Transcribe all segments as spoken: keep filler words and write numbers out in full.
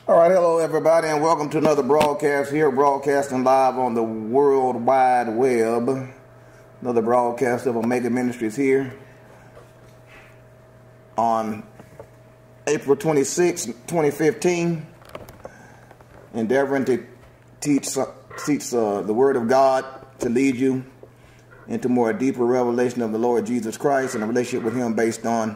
All right, hello everybody, and welcome to another broadcast here, broadcasting live on the World Wide Web. Another broadcast of Omega Ministries here on April twenty-sixth, twenty fifteen, endeavoring to teach, teach uh, the Word of God to lead you into more deeper revelation of the Lord Jesus Christ and a relationship with Him based on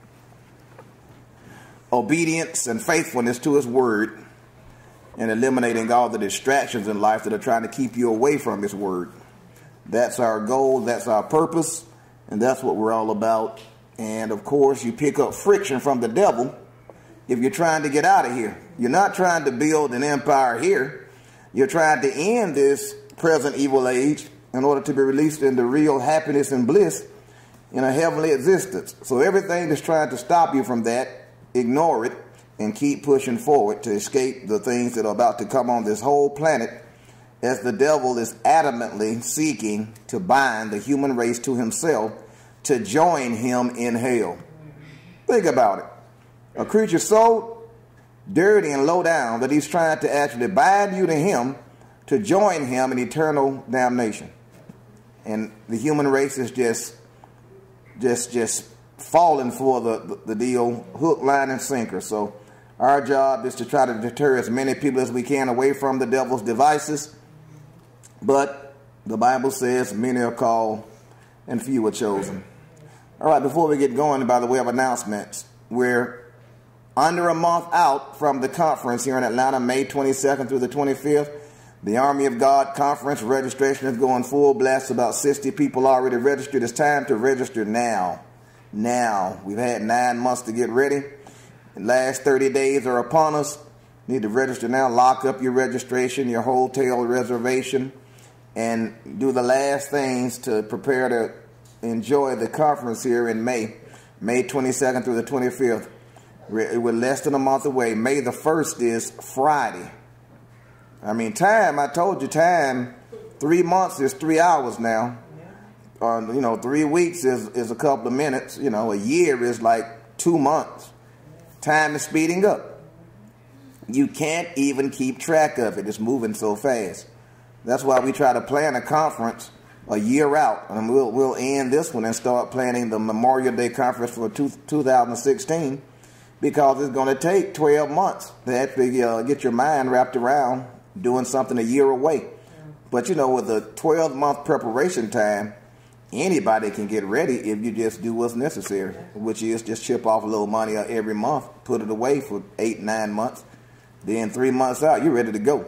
obedience and faithfulness to His Word, and eliminating all the distractions in life that are trying to keep you away from His Word. That's our goal, that's our purpose, and that's what we're all about. And of course, you pick up friction from the devil if you're trying to get out of here. You're not trying to build an empire here. You're trying to end this present evil age in order to be released into real happiness and bliss in a heavenly existence. So everything that's trying to stop you from that, ignore it and keep pushing forward to escape the things that are about to come on this whole planet, as the devil is adamantly seeking to bind the human race to himself to join him in hell. Think about it. A creature so dirty and low down that he's trying to actually bind you to him to join him in eternal damnation. And the human race is just, just, just falling for the, the, the deal, hook, line, and sinker. So our job is to try to deter as many people as we can away from the devil's devices. But the Bible says many are called and few are chosen. All right, before we get going, by the way of announcements, we're under a month out from the conference here in Atlanta, May twenty-second through the twenty-fifth. The Army of God Conference registration is going full blast. About sixty people already registered. It's time to register now. Now, we've had nine months to get ready. The last thirty days are upon us. You need to register now. Lock up your registration, your hotel reservation, and do the last things to prepare to enjoy the conference here in May, May twenty-second through the twenty-fifth. We're less than a month away. May the first is Friday. I mean, time, I told you, time, three months is three hours now. Uh, you know, three weeks is, is a couple of minutes. You know, a year is like two months. Time is speeding up. You can't even keep track of it. It's moving so fast. That's why we try to plan a conference a year out. And we'll, we'll end this one and start planning the Memorial Day conference for two, two thousand sixteen, because it's going to take twelve months to actually uh, get your mind wrapped around doing something a year away. But, you know, with a twelve month preparation time, anybody can get ready if you just do what's necessary, which is just chip off a little money every month, put it away for eight, nine months. Then three months out, you're ready to go.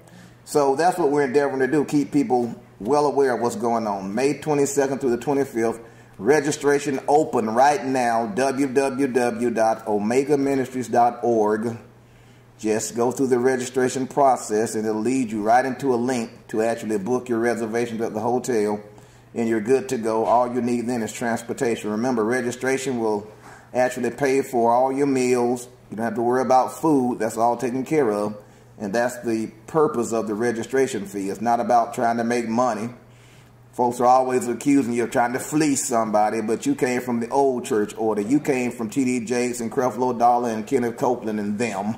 So that's what we're endeavoring to do, keep people well aware of what's going on. May twenty-second through the twenty-fifth. Registration open right now, w w w dot omega ministries dot org. Just go through the registration process and it'll lead you right into a link to actually book your reservations at the hotel. And you're good to go. All you need then is transportation. Remember, registration will actually pay for all your meals. You don't have to worry about food. That's all taken care of. And that's the purpose of the registration fee. It's not about trying to make money. Folks are always accusing you of trying to fleece somebody, but you came from the old church order. You came from T D Jakes and Creflo Dollar and Kenneth Copeland and them.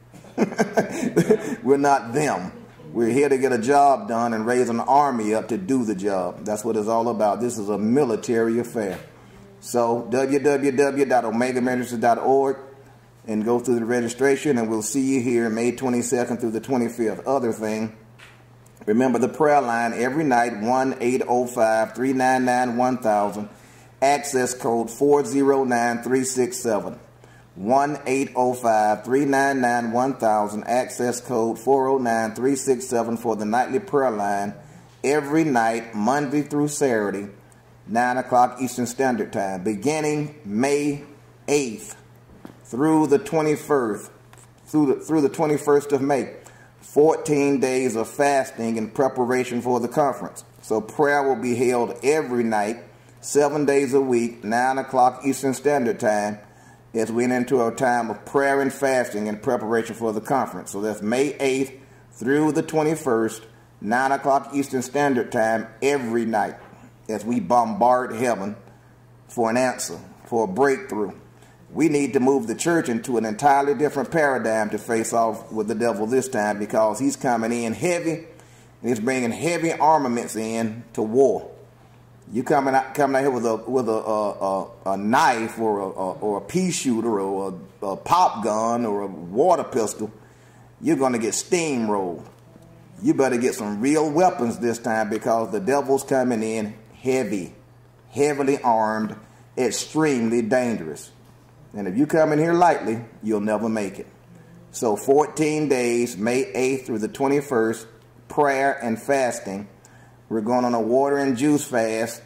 We're not them. We're here to get a job done and raise an army up to do the job. That's what it's all about. This is a military affair. So w w w dot omega ministries dot org and go through the registration, and we'll see you here May twenty-second through the twenty-fifth. Other thing, remember the prayer line every night, one eight zero five, three nine nine, one thousand, access code four zero nine three six seven. one eight zero five, three nine nine, one thousand, access code four zero nine three six seven for the nightly prayer line every night, Monday through Saturday, nine o'clock Eastern Standard Time, beginning May eighth through the twenty-first, through the, through the twenty-first of May. fourteen days of fasting in preparation for the conference. So prayer will be held every night, seven days a week, nine o'clock Eastern Standard Time, as we enter into a time of prayer and fasting in preparation for the conference. So that's May eighth through the twenty-first, nine o'clock Eastern Standard Time every night, as we bombard heaven for an answer, for a breakthrough. We need to move the church into an entirely different paradigm to face off with the devil this time, because he's coming in heavy and he's bringing heavy armaments in to war. You coming out coming out here with a with a a, a, a knife or a, a or a pea shooter or a, a pop gun or a water pistol, you're going to get steamrolled. You better get some real weapons this time, because the devil's coming in heavy, heavily armed, extremely dangerous. And if you come in here lightly, you'll never make it. So fourteen days, May eighth through the twenty-first, prayer and fasting. We're going on a water and juice fast.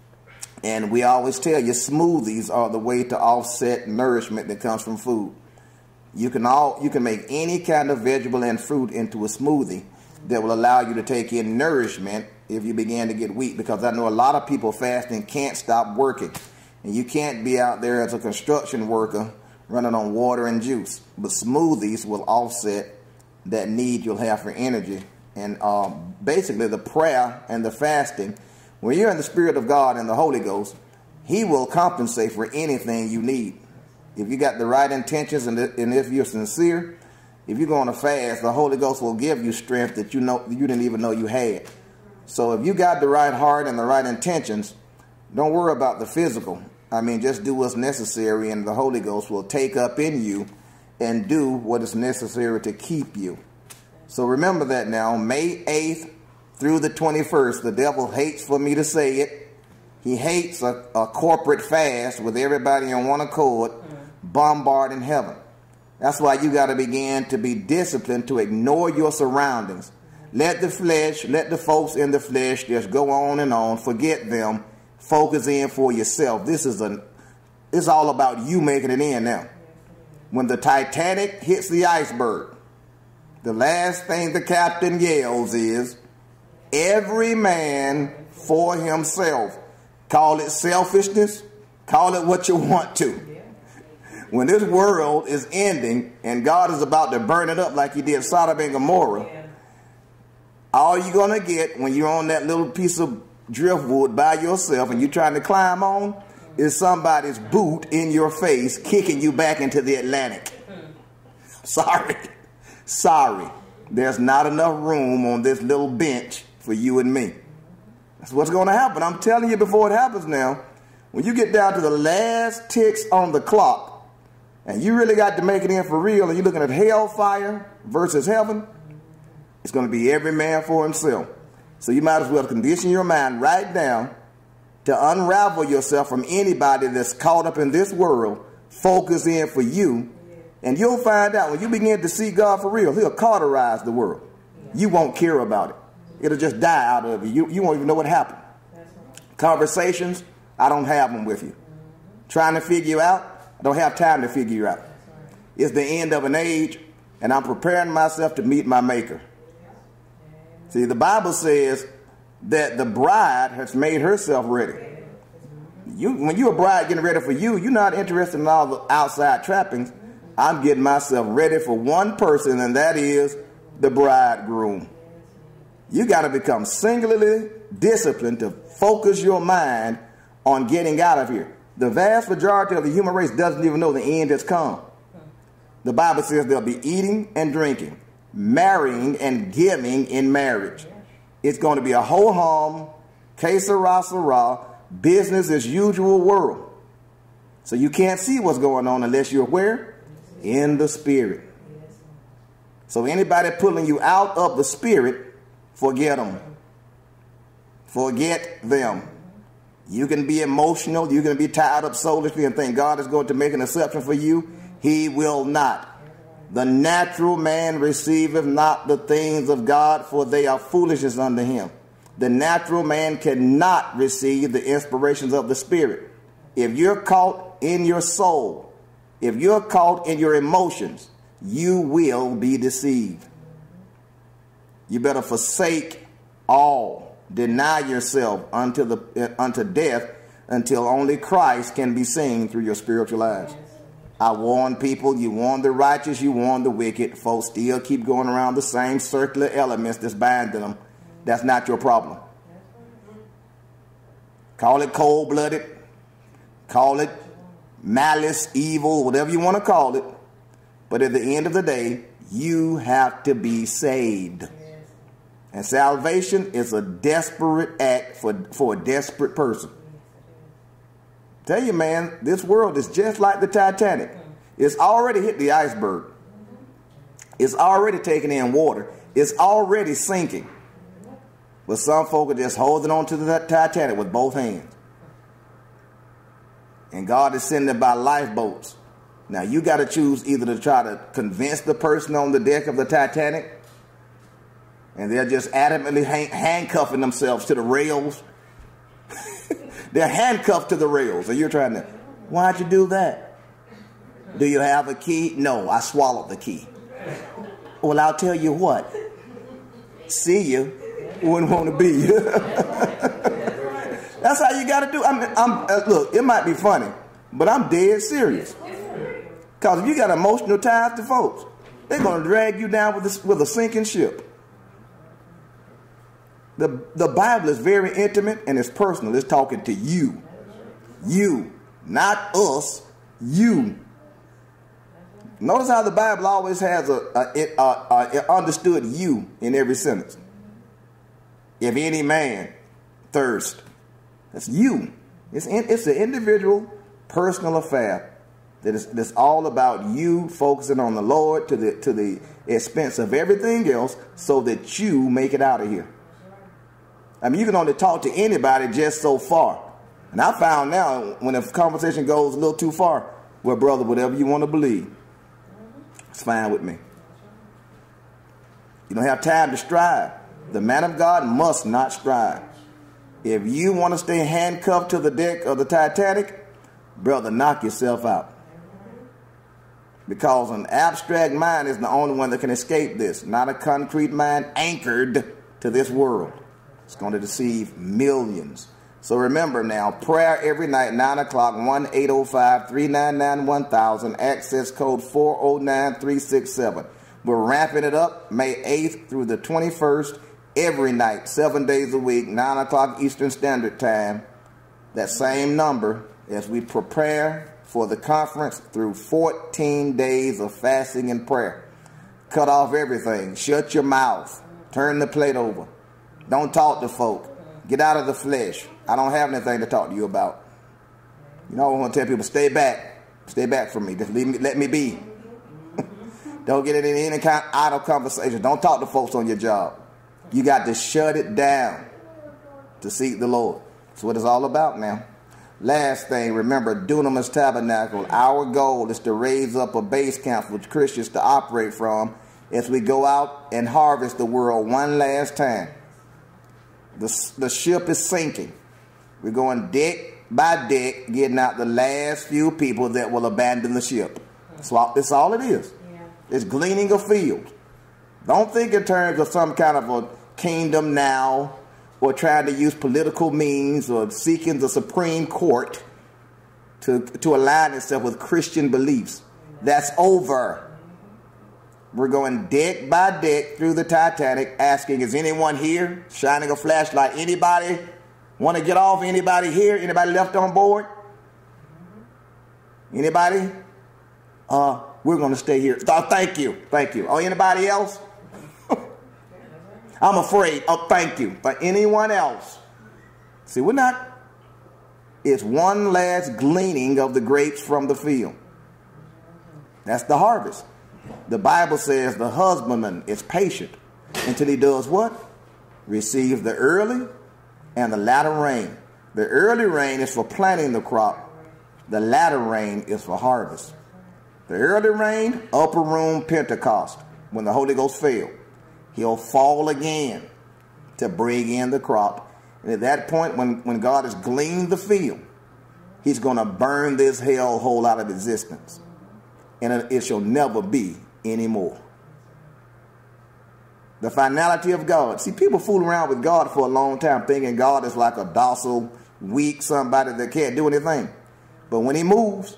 And we always tell you smoothies are the way to offset nourishment that comes from food. You can all you can make any kind of vegetable and fruit into a smoothie that will allow you to take in nourishment if you begin to get weak, because I know a lot of people fasting can't stop working. And you can't be out there as a construction worker running on water and juice. But smoothies will offset that need you'll have for energy. And uh, basically the prayer and the fasting, when you're in the Spirit of God and the Holy Ghost, he will compensate for anything you need. If you got the right intentions and, and if you're sincere, if you're going to fast, the Holy Ghost will give you strength that you know you didn't even know you had. So if you got the right heart and the right intentions, don't worry about the physical. I mean, just do what's necessary, and the Holy Ghost will take up in you and do what is necessary to keep you. So remember that now, May eighth through the twenty-first. The devil hates for me to say it. He hates a, a corporate fast with everybody on one accord, bombarding heaven. That's why you got to begin to be disciplined to ignore your surroundings. Let the flesh, let the folks in the flesh just go on and on. Forget them. Focus in for yourself. This is a, it's all about you making it in now. When the Titanic hits the iceberg, the last thing the captain yells is, every man for himself. Call it selfishness. Call it what you want to. When this world is ending and God is about to burn it up like he did Sodom and Gomorrah, all you're going to get when you're on that little piece of driftwood by yourself and you're trying to climb on is somebody's boot in your face kicking you back into the Atlantic. Sorry. Sorry. There's not enough room on this little bench for you and me. That's what's going to happen. I'm telling you before it happens now. When you get down to the last ticks on the clock, and you really got to make it in for real, and you're looking at hellfire versus heaven, it's going to be every man for himself. So you might as well condition your mind right now to unravel yourself from anybody that's caught up in this world. Focus in for you, and you'll find out when you begin to see God for real, he'll cauterize the world. You won't care about it. It'll just die out of you. You, you won't even know what happened. Conversations, I don't have them with you. Trying to figure you out, I don't have time to figure you out. It's the end of an age, and I'm preparing myself to meet my Maker. See, the Bible says that the bride has made herself ready. You, when you're a bride getting ready for you, you're not interested in all the outside trappings. I'm getting myself ready for one person, and that is the bridegroom. You got to become singularly disciplined to focus your mind on getting out of here. The vast majority of the human race doesn't even know the end has come. The Bible says they'll be eating and drinking, marrying and giving in marriage. It's going to be a ho-hum, que sera, sera, business as usual world. So you can't see what's going on unless you're where? In the Spirit. So anybody pulling you out of the Spirit, forget them. Forget them. You can be emotional. You can be tied up soulishly and think God is going to make an exception for you. He will not. The natural man receiveth not the things of God, for they are foolishness unto him. The natural man cannot receive the inspirations of the Spirit. If you're caught in your soul, if you're caught in your emotions, you will be deceived. You better forsake all. Deny yourself unto the unto death, until only Christ can be seen through your spiritual eyes. I warn people, you warn the righteous, you warn the wicked. Folks still keep going around the same circular elements that's binding them. That's not your problem. Call it cold-blooded. Call it malice, evil, whatever you want to call it. But at the end of the day, you have to be saved. And salvation is a desperate act for, for a desperate person. Tell you, man, this world is just like the Titanic. It's already hit the iceberg. It's already taking in water. It's already sinking. But some folk are just holding on to the Titanic with both hands. And God is sending it by lifeboats. Now, you got to choose either to try to convince the person on the deck of the Titanic, and they're just adamantly hand handcuffing themselves to the rails. They're handcuffed to the rails, and you're trying to, why'd you do that? Do you have a key? No, I swallowed the key. Well, I'll tell you what. See you. Wouldn't want to be. That's how you got to do. I mean, I'm, uh, look, it might be funny, but I'm dead serious. Because if you got emotional ties to folks, they're going to drag you down with, this, with a sinking ship. The, the Bible is very intimate and it's personal. It's talking to you. You. Not us. You. Notice how the Bible always has a, a, a, a, a understood you in every sentence. If any man thirst. That's you. It's, in, it's an individual, personal affair that is that's all about you focusing on the Lord to the, to the expense of everything else so that you make it out of here. I mean, you can only talk to anybody just so far. And I found now when a conversation goes a little too far, well, brother, whatever you want to believe, it's fine with me. You don't have time to strive. The man of God must not strive. If you want to stay handcuffed to the deck of the Titanic, brother, knock yourself out. Because an abstract mind is the only one that can escape this, not a concrete mind anchored to this world. It's going to deceive millions. So remember now, prayer every night, nine o'clock, one eight oh five, three nine nine, one thousand, access code four oh nine, three six seven. We're ramping it up May eighth through the twenty-first, every night, seven days a week, nine o'clock Eastern Standard Time. That same number as we prepare for the conference through fourteen days of fasting and prayer. Cut off everything. Shut your mouth. Turn the plate over. Don't talk to folk. Get out of the flesh. I don't have anything to talk to you about. You know, I want to tell people, stay back. Stay back from me. Just leave me, let me be. Don't get into any kind of idle conversation. Don't talk to folks on your job. You got to shut it down to seek the Lord. That's what it's all about now. Last thing, remember, Dunamis Tabernacle. Our goal is to raise up a base camp for Christians to operate from as we go out and harvest the world one last time. The, the ship is sinking. We're going deck by deck, getting out the last few people that will abandon the ship. That's all, that's all it is. Yeah. It's gleaning a field. Don't think in terms of some kind of a kingdom now, or trying to use political means, or seeking the Supreme Court to, to align itself with Christian beliefs. That's over. We're going deck by deck through the Titanic, asking, is anyone here? Shining a flashlight. Anybody want to get off? Anybody here? Anybody left on board? Anybody? Uh, we're going to stay here. Oh, thank you. Thank you. Oh, anybody else? I'm afraid. Oh, thank you. But anyone else? See, we're not. It's one last gleaning of the grapes from the field. That's the harvest. The Bible says the husbandman is patient until he does what? Receives the early and the latter rain. The early rain is for planting the crop. The latter rain is for harvest. The early rain, upper room Pentecost, when the Holy Ghost fell. He'll fall again to bring in the crop. And at that point, when, when God has gleaned the field, he's going to burn this hellhole out of existence. And it, it shall never be anymore. The finality of God. See, people fool around with God for a long time thinking God is like a docile, weak somebody that can't do anything. But when he moves,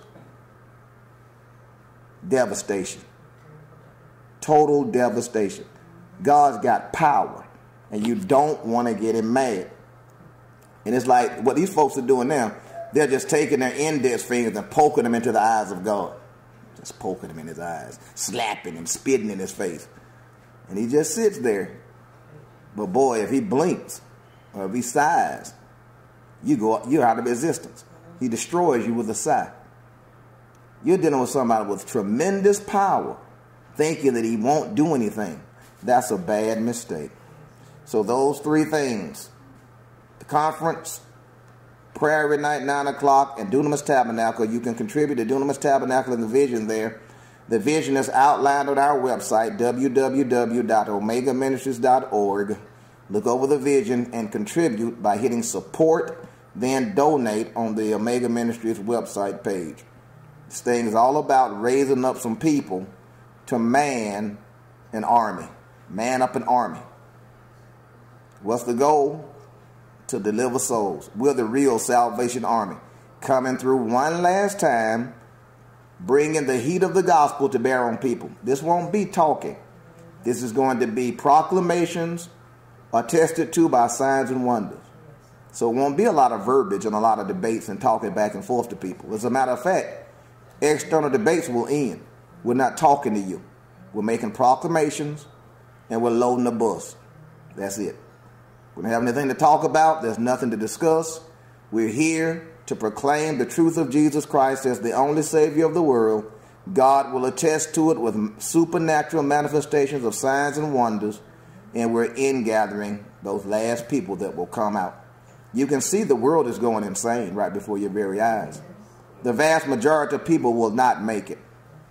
devastation. Total devastation. God's got power, and you don't want to get him mad. And it's like what these folks are doing now. They're just taking their index fingers and poking them into the eyes of God. Just poking him in his eyes, slapping him, spitting in his face. And he just sits there. But boy, if he blinks or if he sighs, you go, you're out of existence. He destroys you with a sigh. You're dealing with somebody with tremendous power, thinking that he won't do anything. That's a bad mistake. So those three things, the conference, prayer every night, nine o'clock, and Dunamis Tabernacle. You can contribute to Dunamis Tabernacle and the vision there. The vision is outlined on our website, w w w dot omega ministries dot org. Look over the vision and contribute by hitting support, then donate on the Omega Ministries website page. This thing is all about raising up some people to man an army. Man up an army. What's the goal? To deliver souls. We're the real Salvation Army, coming through one last time, bringing the heat of the gospel to bear on people. This won't be talking. This is going to be proclamations attested to by signs and wonders. So it won't be a lot of verbiage and a lot of debates and talking back and forth to people. As a matter of fact, external debates will end. We're not talking to you. We're making proclamations and we're loading the bus. That's it. We don't have anything to talk about. There's nothing to discuss. We're here to proclaim the truth of Jesus Christ as the only Savior of the world. God will attest to it with supernatural manifestations of signs and wonders. And we're ingathering those last people that will come out. You can see the world is going insane right before your very eyes. The vast majority of people will not make it.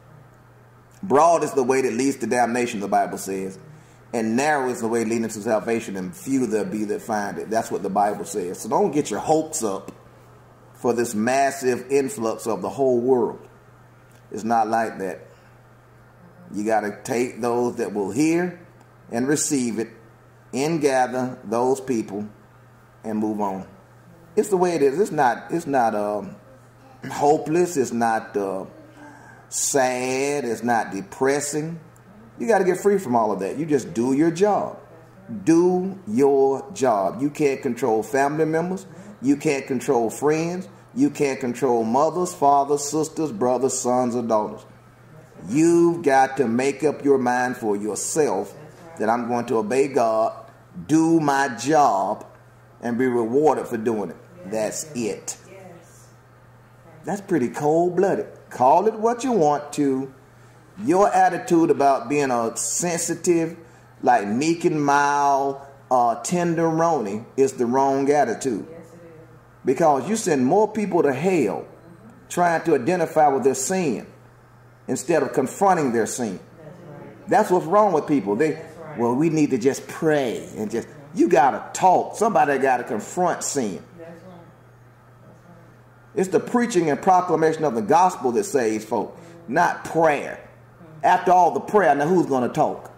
Broad is the way that leads to damnation, the Bible says. And narrow is the way leading to salvation, and few there be that find it. That's what the Bible says. So don't get your hopes up for this massive influx of the whole world. It's not like that. You got to take those that will hear and receive it, ingather those people, and move on. It's the way it is. It's not, it's not um, hopeless. It's not uh, sad. It's not depressing. You got to get free from all of that. You just do your job. Do your job. You can't control family members. You can't control friends. You can't control mothers, fathers, sisters, brothers, sons, or daughters. You've got to make up your mind for yourself that I'm going to obey God, do my job, and be rewarded for doing it. That's it. That's pretty cold-blooded. Call it what you want to. Your attitude about being a sensitive, like meek and mild, uh, tenderoni is the wrong attitude. Yes, it is. Because you send more people to hell trying to identify with their sin instead of confronting their sin. That's right. That's what's wrong with people. They, right. Well, we need to just pray and just, you got to talk. Somebody got to confront sin. That's right. That's right. It's the preaching and proclamation of the gospel that saves folk, not prayer. After all the prayer, now who's going to talk?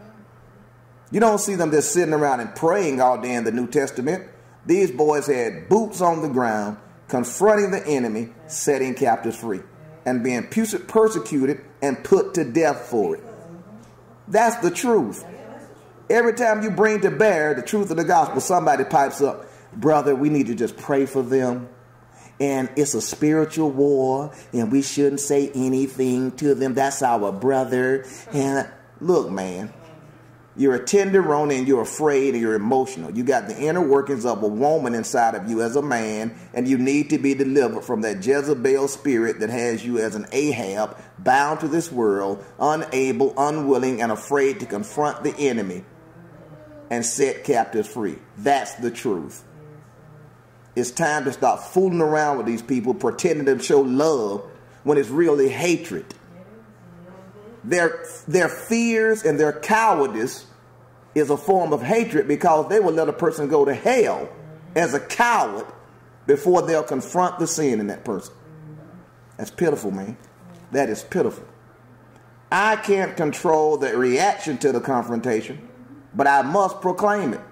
You don't see them just sitting around and praying all day in the New Testament. These boys had boots on the ground, confronting the enemy, setting captives free, and being persecuted and put to death for it. That's the truth. Every time you bring to bear the truth of the gospel, somebody pipes up, brother, we need to just pray for them. And it's a spiritual war, and we shouldn't say anything to them. That's our brother. And look, man, you're a tenderoni, and you're afraid, and you're emotional. You got the inner workings of a woman inside of you as a man, and you need to be delivered from that Jezebel spirit that has you as an Ahab, bound to this world, unable, unwilling, and afraid to confront the enemy and set captives free. That's the truth. It's time to stop fooling around with these people, pretending to show love when it's really hatred. Their, their fears and their cowardice is a form of hatred because they will let a person go to hell as a coward before they'll confront the sin in that person. That's pitiful, man. That is pitiful. I can't control the reaction to the confrontation, but I must proclaim it.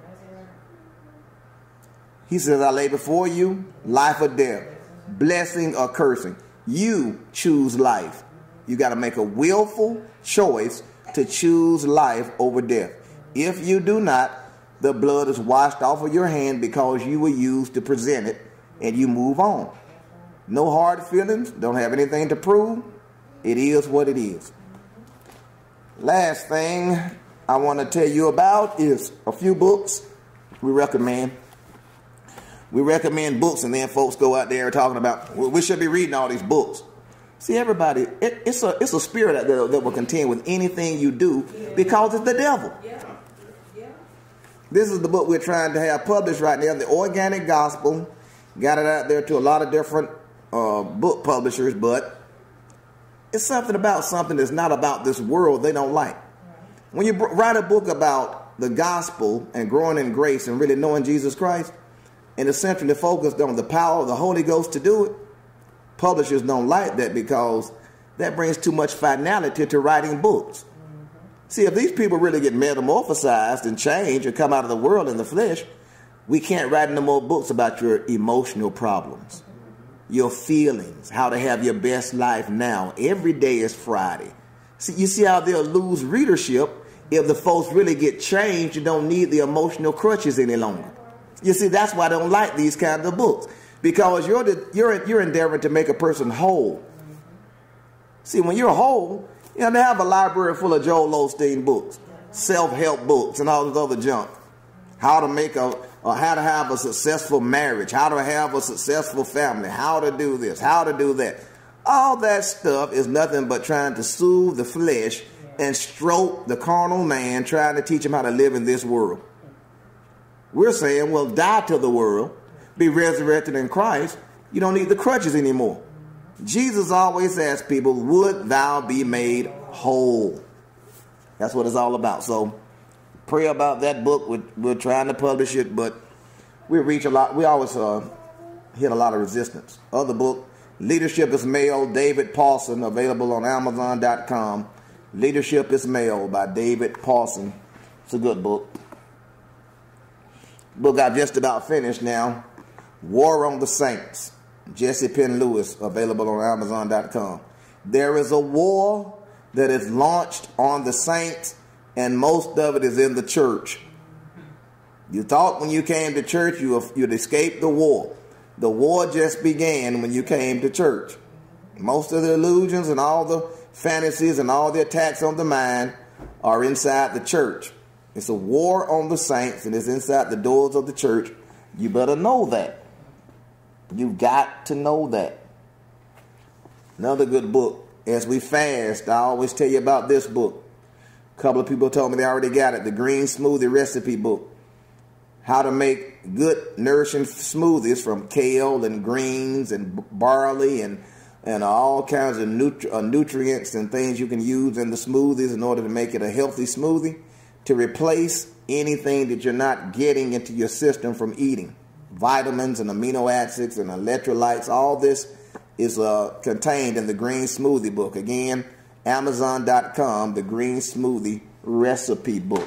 He says, I lay before you life or death, blessing or cursing. You choose life. You got to make a willful choice to choose life over death. If you do not, the blood is washed off of your hand because you were used to present it, and you move on. No hard feelings. Don't have anything to prove. It is what it is. Last thing I want to tell you about is a few books we recommend. We recommend books, and then folks go out there talking about, well, we should be reading all these books. See, everybody, it, it's a it's a spirit out there that will contend with anything you do because it's the devil. This is the book we're trying to have published right now, The Organic Gospel. Got it out there to a lot of different uh, book publishers, but it's something about something that's not about this world they don't like. When you write a book about the gospel and growing in grace and really knowing Jesus Christ, and it's centrally focused on the power of the Holy Ghost to do it, publishers don't like that because that brings too much finality to writing books. See, if these people really get metamorphosized and change and come out of the world in the flesh, we can't write no more books about your emotional problems, your feelings, how to have your best life now. Every day is Friday. See, you see how they'll lose readership if the folks really get changed and don't need the emotional crutches any longer. You see, that's why I don't like these kinds of books, because you're, the, you're, you're endeavoring to make a person whole. See, when you're whole, you know, they have a library full of Joel Osteen books, self-help books, and all this other junk. How to make a, or how to have a successful marriage, how to have a successful family, how to do this, how to do that. All that stuff is nothing but trying to soothe the flesh and stroke the carnal man, trying to teach him how to live in this world. We're saying, well, die to the world, be resurrected in Christ. You don't need the crutches anymore. Jesus always asks people, would thou be made whole? That's what it's all about. So pray about that book. We're, we're trying to publish it, but we reach a lot. We always uh, hit a lot of resistance. Other book, Leadership is Male, David Pawson, available on Amazon dot com. Leadership is Male by David Pawson. It's a good book. Book I've just about finished now, War on the Saints, Jesse Penn Lewis, available on Amazon dot com. There is a war that is launched on the saints, and most of it is in the church. You thought when you came to church you, you'd escape the war. The war just began when you came to church. Most of the illusions and all the fantasies and all the attacks on the mind are inside the church. It's a war on the saints, and it's inside the doors of the church. You better know that. You've got to know that. Another good book, As We Fast, I always tell you about this book. A couple of people told me they already got it. The Green Smoothie Recipe Book. How to make good, nourishing smoothies from kale and greens and barley and, and all kinds of nutri uh, nutrients and things you can use in the smoothies in order to make it a healthy smoothie, to replace anything that you're not getting into your system from eating. Vitamins and amino acids and electrolytes, all this is uh, contained in the Green Smoothie Book. Again, Amazon dot com, the Green Smoothie Recipe Book.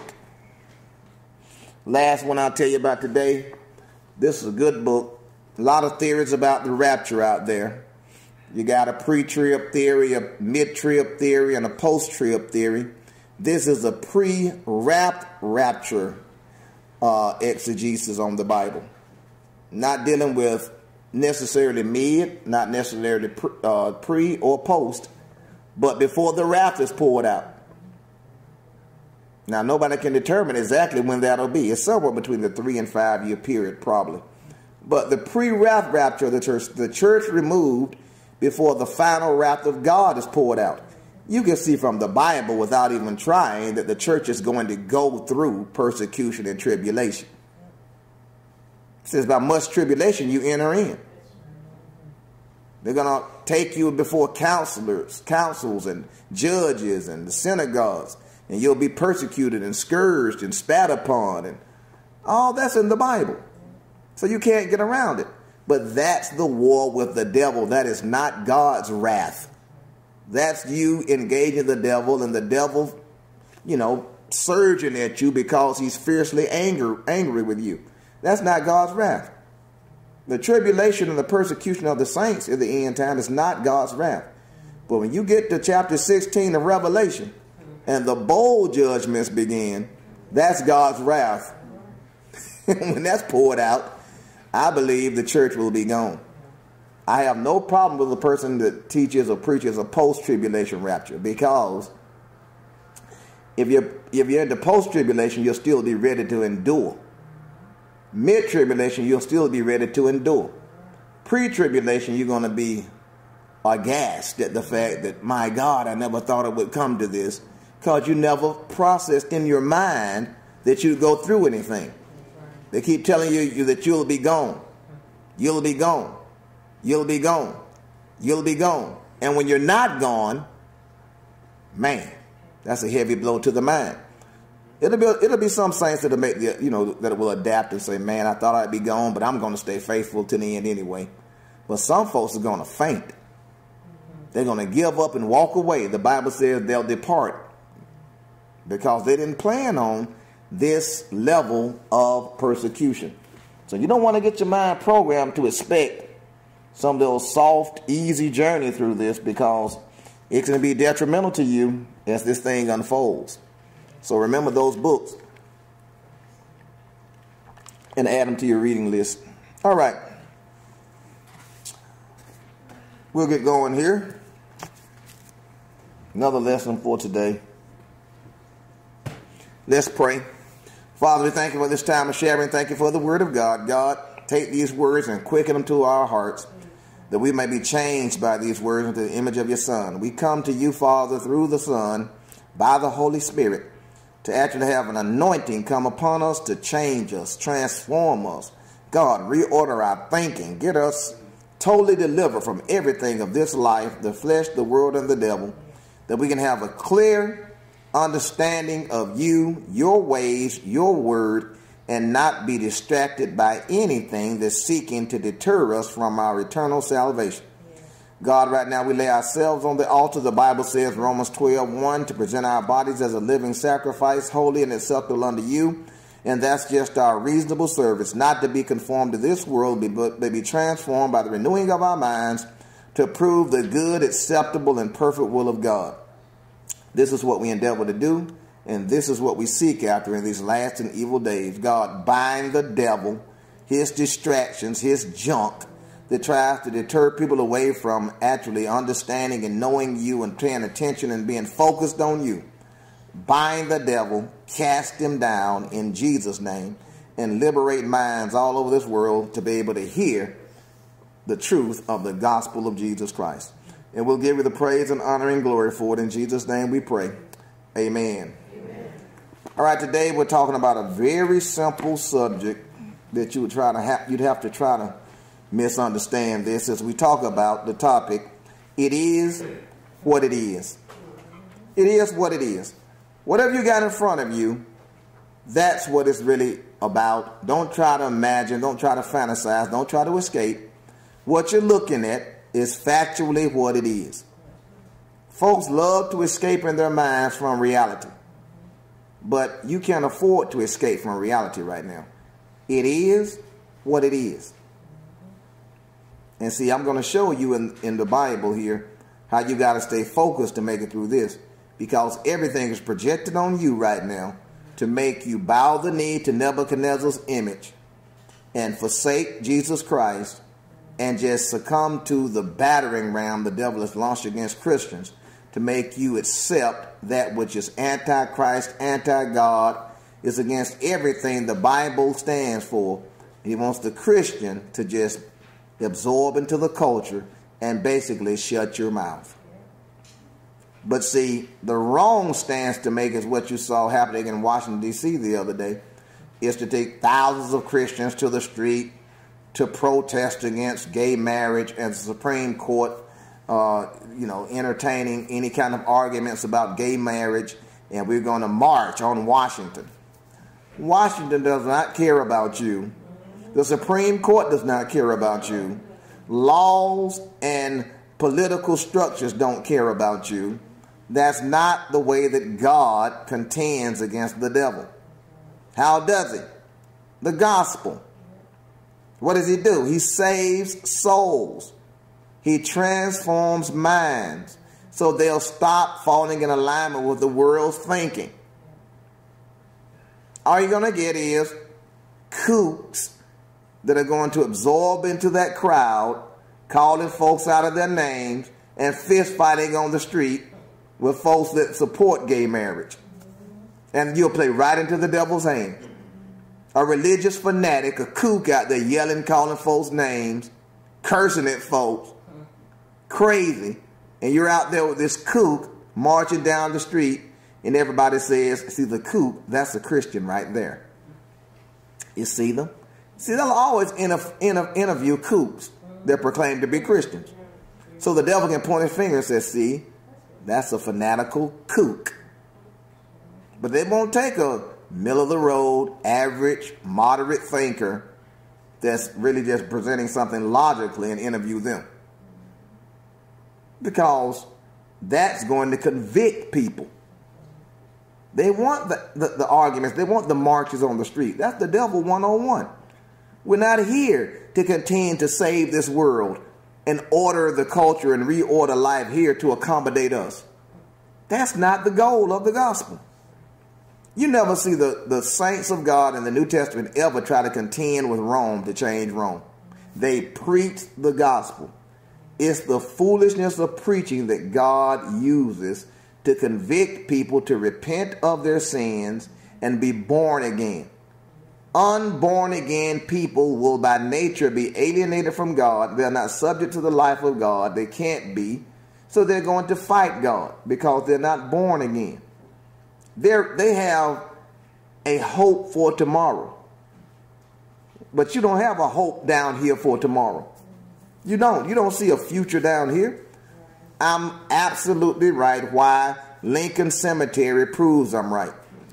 Last one I'll tell you about today. This is a good book. A lot of theories about the rapture out there. You got a pre-trib theory, a mid-trib theory, and a post-trib theory. This is a pre-rapt rapture uh, exegesis on the Bible. Not dealing with necessarily mid, not necessarily pre, uh, pre or post, but before the wrath is poured out. Now, nobody can determine exactly when that'll be. It's somewhere between the three and five year period, probably. But the pre-wrath rapture of the church, the church removed before the final wrath of God is poured out. You can see from the Bible, without even trying, that the church is going to go through persecution and tribulation. It says, by much tribulation you enter in. They're going to take you before counselors, councils and judges and the synagogues, and you'll be persecuted and scourged and spat upon, and all that's in the Bible. So you can't get around it. But that's the war with the devil. That is not God's wrath. That's you engaging the devil, and the devil, you know, surging at you because he's fiercely angry, angry with you. That's not God's wrath. The tribulation and the persecution of the saints in the end time is not God's wrath. But when you get to chapter sixteen of Revelation and the bowl judgments begin, that's God's wrath. When that's poured out, I believe the church will be gone. I have no problem with a person that teaches or preaches a post-tribulation rapture, because if you're, if you're into post-tribulation, you'll still be ready to endure. Mid-tribulation, you'll still be ready to endure. Pre-tribulation, you're going to be aghast at the fact that, my God, I never thought it would come to this, because you never processed in your mind that you'd go through anything. They keep telling you, you that you'll be gone. You'll be gone. You'll be gone. You'll be gone. And when you're not gone, man, that's a heavy blow to the mind. It'll be, it'll be some saints that'll make the, you know, that will adapt and say, man, I thought I'd be gone, but I'm going to stay faithful to the end anyway. But some folks are going to faint. They're going to give up and walk away. The Bible says they'll depart because they didn't plan on this level of persecution. So you don't want to get your mind programmed to expect some little soft, easy journey through this, because it's going to be detrimental to you as this thing unfolds. So remember those books and add them to your reading list. All right. We'll get going here. Another lesson for today. Let's pray. Father, we thank you for this time of sharing. Thank you for the word of God. God, take these words and quicken them to our hearts, that we may be changed by these words into the image of your Son. We come to you, Father, through the Son, by the Holy Spirit, to actually have an anointing come upon us to change us, transform us. God, reorder our thinking. Get us totally delivered from everything of this life, the flesh, the world, and the devil, that we can have a clear understanding of you, your ways, your word, and not be distracted by anything that's seeking to deter us from our eternal salvation. God, right now we lay ourselves on the altar. The Bible says, Romans twelve one, to present our bodies as a living sacrifice, holy and acceptable unto you. And that's just our reasonable service, not to be conformed to this world, but to be transformed by the renewing of our minds to prove the good, acceptable, and perfect will of God. This is what we endeavor to do, and this is what we seek after in these last and evil days. God, bind the devil, his distractions, his junk that tries to deter people away from actually understanding and knowing you and paying attention and being focused on you. Bind the devil, cast him down in Jesus' name, and liberate minds all over this world to be able to hear the truth of the gospel of Jesus Christ. And we'll give you the praise and honor and glory for it. In Jesus' name we pray. Amen. Amen. All right, today we're talking about a very simple subject that you would try to have, you'd have to try to misunderstand this as we talk about the topic. It is what it is. It is what it is. Whatever you got in front of you, that's what it's really about. Don't try to imagine. Don't try to fantasize. Don't try to escape. What you're looking at is factually what it is. Folks love to escape in their minds from reality, but you can't afford to escape from reality right now. It is what it is. And see, I'm going to show you in, in the Bible here how you got to stay focused to make it through this, because everything is projected on you right now to make you bow the knee to Nebuchadnezzar's image and forsake Jesus Christ and just succumb to the battering ram the devil has launched against Christians to make you accept that which is anti-Christ, anti-God, is against everything the Bible stands for. He wants the Christian to just absorb into the culture and basically shut your mouth. But see, the wrong stance to make is what you saw happening in Washington, D C the other day, is to take thousands of Christians to the street to protest against gay marriage, and the Supreme Court, uh, you know, entertaining any kind of arguments about gay marriage, and we're going to march on Washington. Washington does not care about you. The Supreme Court does not care about you. Laws and political structures don't care about you. That's not the way that God contends against the devil. How does he? The gospel. What does he do? He saves souls. He transforms minds so they'll stop falling in alignment with the world's thinking. All you're going to get is kooks that are going to absorb into that crowd calling folks out of their names, and fist fighting on the street with folks that support gay marriage. And you'll play right into the devil's hand. A religious fanatic, a kook out there yelling, calling folks names, cursing at folks, crazy. And you're out there with this kook marching down the street, and everybody says, see the kook, that's a Christian right there. You see them? See, they'll always inter inter interview kooks that proclaim to be Christians. So the devil can point his finger and say, see, that's a fanatical kook. But they won't take a middle of the road, average, moderate thinker that's really just presenting something logically and interview them. Because that's going to convict people. They want the, the, the arguments. They want the marches on the street. That's the devil one oh one. We're not here to continue to save this world and order the culture and reorder life here to accommodate us. That's not the goal of the gospel. You never see the, the saints of God in the New Testament ever try to contend with Rome to change Rome. They preach the gospel. It's the foolishness of preaching that God uses to convict people to repent of their sins and be born again. Unborn again people will by nature be alienated from God. They're not subject to the life of God. They can't be. So they're going to fight God because they're not born again. They're, they have a hope for tomorrow. But you don't have a hope down here for tomorrow. You don't. You don't see a future down here. I'm absolutely right. Why Lincoln Cemetery proves I'm right.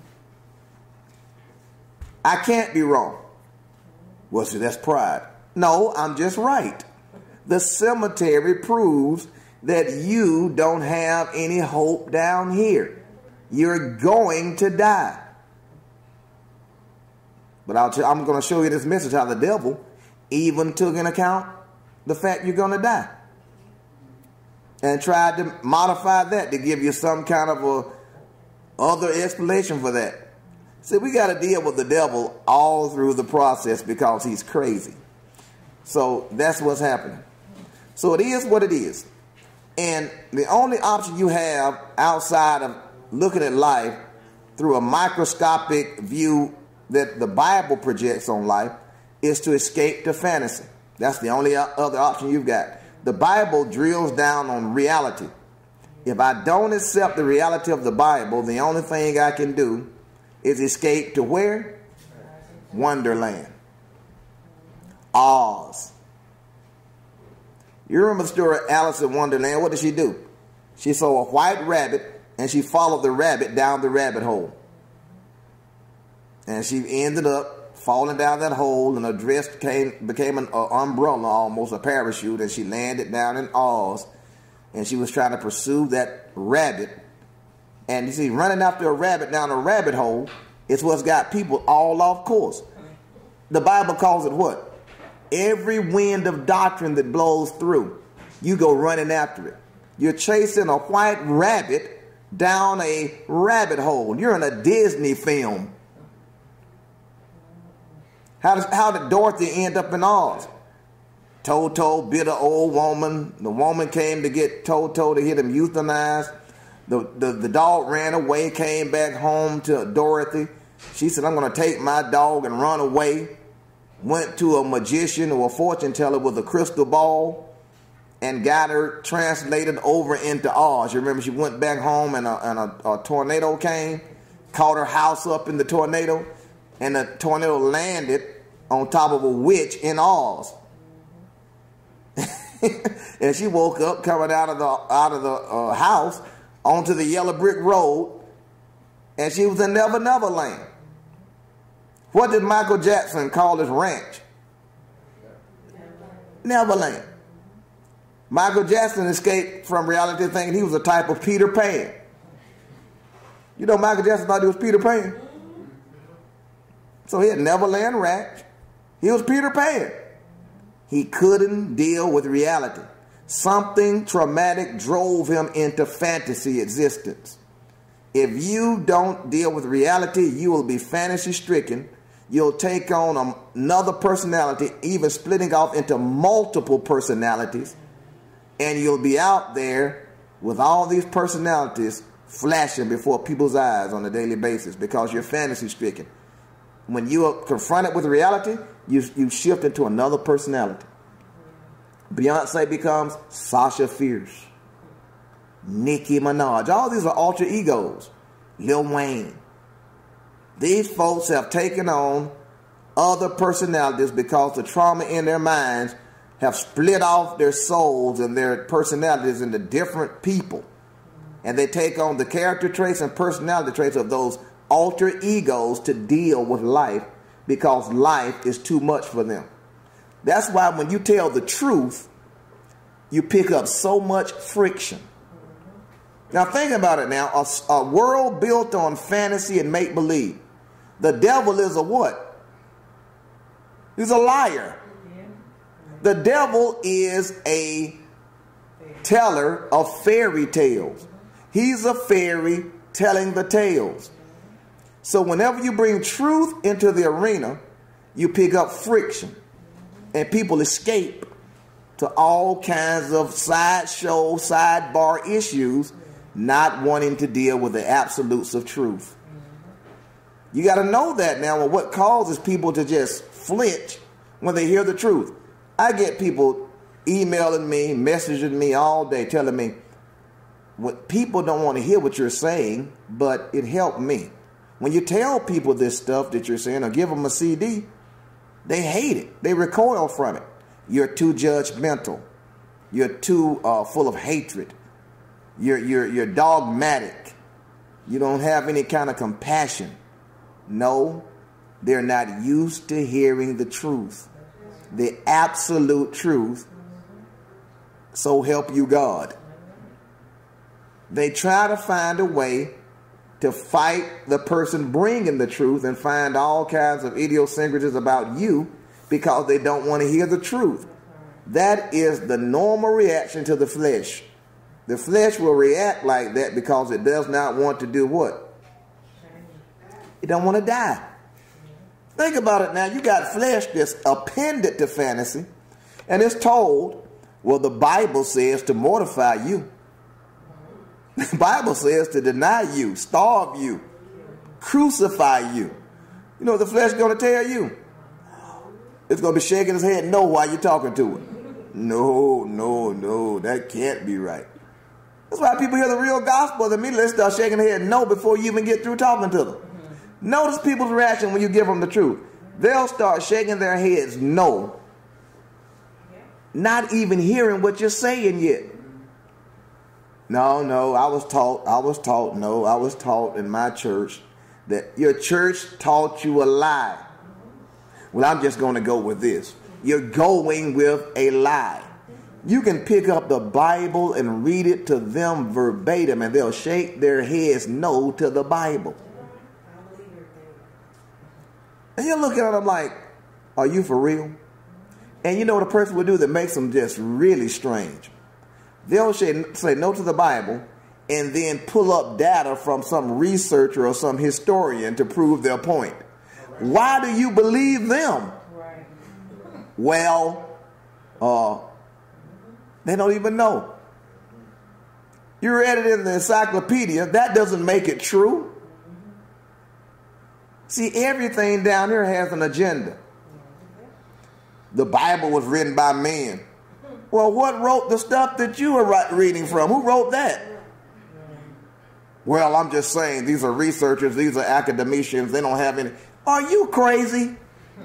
I can't be wrong. Well, see, that's pride. No, I'm just right. The cemetery proves that you don't have any hope down here. You're going to die. But I'll tell, I'm going to show you this message how the devil even took into account the fact you're going to die. And tried to modify that to give you some kind of a other explanation for that. See, we got to deal with the devil all through the process because he's crazy. So that's what's happening. So it is what it is. And the only option you have outside of looking at life through a microscopic view that the Bible projects on life is to escape to fantasy. That's the only other option you've got. The Bible drills down on reality. If I don't accept the reality of the Bible, the only thing I can do is escape to where? Wonderland. Oz. You remember the story of Alice in Wonderland? What did she do? She saw a white rabbit and she followed the rabbit down the rabbit hole. And she ended up falling down that hole, and her dress came, became an uh, umbrella, almost a parachute, and she landed down in Oz. And she was trying to pursue that rabbit. And you see, running after a rabbit down a rabbit hole is what's got people all off course. The Bible calls it what? Every wind of doctrine that blows through, you go running after it. You're chasing a white rabbit down a rabbit hole. You're in a Disney film. How, does, how did Dorothy end up in Oz? Toto bit an old woman. The woman came to get Toto to get him euthanized. The, the, the dog ran away, came back home to Dorothy. She said, I'm going to take my dog and run away. Went to a magician or a fortune teller with a crystal ball and got her translated over into Oz. You remember she went back home and, a, and a, a tornado came, caught her house up in the tornado, and the tornado landed on top of a witch in Oz. And she woke up coming out of the out of the uh, house onto the yellow brick road, and she was in Never Never Land. What did Michael Jackson call his ranch? Neverland. Michael Jackson escaped from reality thinking he was a type of Peter Pan. You know, Michael Jackson thought he was Peter Pan. So he had Neverland Ranch. He was Peter Pan. He couldn't deal with reality. Something traumatic drove him into fantasy existence. If you don't deal with reality, you will be fantasy stricken. You'll take on another personality, even splitting off into multiple personalities. And you'll be out there with all these personalities flashing before people's eyes on a daily basis because you're fantasy stricken. When you are confronted with reality, you, you shift into another personality. Beyonce becomes Sasha Fierce, Nicki Minaj. All these are alter egos. Lil Wayne. These folks have taken on other personalities because the trauma in their minds have split off their souls and their personalities into different people. And they take on the character traits and personality traits of those alter egos to deal with life because life is too much for them. That's why when you tell the truth, you pick up so much friction. Now think about it now. A, a world built on fantasy and make-believe. The devil is a what? He's a liar. The devil is a teller of fairy tales. He's a fairy telling the tales. So whenever you bring truth into the arena, you pick up friction. And people escape to all kinds of sideshow, sidebar issues, not wanting to deal with the absolutes of truth. You got to know that now. Well, what causes people to just flinch when they hear the truth? I get people emailing me, messaging me all day, telling me, what people don't want to hear what you're saying, but it helped me. When you tell people this stuff that you're saying or give them a C D, they hate it. They recoil from it. You're too judgmental. You're too uh, full of hatred. You're, you're, you're dogmatic. You don't have any kind of compassion. No, they're not used to hearing the truth. The absolute truth. So help you God. They try to find a way to fight the person bringing the truth and find all kinds of idiosyncrasies about you because they don't want to hear the truth. That is the normal reaction to the flesh. The flesh will react like that because it does not want to do what? It don't want to die. Think about it now. You got flesh that's appended to fantasy, and it's told, well, the Bible says to mortify you. The Bible says to deny you, starve you, crucify you. You know what the flesh is going to tell you? It's going to be shaking its head no while you're talking to it. No, no, no, that can't be right. That's why people hear the real gospel and immediately start shaking their head no before you even get through talking to them. Notice people's reaction when you give them the truth. They'll start shaking their heads no, not even hearing what you're saying yet. No, no, I was taught, I was taught, no, I was taught in my church that your church taught you a lie. Well, I'm just going to go with this. You're going with a lie. You can pick up the Bible and read it to them verbatim and they'll shake their heads no to the Bible. And you're looking at them like, are you for real? And you know what a person will do that makes them just really strange? They'll say, say no to the Bible and then pull up data from some researcher or some historian to prove their point. Why do you believe them? Right. Well, uh, they don't even know. You read it in the encyclopedia. That doesn't make it true. See, everything down here has an agenda. The Bible was written by men. Well, what wrote the stuff that you were reading from? Who wrote that? Well, I'm just saying, these are researchers, these are academicians, they don't have any. Are you crazy?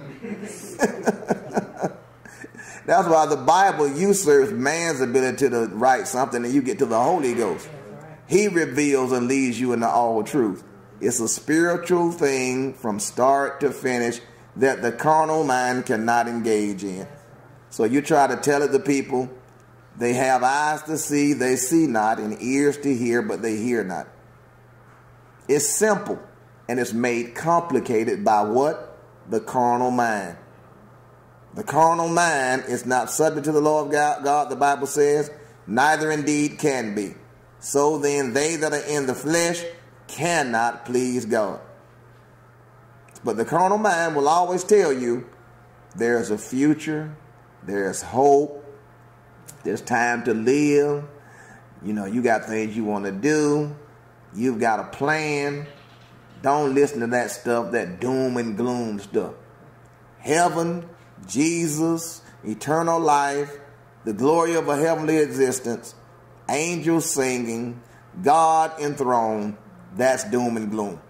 That's why the Bible usurps man's ability to write something and you get to the Holy Ghost. He reveals and leads you into all truth. It's a spiritual thing from start to finish that the carnal mind cannot engage in. So you try to tell it to people, they have eyes to see, they see not, and ears to hear, but they hear not. It's simple, and it's made complicated by what? The carnal mind. The carnal mind is not subject to the law of God, God, the Bible says, neither indeed can be. So then they that are in the flesh cannot please God. But the carnal mind will always tell you there's a future, there's hope, there's time to live. You know, you got things you want to do. You've got a plan. Don't listen to that stuff, that doom and gloom stuff. Heaven, Jesus, eternal life, the glory of a heavenly existence, angels singing, God enthroned, that's doom and gloom.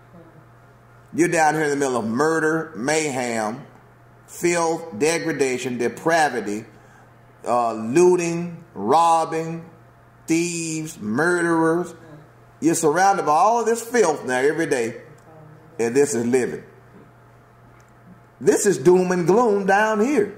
You're down here in the middle of murder, mayhem, filth, degradation, depravity, uh, looting, robbing, thieves, murderers. You're surrounded by all of this filth now every day, and this is living. This is doom and gloom down here.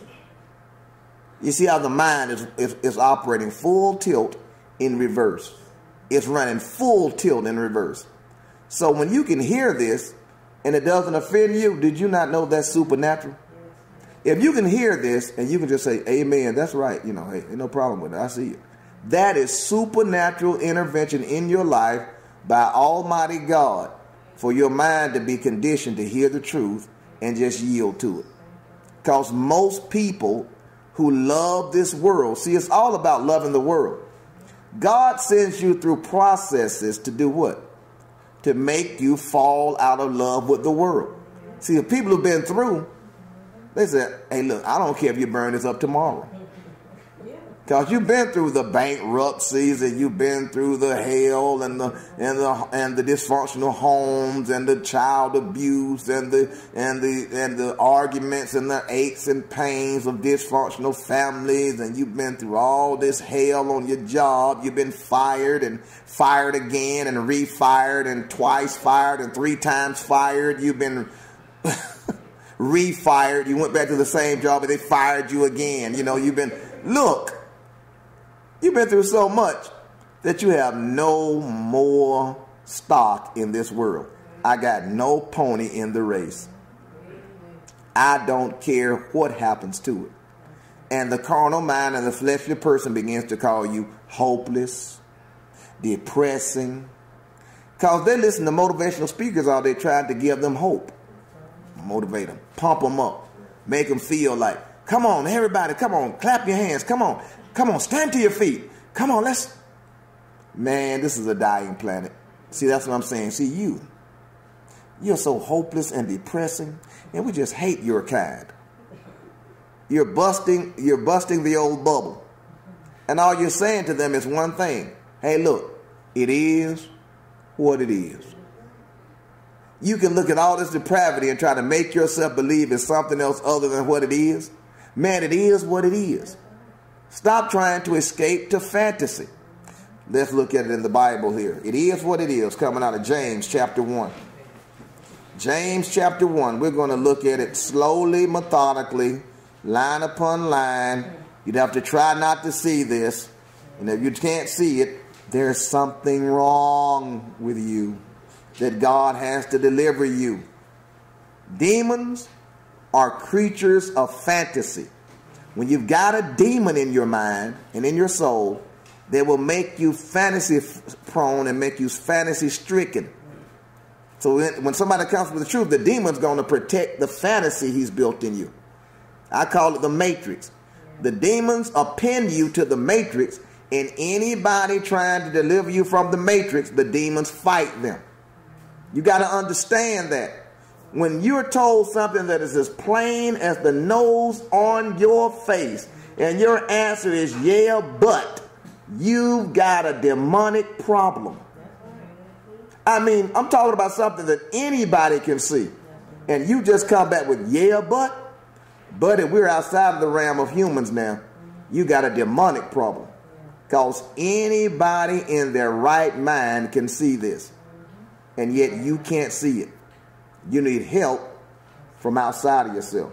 You see how the mind is, is, is operating full tilt in reverse. It's running full tilt in reverse. So when you can hear this and it doesn't offend you, did you not know that's supernatural? If you can hear this and you can just say, amen, that's right, you know, hey, ain't no problem with it, I see it. That is supernatural intervention in your life by Almighty God for your mind to be conditioned to hear the truth and just yield to it. Because most people who love this world, see, it's all about loving the world. God sends you through processes to do what? To make you fall out of love with the world. See, the people who've been through, they said, hey, look, I don't care if you burn this up tomorrow. Because you've been through the bankruptcies and you've been through the hell and the and the and the dysfunctional homes and the child abuse and the and the and the arguments and the aches and pains of dysfunctional families, and you've been through all this hell on your job. You've been fired and fired again and refired and twice fired and three times fired. You've been refired. You went back to the same job and they fired you again. You know, you've been look. You've been through so much that you have no more stock in this world. I got no pony in the race. I don't care what happens to it. And the carnal mind and the fleshly person begins to call you hopeless, depressing, because they listen to motivational speakers all day trying to give them hope. Motivate them, pump them up, make them feel like, come on, everybody, come on, clap your hands, come on. Come on, stand to your feet. Come on, let's... Man, this is a dying planet. See, that's what I'm saying. See, you, you're so hopeless and depressing, and we just hate your kind. You're busting, you're busting the old bubble. And all you're saying to them is one thing. Hey, look, it is what it is. You can look at all this depravity and try to make yourself believe it's something else other than what it is. Man, it is what it is. Stop trying to escape to fantasy. Let's look at it in the Bible here. It is what it is, coming out of James chapter one. James chapter one. We're going to look at it slowly, methodically, line upon line. You'd have to try not to see this. And if you can't see it, there's something wrong with you that God has to deliver you. Demons are creatures of fantasy. When you've got a demon in your mind and in your soul, they will make you fantasy prone and make you fantasy stricken. So when somebody comes with the truth, the demon's going to protect the fantasy he's built in you. I call it the matrix. The demons append you to the matrix, and anybody trying to deliver you from the matrix, the demons fight them. You got to understand that. When you're told something that is as plain as the nose on your face, and your answer is yeah, but, you've got a demonic problem. I mean, I'm talking about something that anybody can see. And you just come back with yeah, but. But if we're outside of the realm of humans now, you got a demonic problem. Because anybody in their right mind can see this. And yet you can't see it. You need help from outside of yourself.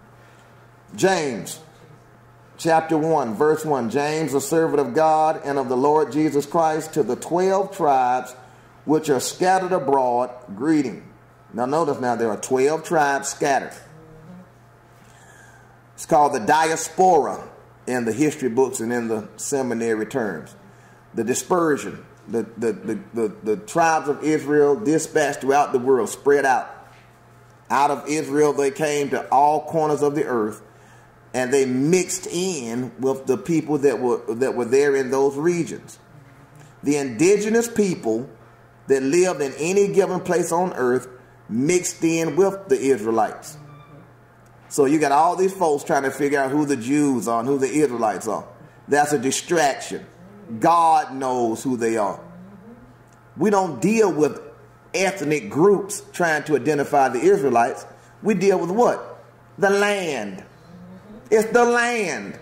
James chapter one, verse one. James, a servant of God and of the Lord Jesus Christ, to the twelve tribes which are scattered abroad, greeting. Now notice now there are twelve tribes scattered. It's called the diaspora in the history books and in the seminary terms. The dispersion. The, the, the, the, the tribes of Israel dispatched throughout the world, spread out. Out of Israel they came to all corners of the earth, and they mixed in with the people that were that were there in those regions. The indigenous people that lived in any given place on earth mixed in with the Israelites. So you got all these folks trying to figure out who the Jews are and who the Israelites are. That's a distraction. God knows who they are. We don't deal with ethnic groups trying to identify the Israelites. We deal with what? The land. It's the land.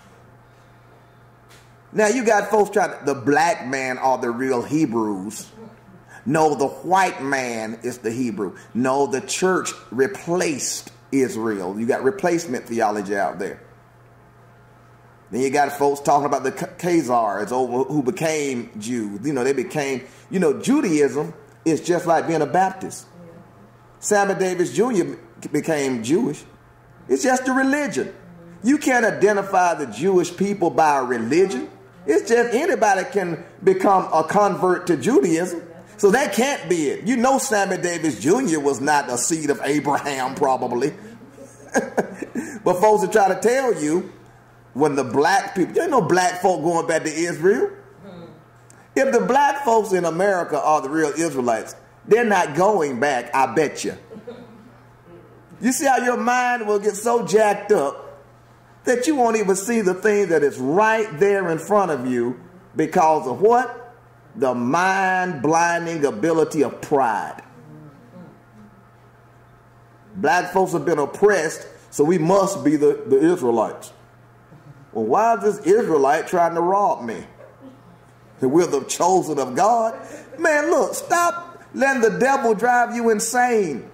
Now you got folks trying to, the black man are the real Hebrews. No, the white man is the Hebrew. No, the church replaced Israel. You got replacement theology out there. Then you got folks talking about the Khazars over who became Jews. You know, they became, you know, Judaism is just like being a Baptist. Samuel Davis Junior became Jewish. It's just a religion. You can't identify the Jewish people by a religion. It's just anybody can become a convert to Judaism. So that can't be it. You know Samuel Davis Junior was not a seed of Abraham, probably. But folks are trying to tell you, when the black people, there ain't no black folk going back to Israel. If the black folks in America are the real Israelites, they're not going back, I bet you. You see how your mind will get so jacked up that you won't even see the thing that is right there in front of you because of what? The mind-blinding ability of pride. Black folks have been oppressed, so we must be the, the Israelites. Well, why is this Israelite trying to rob me? We're the chosen of God. Man, look, stop letting the devil drive you insane.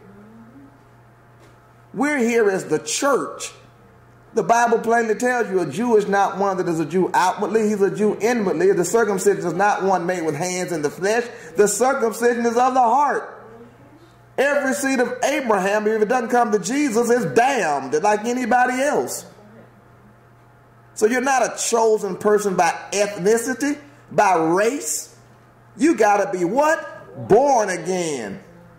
We're here as the church. The Bible plainly tells you a Jew is not one that is a Jew outwardly. He's a Jew inwardly. The circumcision is not one made with hands in the flesh. The circumcision is of the heart. Every seed of Abraham, if it doesn't come to Jesus, is damned like anybody else. So you're not a chosen person by ethnicity, by race. You got to be what? Born again.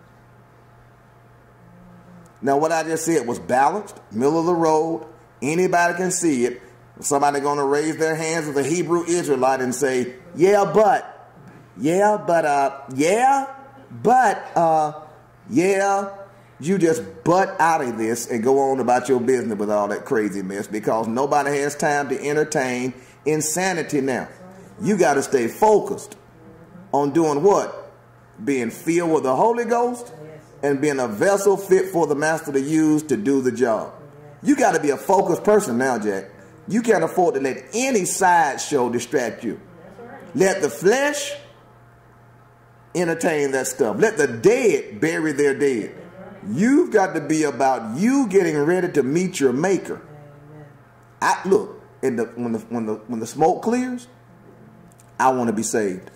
Now what I just said was balanced, middle of the road. Anybody can see it. Somebody going to raise their hands as a Hebrew Israelite and say, yeah, but, yeah, but, uh, yeah, but, uh, yeah, you just butt out of this and go on about your business with all that crazy mess because nobody has time to entertain insanity now. You got to stay focused on doing what? Being filled with the Holy Ghost and being a vessel fit for the master to use to do the job. You got to be a focused person now, Jack. You can't afford to let any sideshow distract you. Let the flesh entertain that stuff. Let the dead bury their dead. You've got to be about you getting ready to meet your maker. I, look, in the, when, the, when, the, when the smoke clears, I want to be saved.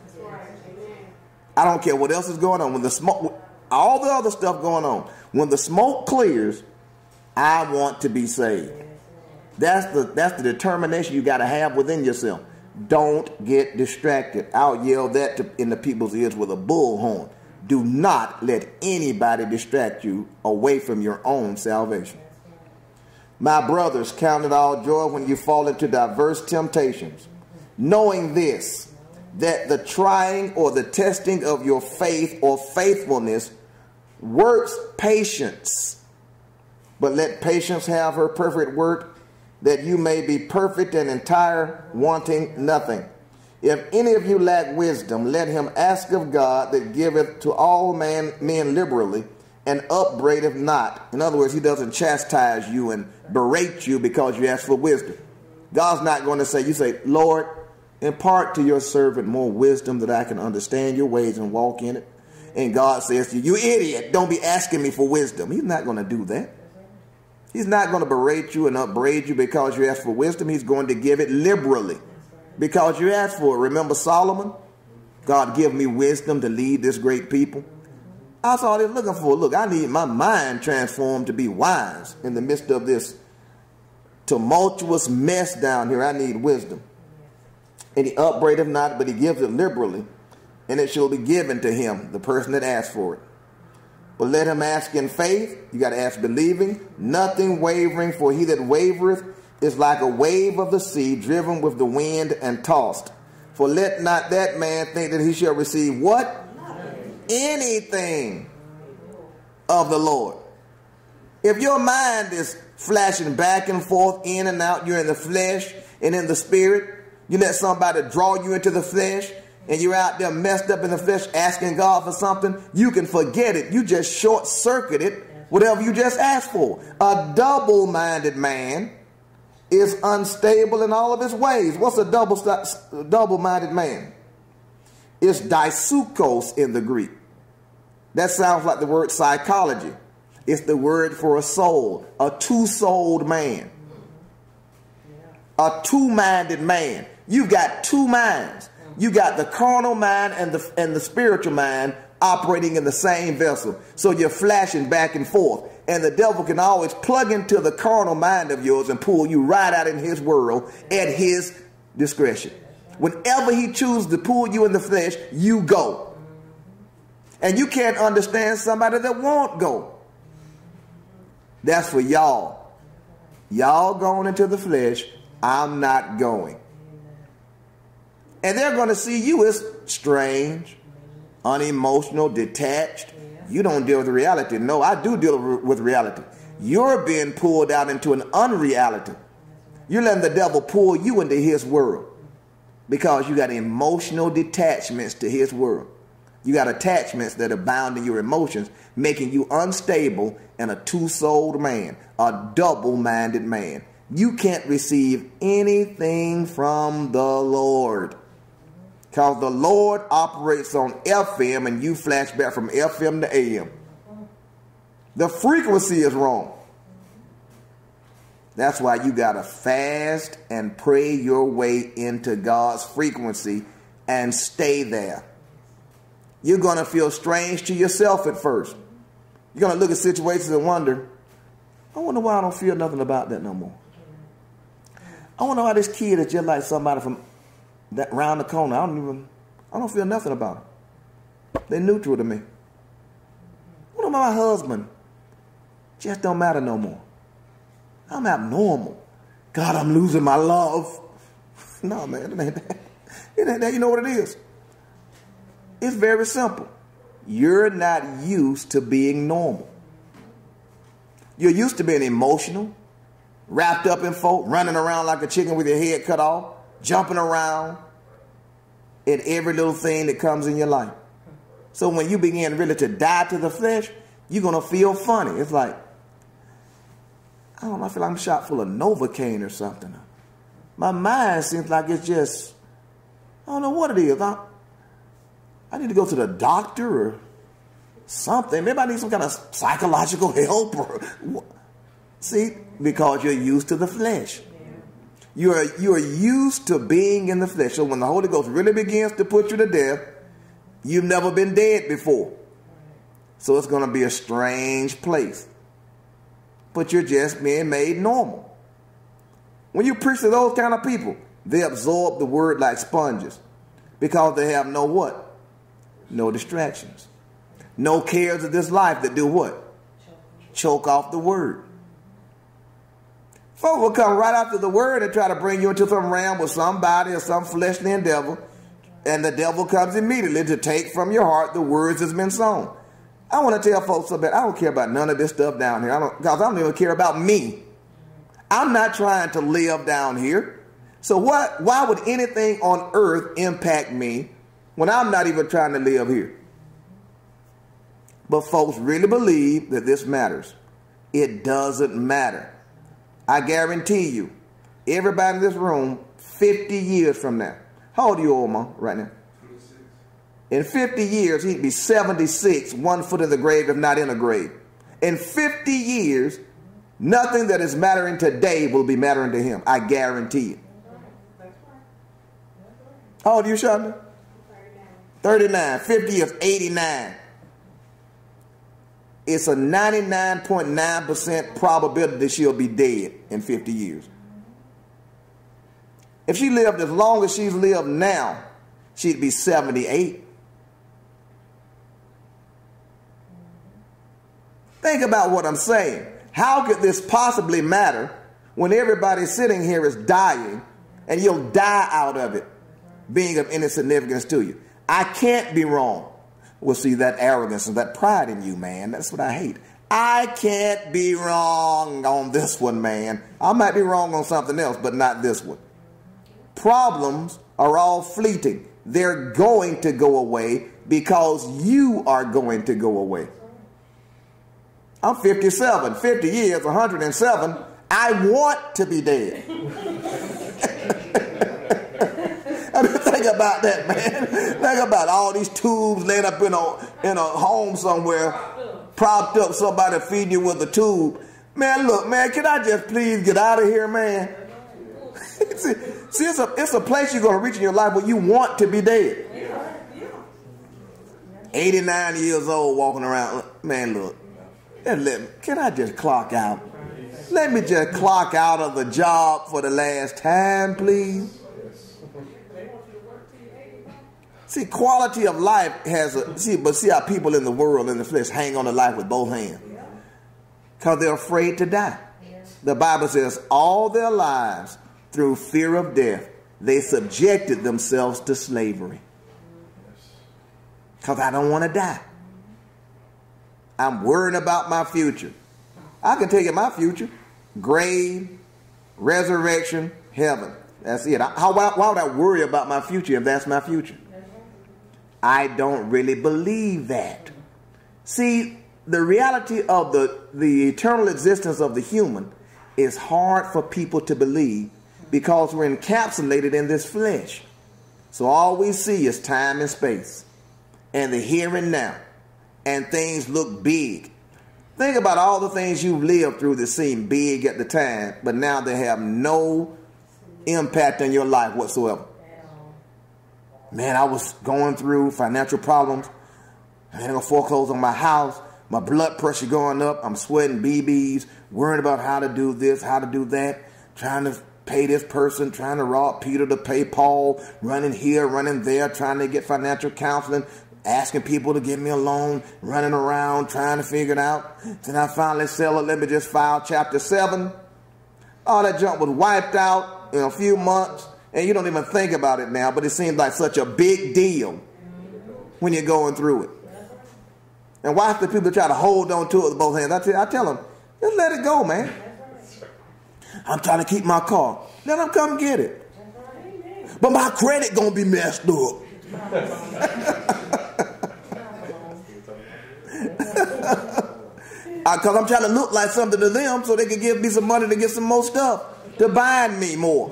I don't care what else is going on. When the smoke, all the other stuff going on, when the smoke clears, I want to be saved. That's the, that's the determination you got to have within yourself. Don't get distracted. I'll yell that to, in the people's ears with a bullhorn. Do not let anybody distract you away from your own salvation. My brothers, count it all joy when you fall into diverse temptations, knowing this, that the trying or the testing of your faith or faithfulness works patience. But let patience have her perfect work, that you may be perfect and entire, wanting nothing. If any of you lack wisdom, let him ask of God that giveth to all man, men liberally and upbraideth not. In other words, he doesn't chastise you and berate you because you ask for wisdom. God's not going to say, you say, Lord, impart to your servant more wisdom that I can understand your ways and walk in it. And God says to you, you idiot, don't be asking me for wisdom. He's not going to do that. He's not going to berate you and upbraid you because you ask for wisdom. He's going to give it liberally because you asked for it. Remember Solomon? God, give me wisdom to lead this great people. That's all they're looking for. Look, I need my mind transformed to be wise in the midst of this tumultuous mess down here. I need wisdom. And he upbraideth not, but he gives it liberally, and it shall be given to him, the person that asked for it. But let him ask in faith. You got to ask believing. Nothing wavering, for he that wavereth is like a wave of the sea, driven with the wind and tossed. For let not that man think that he shall receive what? Anything of the Lord. If your mind is flashing back and forth, in and out, you're in the flesh and in the spirit, you let somebody draw you into the flesh, and you're out there messed up in the flesh asking God for something, you can forget it. You just short-circuited whatever you just asked for. A double-minded man is unstable in all of his ways. What's a double, double-minded man? It's dysukos in the Greek. That sounds like the word psychology. It's the word for a soul, a two-souled man, a two-minded man. You've got two minds. You got the carnal mind and the, and the spiritual mind operating in the same vessel. So you're flashing back and forth. And the devil can always plug into the carnal mind of yours and pull you right out in his world at his discretion. Whenever he chooses to pull you in the flesh, you go. And you can't understand somebody that won't go. That's for y'all. Y'all going into the flesh, I'm not going. And they're going to see you as strange, unemotional, detached. You don't deal with reality. No, I do deal with reality. You're being pulled out into an unreality. You're letting the devil pull you into his world because you got emotional detachments to his world. You got attachments that are bound in your emotions, making you unstable and a two-souled man, a double-minded man. You can't receive anything from the Lord because the Lord operates on F M and you flash back from F M to A M. The frequency is wrong. That's why you got to fast and pray your way into God's frequency and stay there. You're going to feel strange to yourself at first. You're going to look at situations and wonder, I wonder why I don't feel nothing about that no more. I wonder why this kid is just like somebody from that round the corner. I don't even, I don't feel nothing about them. They're neutral to me. I wonder why my husband just don't matter no more. I'm abnormal. God, I'm losing my love. No, man, it ain't that. It ain't that. You know what it is? It's very simple. You're not used to being normal. You're used to being emotional, wrapped up in folk, running around like a chicken with your head cut off, jumping around in every little thing that comes in your life. So when you begin really to die to the flesh, you're going to feel funny. It's like, I don't know, I feel like I'm shot full of Novocaine or something. My mind seems like it's just, I don't know what it is. I, I need to go to the doctor or something. Maybe I need some kind of psychological help. Or, see, because you're used to the flesh. You're, you're used to being in the flesh. So when the Holy Ghost really begins to put you to death, you've never been dead before. So it's going to be a strange place. But you're just being made normal. When you preach to those kind of people, they absorb the word like sponges because they have no what? No distractions. No cares of this life that do what? Choke off the word. Folks will come right after the word and try to bring you into some realm with somebody or some fleshly endeavor, and the devil comes immediately to take from your heart the words that's been sown. I want to tell folks about, I don't care about none of this stuff down here. I don't, because I don't even care about me. I'm not trying to live down here. So what, why would anything on earth impact me when I'm not even trying to live here? But folks really believe that this matters. It doesn't matter. I guarantee you, everybody in this room, fifty years from now. How old are you, Omar, right now? In fifty years, he'd be seventy-six, one foot in the grave, if not in a grave. In fifty years, nothing that is mattering today will be mattering to him. I guarantee it. How old are you, Shonda? thirty-nine. fifty years, eighty-nine. It's a ninety-nine point nine percent probability that she'll be dead in fifty years. If she lived as long as she's lived now, she'd be seventy-eight. Think about what I'm saying. How could this possibly matter when everybody sitting here is dying and you'll die out of it being of any significance to you? I can't be wrong. Well, see, that arrogance and that pride in you, man, that's what I hate. I can't be wrong on this one, man. I might be wrong on something else, but not this one. Problems are all fleeting. They're going to go away because you are going to go away. I'm fifty-seven, fifty years, one hundred seven. I want to be dead. I mean, think about that, man. Think about all these tubes laid up in a, in a home somewhere, propped up, somebody feeding you with a tube. Man, look, man, can I just please get out of here, man? see, see it's, a, it's a place you're going to reach in your life where you want to be dead. eighty-nine years old walking around. Man, look. And let me, can I just clock out? Let me just clock out of the job for the last time, please. See, quality of life has a, see, but see how people in the world, in the flesh, hang on to life with both hands. Because they're afraid to die. The Bible says all their lives, through fear of death, they subjected themselves to slavery. Because I don't want to die. I'm worried about my future. I can tell you my future. Grave, resurrection, heaven. That's it. How, why, why would I worry about my future if that's my future? I don't really believe that. See, the reality of the, the eternal existence of the human is hard for people to believe because we're encapsulated in this flesh. So all we see is time and space and the here and now. And things look big. Think about all the things you've lived through that seem big at the time, but now they have no impact on your life whatsoever. Man, I was going through financial problems. I had to foreclose on my house. My blood pressure going up. I'm sweating B Bs, worrying about how to do this, how to do that, trying to pay this person, trying to rob Peter to pay Paul, running here, running there, trying to get financial counseling, asking people to give me a loan, running around, trying to figure it out. Then I finally sell it. Let me just file chapter seven. All that junk was wiped out in a few months, and you don't even think about it now, but it seems like such a big deal when you're going through it. And watch the people try to hold on to it with both hands. I tell, I tell them, just let it go, man. I'm trying to keep my car. Let them come get it. But my credit going to be messed up. Because I'm trying to look like something to them so they can give me some money to get some more stuff to bind me more.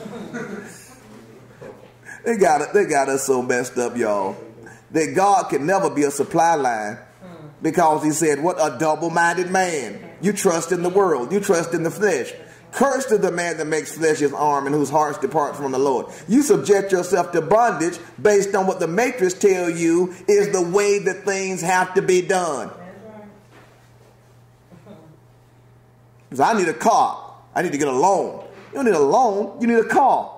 They got it. They got us so messed up, y'all, that God can never be a supply line because he said, what a double-minded man. You trust in the world. You trust in the flesh. Cursed is the man that makes flesh his arm and whose hearts depart from the Lord. You subject yourself to bondage based on what the matrix tell you is the way that things have to be done. So I need a car. I need to get a loan. You don't need a loan. You need a car.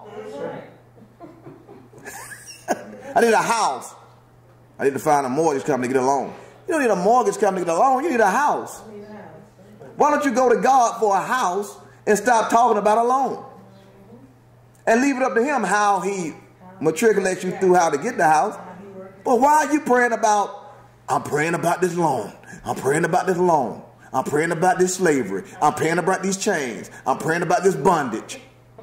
I need a house. I need to find a mortgage company to get a loan. You don't need a mortgage company to get a loan. You need a house. Why don't you go to God for a house and stop talking about a loan? And leave it up to him how he matriculates you through how to get the house. But why are you praying about, I'm praying about this loan. I'm praying about this loan. I'm praying about this slavery. I'm praying about these chains. I'm praying about this bondage.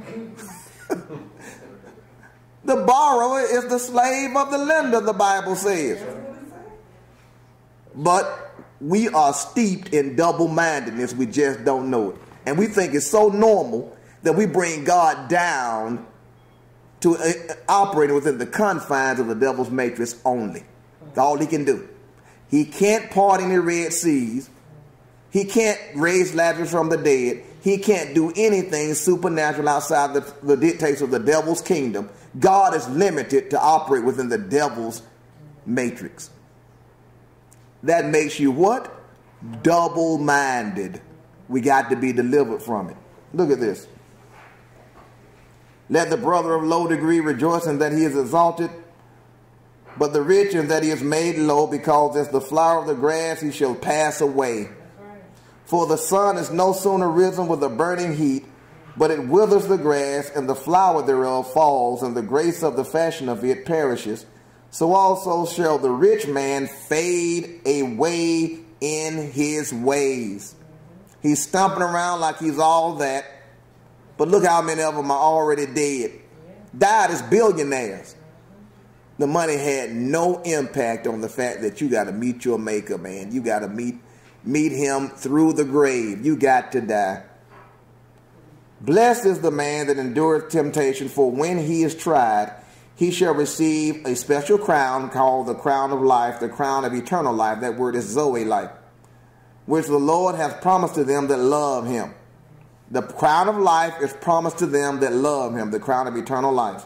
The borrower is the slave of the lender, the Bible says. But we are steeped in double-mindedness. We just don't know it. And we think it's so normal that we bring God down to uh, operating within the confines of the devil's matrix only. That's all he can do. He can't part any Red Seas. He can't raise Lazarus from the dead. He can't do anything supernatural outside the, the dictates of the devil's kingdom. God is limited to operate within the devil's matrix. That makes you what? Double-minded. We got to be delivered from it. Look at this. Let the brother of low degree rejoice in that he is exalted, but the rich in that he is made low, because as the flower of the grass he shall pass away. For the sun is no sooner risen with a burning heat, but it withers the grass, and the flower thereof falls, and the grace of the fashion of it perishes. So also shall the rich man fade away in his ways. He's stomping around like he's all that, but look how many of them are already dead. Died as billionaires. The money had no impact on the fact that you got to meet your maker, man. You got to meet, meet him through the grave. You got to die. Blessed is the man that endureth temptation, for when he is tried, he shall receive a special crown called the crown of life, the crown of eternal life. That word is Zoe life, which the Lord hath promised to them that love him. The crown of life is promised to them that love him, the crown of eternal life.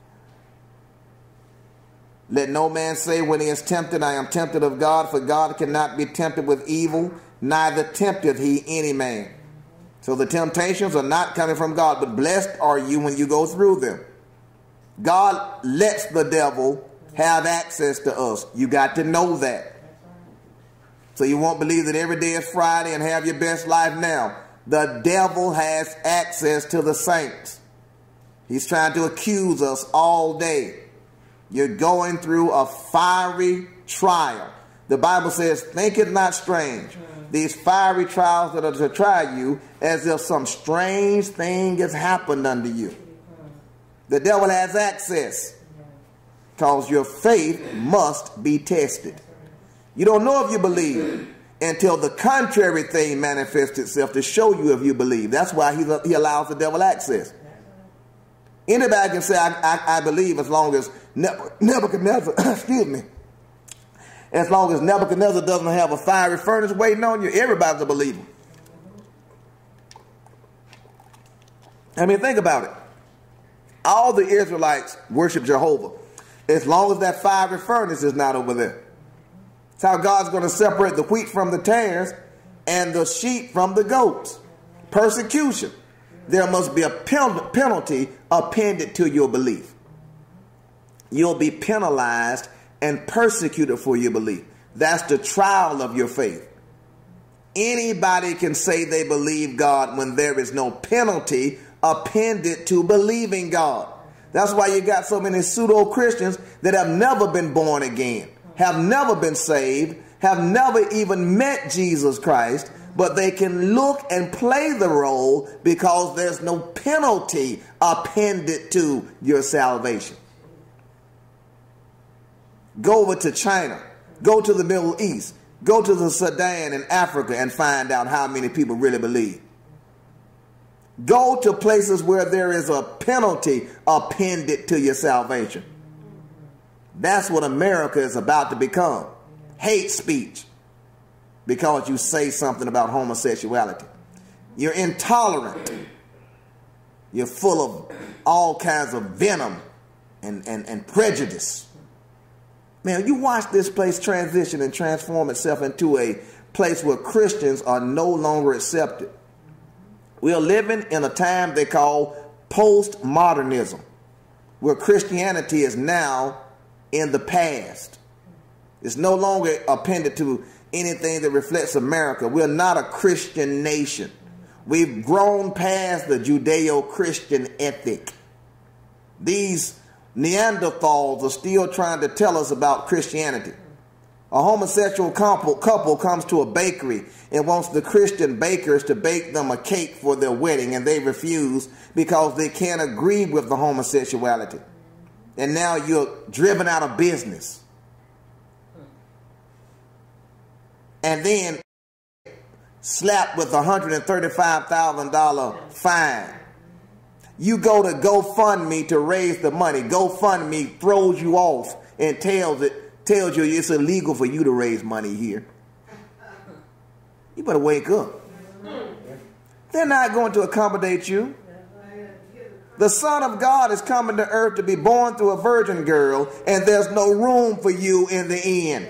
Let no man say when he is tempted, I am tempted of God, for God cannot be tempted with evil, neither tempteth he any man. So the temptations are not coming from God, but blessed are you when you go through them. God lets the devil have access to us. You got to know that. So you won't believe that every day is Friday and have your best life now. The devil has access to the saints. He's trying to accuse us all day. You're going through a fiery trial. The Bible says, think it not strange. These fiery trials that are to try you, as if some strange thing has happened unto you. The devil has access, because your faith must be tested. You don't know if you believe until the contrary thing manifests itself to show you if you believe. That's why he, he allows the devil access. Anybody can say, I, I, I believe, as long as Nebuchadnezzar, excuse me, as long as Nebuchadnezzar doesn't have a fiery furnace waiting on you, everybody's a believer. I mean, think about it. All the Israelites worship Jehovah, as long as that fiery furnace is not over there. That's how God's going to separate the wheat from the tares and the sheep from the goats. Persecution. There must be a penalty appended to your belief. You'll be penalized and persecuted for your belief. That's the trial of your faith. Anybody can say they believe God when there is no penalty appended to believing God. That's why you got so many pseudo-Christians that have never been born again, have never been saved, have never even met Jesus Christ, but they can look and play the role because there's no penalty appended to your salvation. Go over to China, go to the Middle East, go to the Sudan in Africa and find out how many people really believe. Go to places where there is a penalty appended to your salvation. That's what America is about to become. Hate speech. Because you say something about homosexuality. You're intolerant. You're full of all kinds of venom and, and, and prejudice. Man, you watch this place transition and transform itself into a place where Christians are no longer accepted. We are living in a time they call postmodernism, where Christianity is now in the past. It's no longer appended to anything that reflects America. We're not a Christian nation. We've grown past the Judeo-Christian ethic. These Neanderthals are still trying to tell us about Christianity. A homosexual couple, couple comes to a bakery and wants the Christian bakers to bake them a cake for their wedding, and they refuse because they can't agree with the homosexuality. And now you're driven out of business. And then slapped with a one hundred thirty-five thousand dollar fine. You go to GoFundMe to raise the money. GoFundMe throws you off and tells it, tells you it's illegal for you to raise money here. You better wake up. They're not going to accommodate you. The Son of God is coming to earth to be born through a virgin girl, and there's no room for you in the end.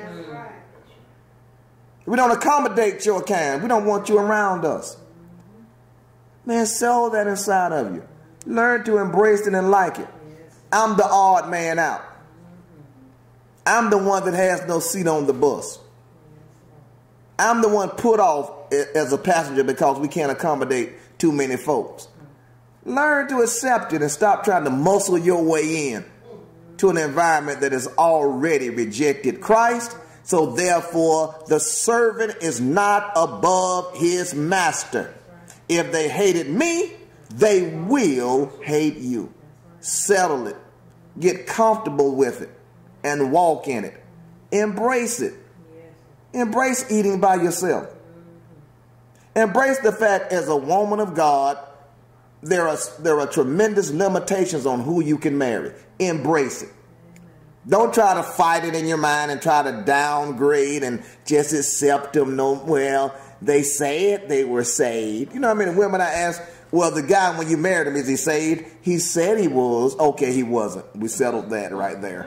We don't accommodate your kind. We don't want you around us. Man, sell that inside of you. Learn to embrace it and like it. I'm the odd man out. I'm the one that has no seat on the bus. I'm the one put off as a passenger because we can't accommodate too many folks. Learn to accept it and stop trying to muscle your way in to an environment that has already rejected Christ. So therefore, the servant is not above his master. If they hated me, they will hate you. Settle it. Get comfortable with it and walk in it. Embrace it. Embrace eating by yourself. Embrace the fact, as a woman of God, there are, there are tremendous limitations on who you can marry. Embrace it. Don't try to fight it in your mind and try to downgrade and just accept them. No, well, they said they were saved. You know how many women I ask, well, the guy, when you married him, is he saved? He said he was. Okay, he wasn't. We settled that right there.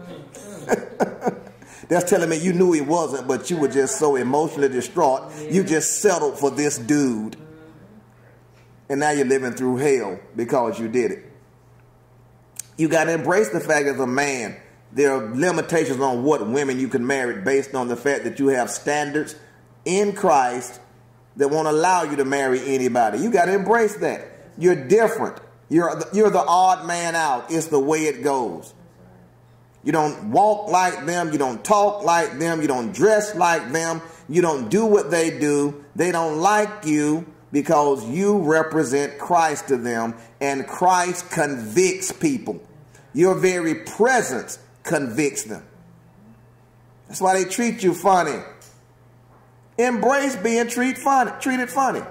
That's telling me you knew he wasn't, but you were just so emotionally distraught. You just settled for this dude. And now you're living through hell because you did it. You got to embrace the fact, as a man, there are limitations on what women you can marry based on the fact that you have standards in Christ that won't allow you to marry anybody. You got to embrace that. You're different. You're, you're the odd man out. It's the way it goes. You don't walk like them. You don't talk like them. You don't dress like them. You don't do what they do. They don't like you because you represent Christ to them, and Christ convicts people. Your very presence convicts them. That's why they treat you funny. Embrace being treat funny, treated funny.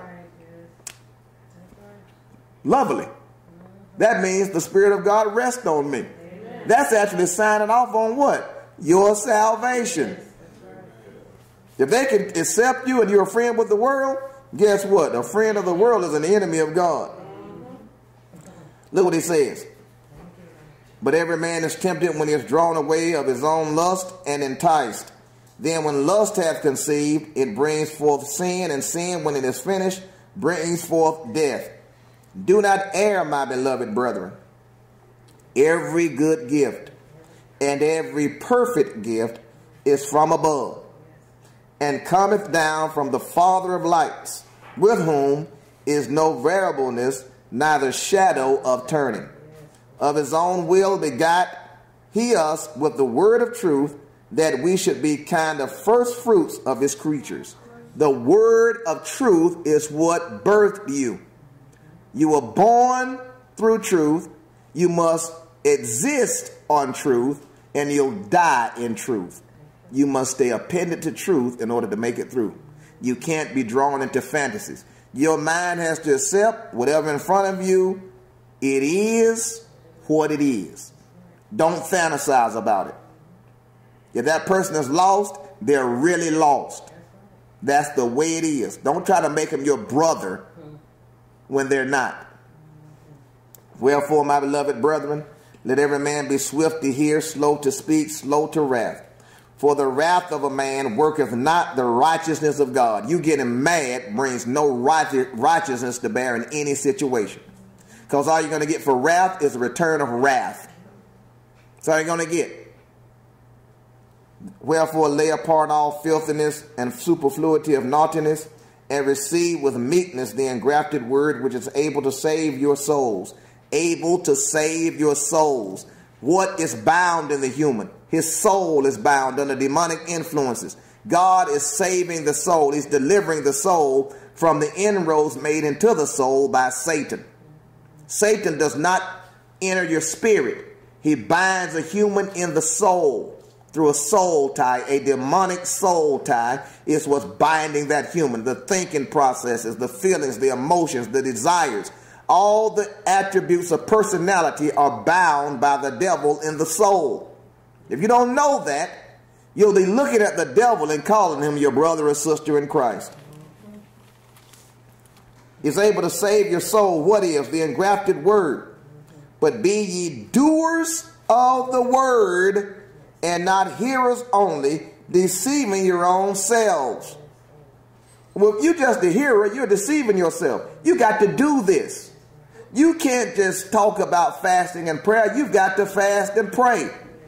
Lovely. That means the Spirit of God rests on me. That's actually signing off on what? Your salvation. If they can accept you and you're a friend with the world, guess what? A friend of the world is an enemy of God. Look what he says. But every man is tempted when he is drawn away of his own lust and enticed. Then when lust hath conceived, it brings forth sin, and sin, when it is finished, brings forth death. Do not err, my beloved brethren. Every good gift and every perfect gift is from above, and cometh down from the Father of lights, with whom is no variableness, neither shadow of turning. Of his own will begot he us with the word of truth, that we should be kind of first fruits of his creatures. The word of truth is what birthed you. You were born through truth. You must exist on truth, and you'll die in truth. You must stay appended to truth in order to make it through. You can't be drawn into fantasies. Your mind has to accept whatever in front of you. It is what it is. Don't fantasize about it. If that person is lost, they're really lost. That's the way it is. Don't try to make them your brother when they're not. Wherefore, my beloved brethren, let every man be swift to hear, slow to speak, slow to wrath. For the wrath of a man worketh not the righteousness of God. You getting mad brings no righteousness to bear in any situation. Because all you're going to get for wrath is a return of wrath. That's all you're going to get. Wherefore lay apart all filthiness and superfluity of naughtiness, and receive with meekness the engrafted word, which is able to save your souls. Able to save your souls. What is bound in the human? His soul is bound under demonic influences. God is saving the soul. He's delivering the soul from the inroads made into the soul by Satan. Satan does not enter your spirit. He binds a human in the soul through a soul tie. A demonic soul tie is what's binding that human. The thinking processes, the feelings, the emotions, the desires. All the attributes of personality are bound by the devil in the soul. If you don't know that, you'll be looking at the devil and calling him your brother or sister in Christ. He's able to save your soul. What is? The engrafted word. But be ye doers of the word, and not hearers only, deceiving your own selves. Well, if you're just a hearer, you're deceiving yourself. You got to do this. You can't just talk about fasting and prayer. You've got to fast and pray.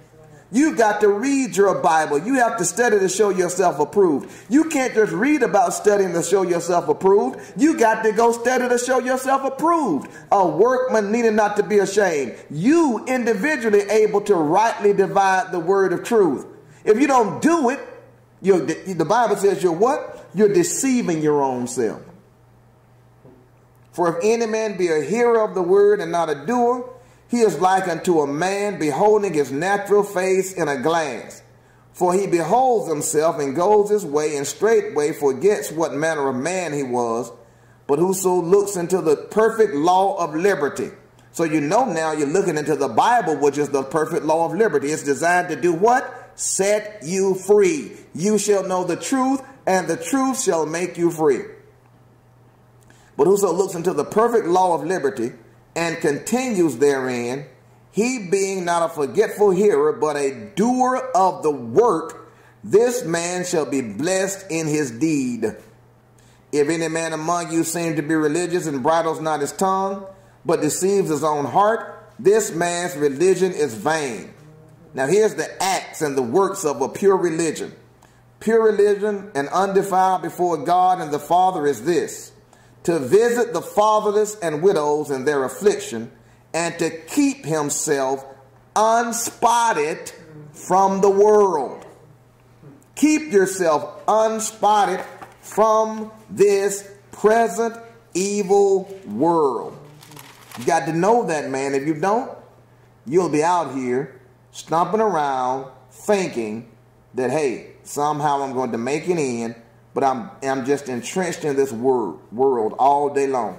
You've got to read your Bible. You have to study to show yourself approved. You can't just read about studying to show yourself approved. You got to go study to show yourself approved. A workman needing not to be ashamed. You individually able to rightly divide the word of truth. If you don't do it, you're, the Bible says you're what? You're deceiving your own self. For if any man be a hearer of the word and not a doer, he is like unto a man beholding his natural face in a glass. For he beholds himself and goes his way, and straightway forgets what manner of man he was. But whoso looks into the perfect law of liberty. So you know now you're looking into the Bible, which is the perfect law of liberty. It's designed to do what? Set you free. You shall know the truth, and the truth shall make you free. But whoso looks into the perfect law of liberty, and continues therein, he being not a forgetful hearer, but a doer of the work, this man shall be blessed in his deed. If any man among you seem to be religious and bridles not his tongue, but deceives his own heart, this man's religion is vain. Now here's the acts and the works of a pure religion. Pure religion and undefiled before God and the Father is this: to visit the fatherless and widows in their affliction, and to keep himself unspotted from the world. Keep yourself unspotted from this present evil world. You got to know that, man. If you don't, you'll be out here stomping around thinking that, hey, somehow I'm going to make it in, but I'm, I'm just entrenched in this world, world all day long.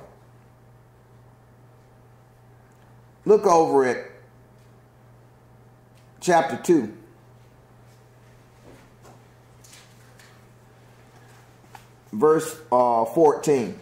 Look over at chapter two. Verse uh, fourteen.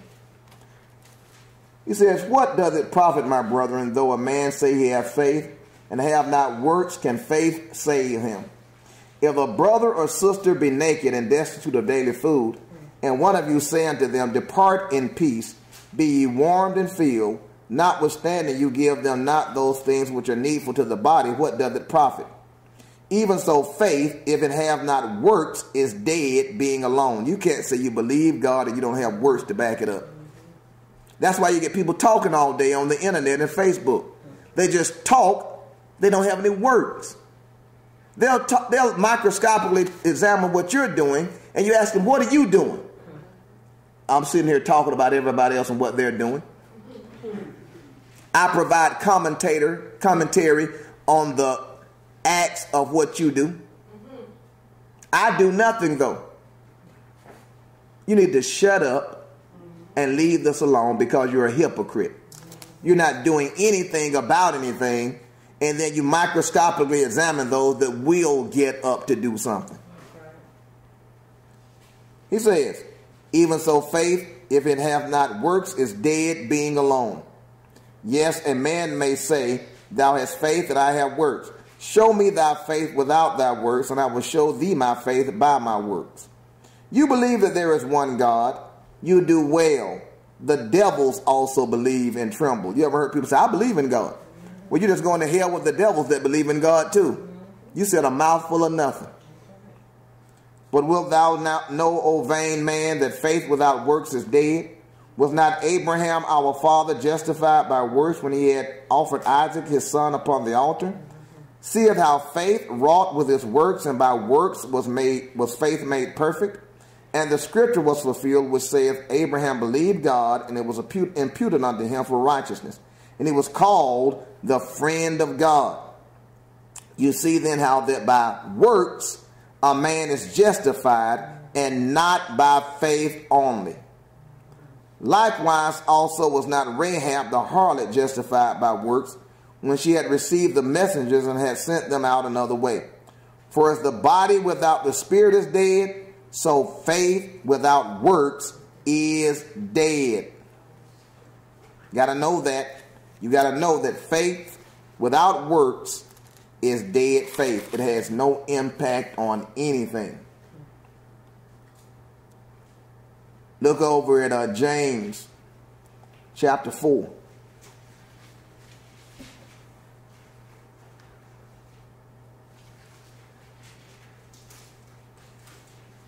He says, what does it profit, my brethren, though a man say he have faith and have not works, can faith save him? If a brother or sister be naked and destitute of daily food, and one of you say unto them, depart in peace, be ye warmed and filled, notwithstanding you give them not those things which are needful to the body, what doth it profit? Even so faith, if it have not works, is dead, being alone. You can't say you believe God and you don't have works to back it up. That's why you get people talking all day on the internet and Facebook. They just talk, they don't have any works. They'll, talk, they'll microscopically examine what you're doing, and you ask them, what are you doing? I'm sitting here talking about everybody else and what they're doing. I provide commentator, commentary on the acts of what you do. I do nothing, though. You need to shut up and leave this alone, because you're a hypocrite. You're not doing anything about anything, and then you microscopically examine those that will get up to do something. He says, even so faith, if it have not works, is dead, being alone. Yes, a man may say, thou hast faith, that I have works. Show me thy faith without thy works, and I will show thee my faith by my works. You believe that there is one God. You do well. The devils also believe and tremble. You ever heard people say, I believe in God? Well, you're just going to hell with the devils that believe in God too. You said a mouthful of nothing. But wilt thou not know, O vain man, that faith without works is dead? Was not Abraham our father justified by works when he had offered Isaac his son upon the altar? Seeth how faith wrought with his works, and by works was made was faith made perfect. And the scripture was fulfilled, which saith, Abraham believed God, and it was imputed unto him for righteousness. And he was called the friend of God. You see then how that by works a man is justified, and not by faith only. Likewise also was not Rahab the harlot justified by works, when she had received the messengers and had sent them out another way. For as the body without the spirit is dead, so faith without works is dead. You got to know that. You got to know that faith without works is dead faith. It has no impact on anything. Look over at uh, James chapter four.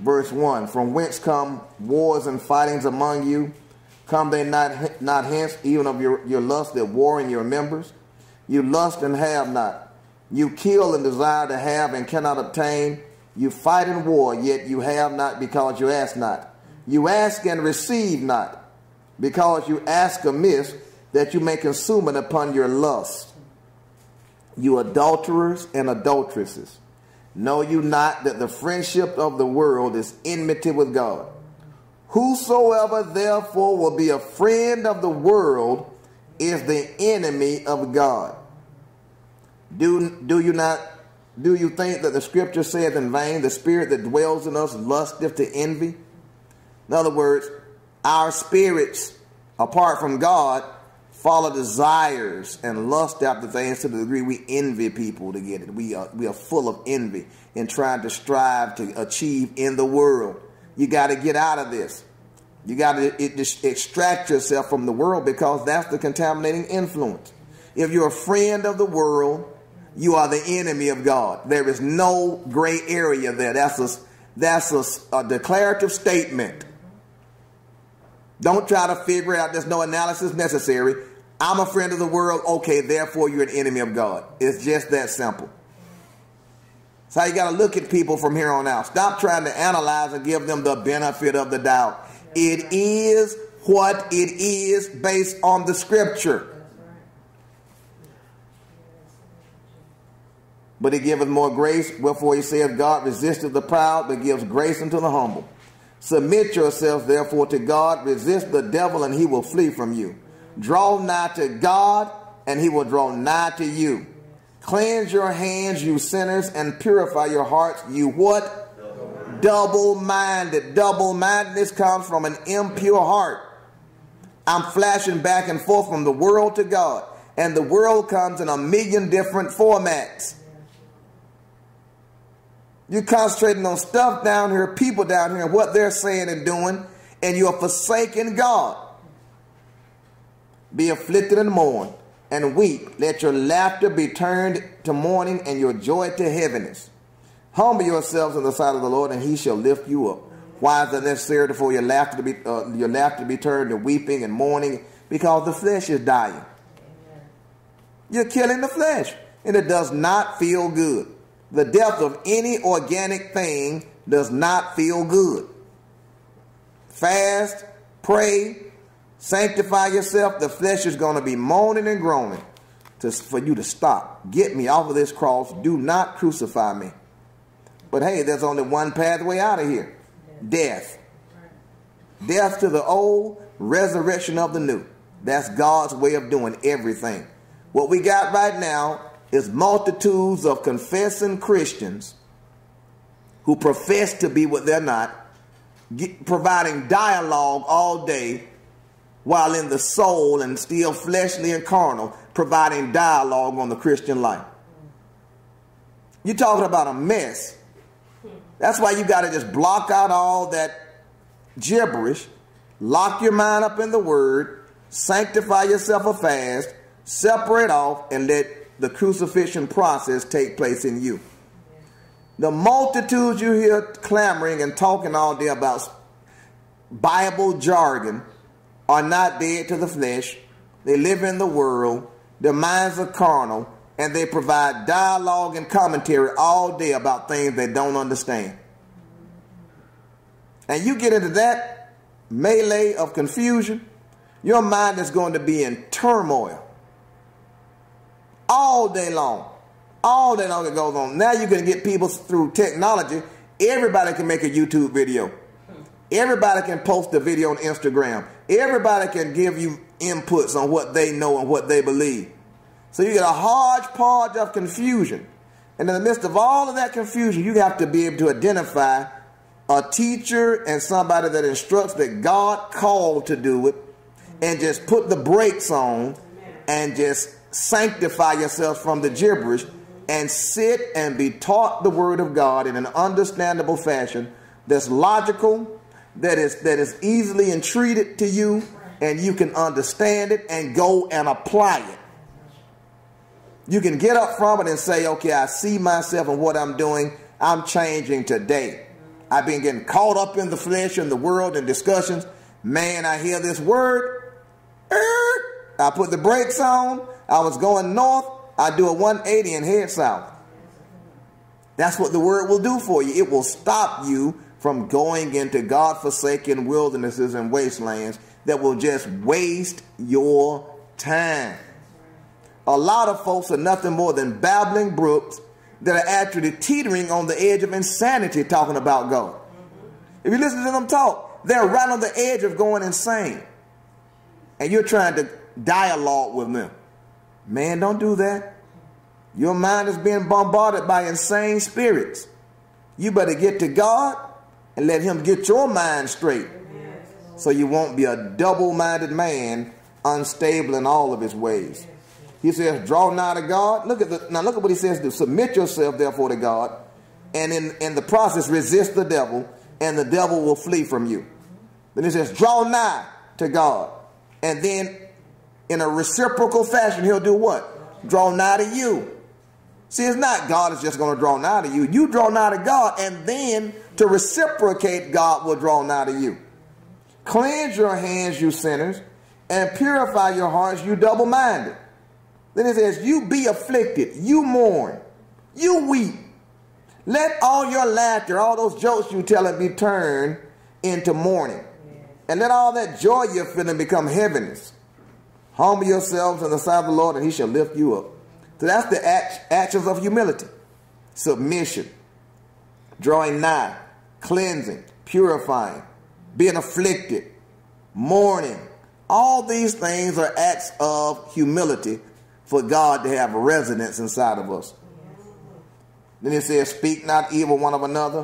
Verse one, from whence come wars and fightings among you? Come they not, not hence, even of your, your lust that war in your members? You lust and have not. You kill and desire to have and cannot obtain. You fight in war, yet you have not because you ask not. You ask and receive not, because you ask amiss, that you may consume it upon your lust. You adulterers and adulteresses, know you not that the friendship of the world is enmity with God? Whosoever therefore will be a friend of the world is the enemy of God. Do, do you not, do you think that the scripture saith in vain, the spirit that dwells in us lusteth to envy? In other words, our spirits, apart from God, follow desires and lust after things to the degree we envy people to get it. We are, we are full of envy in trying to strive to achieve in the world. You got to get out of this. You got to extract yourself from the world, because that's the contaminating influence. If you're a friend of the world, you are the enemy of God. There is no gray area there. That's a, that's a, a declarative statement. Don't try to figure it out. There's no analysis necessary. I'm a friend of the world. Okay, therefore you're an enemy of God. It's just that simple. That's how you got to look at people from here on out. Stop trying to analyze and give them the benefit of the doubt. It is what it is based on the scripture. But he giveth more grace. Wherefore he saith, God resisteth the proud, but gives grace unto the humble. Submit yourselves therefore to God. Resist the devil, and he will flee from you. Draw nigh to God, and he will draw nigh to you. Cleanse your hands, you sinners, and purify your hearts, you what? Double-minded. Double-mindedness comes from an impure heart. I'm flashing back and forth from the world to God, and the world comes in a million different formats. You're concentrating on stuff down here, people down here, and what they're saying and doing, and you're forsaking God. Be afflicted and mourn, and weep. Let your laughter be turned to mourning, and your joy to heaviness. Humble yourselves in the sight of the Lord, and he shall lift you up. Why is it necessary for your laughter to be uh, your laughter to be turned to weeping and mourning? Because the flesh is dying. Amen. You're killing the flesh, and it does not feel good. The death of any organic thing does not feel good. Fast, pray, sanctify yourself. The flesh is going to be moaning and groaning to, for you to stop. Get me off of this cross. Do not crucify me. But hey, there's only one pathway out of here. Death. Death to the old, resurrection of the new. That's God's way of doing everything. What we got right now is multitudes of confessing Christians who profess to be what they're not, get, providing dialogue all day while in the soul and still fleshly and carnal, providing dialogue on the Christian life. You're talking about a mess. That's why you got to just block out all that gibberish, lock your mind up in the word, sanctify yourself a fast, separate off, and let the crucifixion process take place in you. The multitudes you hear clamoring and talking all day about Bible jargon are not dead to the flesh. They live in the world. Their minds are carnal, and they provide dialogue and commentary all day about things they don't understand. And you get into that melee of confusion, your mind is going to be in turmoil. All day long. All day long it goes on. Now you can get people through technology. Everybody can make a YouTube video. Everybody can post a video on Instagram. Everybody can give you inputs on what they know and what they believe. So you get a hodgepodge of confusion. And in the midst of all of that confusion, you have to be able to identify a teacher and somebody that instructs that God called to do it, and just put the brakes on and just sanctify yourself from the gibberish and sit and be taught the word of God in an understandable fashion that's logical, that is that is easily entreated to you, and you can understand it and go and apply it. You can get up from it and say, okay, I see myself and what I'm doing. I'm changing today. I've been getting caught up in the flesh and the world and discussions. Man, I hear this word. I put the brakes on. I was going north. I do a one eighty and head south. That's what the word will do for you. It will stop you from going into God-forsaken wildernesses and wastelands that will just waste your time. A lot of folks are nothing more than babbling brooks that are actually teetering on the edge of insanity talking about God. If you listen to them talk, they're right on the edge of going insane. And you're trying to dialogue with them. Man, don't do that. Your mind is being bombarded by insane spirits. You better get to God and let him get your mind straight, so you won't be a double-minded man, unstable in all of his ways. He says, draw nigh to God. Look at the, now look at what he says to submit yourself therefore to God, and in, in the process resist the devil, and the devil will flee from you. Then he says, draw nigh to God. And then in a reciprocal fashion, he'll do what? Draw nigh to you. See, it's not God is just going to draw nigh to you. You draw nigh to God, and then to reciprocate, God will draw nigh to you. Cleanse your hands, you sinners, and purify your hearts, you double-minded. Then it says, you be afflicted, you mourn, you weep. Let all your laughter, all those jokes you telling be turned into mourning. And let all that joy you're feeling become heaviness. Humble yourselves in the sight of the Lord, and he shall lift you up. So that's the act, actions of humility. Submission, drawing nigh, cleansing, purifying, being afflicted, mourning. All these things are acts of humility for God to have residence inside of us. Then it says, speak not evil one of another,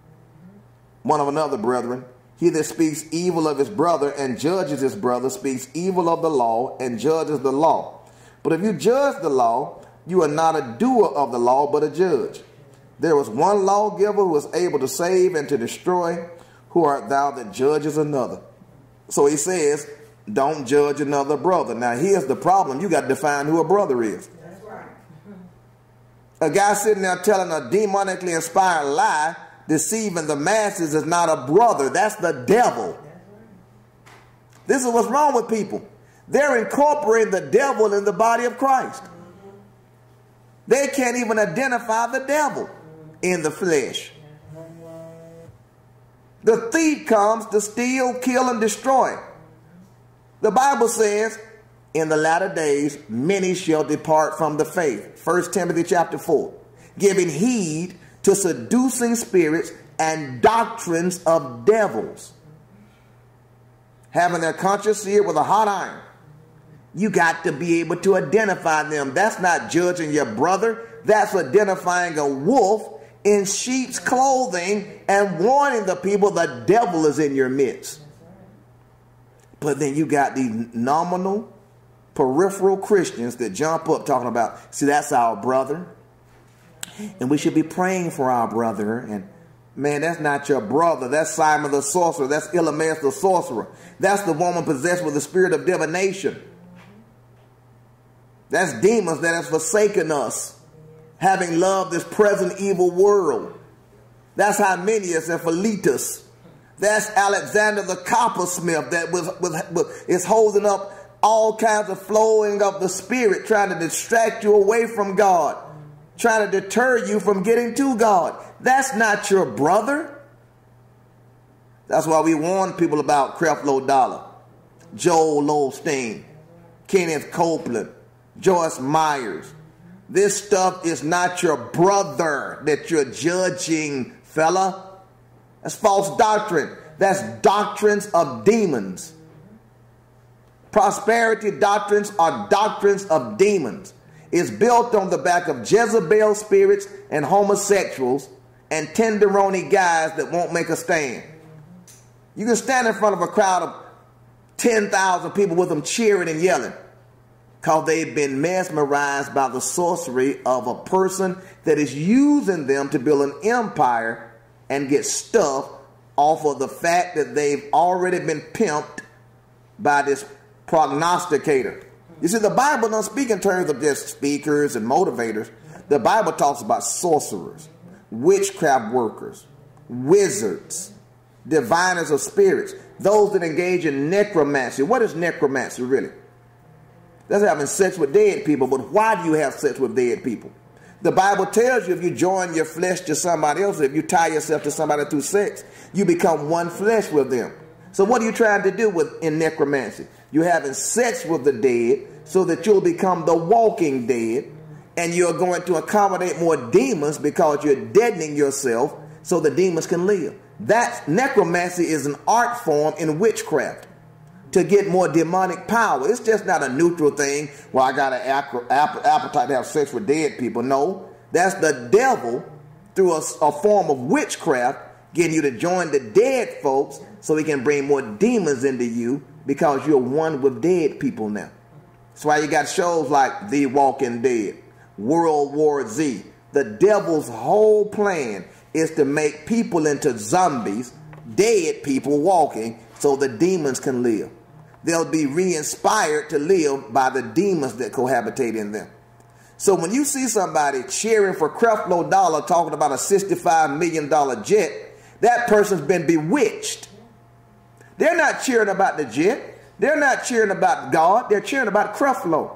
one of another, brethren. He that speaks evil of his brother and judges his brother speaks evil of the law and judges the law. But if you judge the law, you are not a doer of the law, but a judge. There was one lawgiver who was able to save and to destroy. Who art thou that judges another? So he says, don't judge another brother. Now here's the problem. You got to define who a brother is. That's right. A guy sitting there telling a demonically inspired lie, deceiving the masses, is not a brother. That's the devil. This is what's wrong with people. They're incorporating the devil in the body of Christ. They can't even identify the devil in the flesh. The thief comes to steal, kill, and destroy. The Bible says, in the latter days, many shall depart from the faith. First Timothy chapter four. Giving heed to seducing spirits and doctrines of devils. Having their conscience seared with a hot iron. You got to be able to identify them. That's not judging your brother. That's identifying a wolf in sheep's clothing and warning the people the devil is in your midst. But then you got these nominal, peripheral Christians that jump up talking about, see, that's our brother, and we should be praying for our brother. And man, that's not your brother. That's Simon the sorcerer. That's Elymas the sorcerer. That's the woman possessed with the spirit of divination. That's demons that has forsaken us, having loved this present evil world. That's Hymenaeus and Philetus. That's Alexander the coppersmith that was, was, was, is holding up all kinds of flowing of the spirit, trying to distract you away from God, trying to deter you from getting to God. That's not your brother. That's why we warn people about Creflo Dollar, Joel Osteen, Kenneth Copeland, Joyce Myers. This stuff is not your brother that you're judging, fella. That's false doctrine. That's doctrines of demons. Prosperity doctrines are doctrines of demons. It's built on the back of Jezebel spirits and homosexuals and tenderoni guys that won't make a stand. You can stand in front of a crowd of ten thousand people with them cheering and yelling, because they've been mesmerized by the sorcery of a person that is using them to build an empire and get stuff off of the fact that they've already been pimped by this prognosticator. You see, the Bible doesn't speak in terms of just speakers and motivators. The Bible talks about sorcerers, witchcraft workers, wizards, diviners of spirits, those that engage in necromancy. What is necromancy really? That's having sex with dead people, but why do you have sex with dead people? The Bible tells you if you join your flesh to somebody else, if you tie yourself to somebody through sex, you become one flesh with them. So what are you trying to do with in necromancy? You're having sex with the dead so that you'll become the walking dead, and you're going to accommodate more demons because you're deadening yourself so the demons can live. That necromancy is an art form in witchcraft to get more demonic power. It's just not a neutral thing. Well, I got an appetite to have sex with dead people. No, that's the devil through a, a form of witchcraft getting you to join the dead folks so he can bring more demons into you because you're one with dead people now. That's why you got shows like The Walking Dead, World War Z. The devil's whole plan is to make people into zombies, dead people walking, so the demons can live. They'll be re-inspired to live by the demons that cohabitate in them. So when you see somebody cheering for Creflo Dollar talking about a sixty-five million dollar jet, that person's been bewitched. They're not cheering about the jet. They're not cheering about God. They're cheering about Creflo.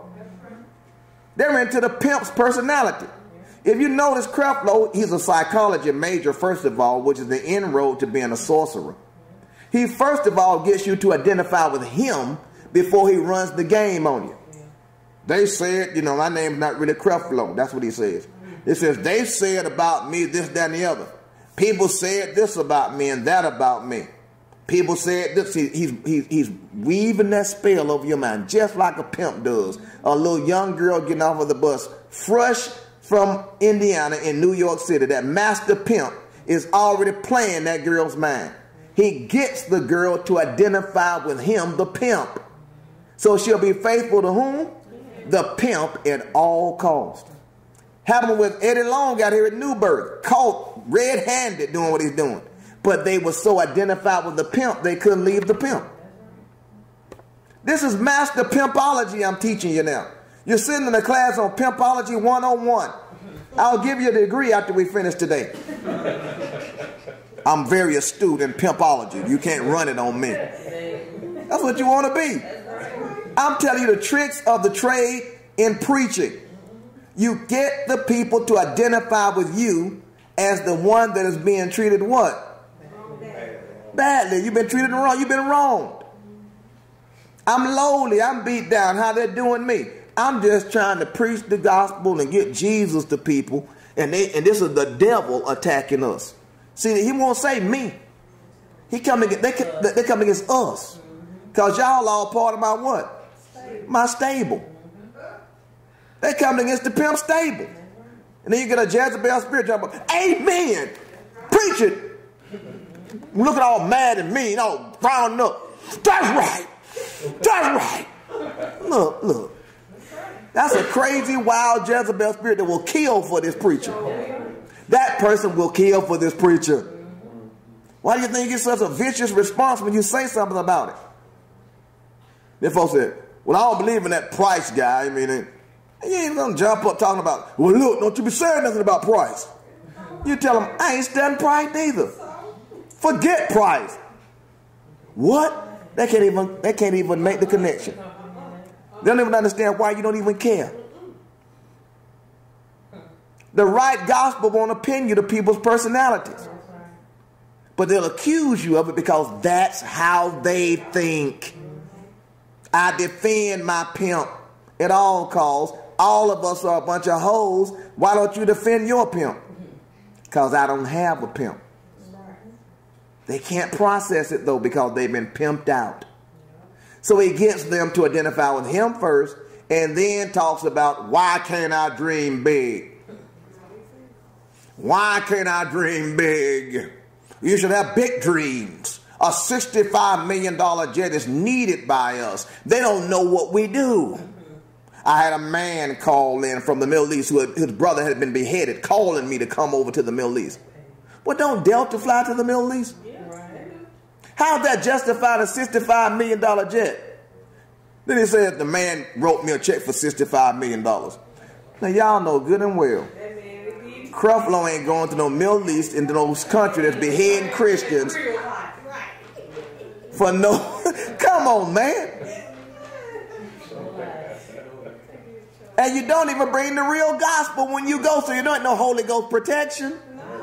They're into the pimp's personality. If you notice Creflo, he's a psychology major, first of all, which is the inroad to being a sorcerer. He first of all gets you to identify with him before he runs the game on you. They said, you know, my name's not really Creflo. That's what he says. It says, they said about me this, that, and the other. People said this about me and that about me. People said this. He, he's, he's, he's weaving that spell over your mind, just like a pimp does. A little young girl getting off of the bus, fresh from Indiana in New York City. That master pimp is already playing that girl's mind. He gets the girl to identify with him, the pimp. So she'll be faithful to whom? The pimp at all costs. Happened with Eddie Long out here at Newburgh, caught red-handed doing what he's doing. But they were so identified with the pimp, they couldn't leave the pimp. This is master pimpology I'm teaching you now. You're sitting in a class on Pimpology one oh one. I'll give you a degree after we finish today. I'm very astute in pimpology. You can't run it on me. That's what you want to be. I'm telling you the tricks of the trade in preaching. You get the people to identify with you as the one that is being treated what? Badly. You've been treated wrong. You've been wronged. I'm lowly. I'm beat down. How they're doing me. I'm just trying to preach the gospel and get Jesus to people. And, they, and this is the devil attacking us. See, he won't say me. He come against, they, they come against us. Because y'all all part of my what? My stable. They come against the pimp stable. And then you get a Jezebel spirit talking about, amen. Preach it. Look at all mad and mean, all frowned up. That's right. That's right. Look, look. That's a crazy, wild Jezebel spirit that will kill for this preacher. That person will kill for this preacher. Why do you think you get such a vicious response when you say something about it? Then folks said, well, I don't believe in that Price guy. I mean, you ain't gonna jump up talking about, well, look, don't you be saying nothing about Price. You tell them, I ain't studying Price neither. Forget Price. What? They can't even, they can't even make the connection. They don't even understand why you don't even care. The right gospel won't pin you to people's personalities. But they'll accuse you of it because that's how they think. I defend my pimp at all costs. All of us are a bunch of hoes. Why don't you defend your pimp? Because I don't have a pimp. They can't process it though because they've been pimped out. So he gets them to identify with him first and then talks about why can't I dream big? Why can't I dream big? You should have big dreams. A sixty-five million dollar jet is needed by us. They don't know what we do. I had a man call in from the Middle East who had, his brother had been beheaded, calling me to come over to the Middle East. Well, don't Delta fly to the Middle East? How's that justify a sixty-five million dollar jet? Then he said the man wrote me a check for sixty-five million dollars. Now, y'all know good and well Creflo ain't going to no Middle East, into those countries that's beheading Christians for no, come on, man. And you don't even bring the real gospel when you go, so you don't know Holy Ghost protection.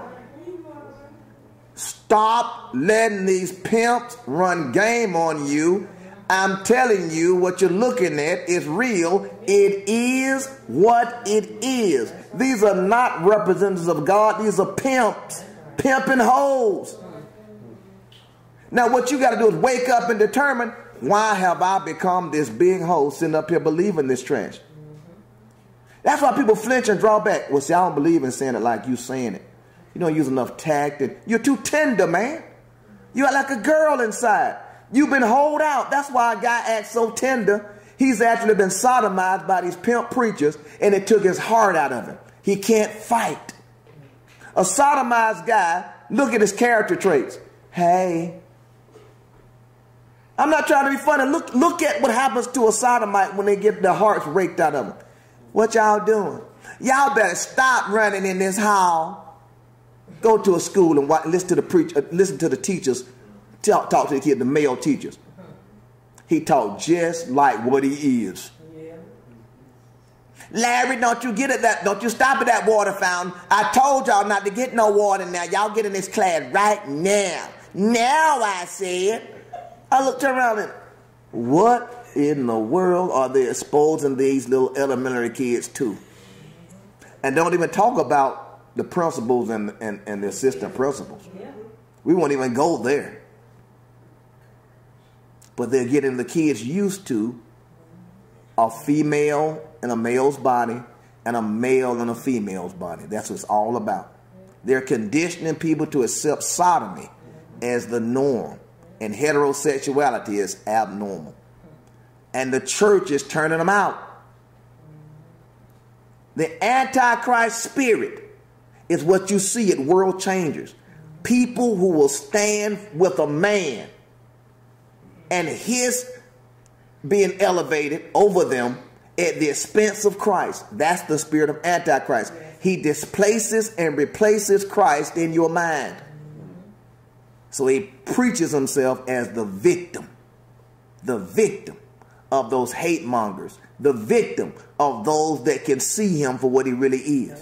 Stop letting these pimps run game on you. I'm telling you, what you're looking at is real. It is what it is. These are not representatives of God. These are pimps, pimping hoes. Now, what you got to do is wake up and determine, why have I become this big hoe sitting up here believing this trash? That's why people flinch and draw back. Well, see, I don't believe in saying it like you saying it. You don't use enough tact. And you're too tender, man. You're like a girl inside. You've been holed out. That's why a guy acts so tender. He's actually been sodomized by these pimp preachers, and it took his heart out of him. He can't fight. A sodomized guy, look at his character traits. Hey, I'm not trying to be funny. Look, look at what happens to a sodomite when they get their hearts raked out of them. What y'all doing? Y'all better stop running in this hall. Go to a school and watch, listen to the preach, uh, listen to the teachers. Talk, talk to the kids, the male teachers. He talked just like what he is. Yeah. Larry, don't you get at that? Don't you stop at that water fountain? I told y'all not to get no water now. Y'all get in this class right now. Now I said. I looked around and, what in the world are they exposing these little elementary kids to? And don't even talk about the principals and, and, and the assistant principals. Yeah. We won't even go there. But they're getting the kids used to a female in a male's body and a male in a female's body. That's what it's all about. They're conditioning people to accept sodomy as the norm, and heterosexuality is abnormal. And the church is turning them out. The Antichrist spirit is what you see at World Changers. People who will stand with a man and his being elevated over them at the expense of Christ. That's the spirit of Antichrist. He displaces and replaces Christ in your mind. So he preaches himself as the victim. The victim of those hate mongers. The victim of those that can see him for what he really is.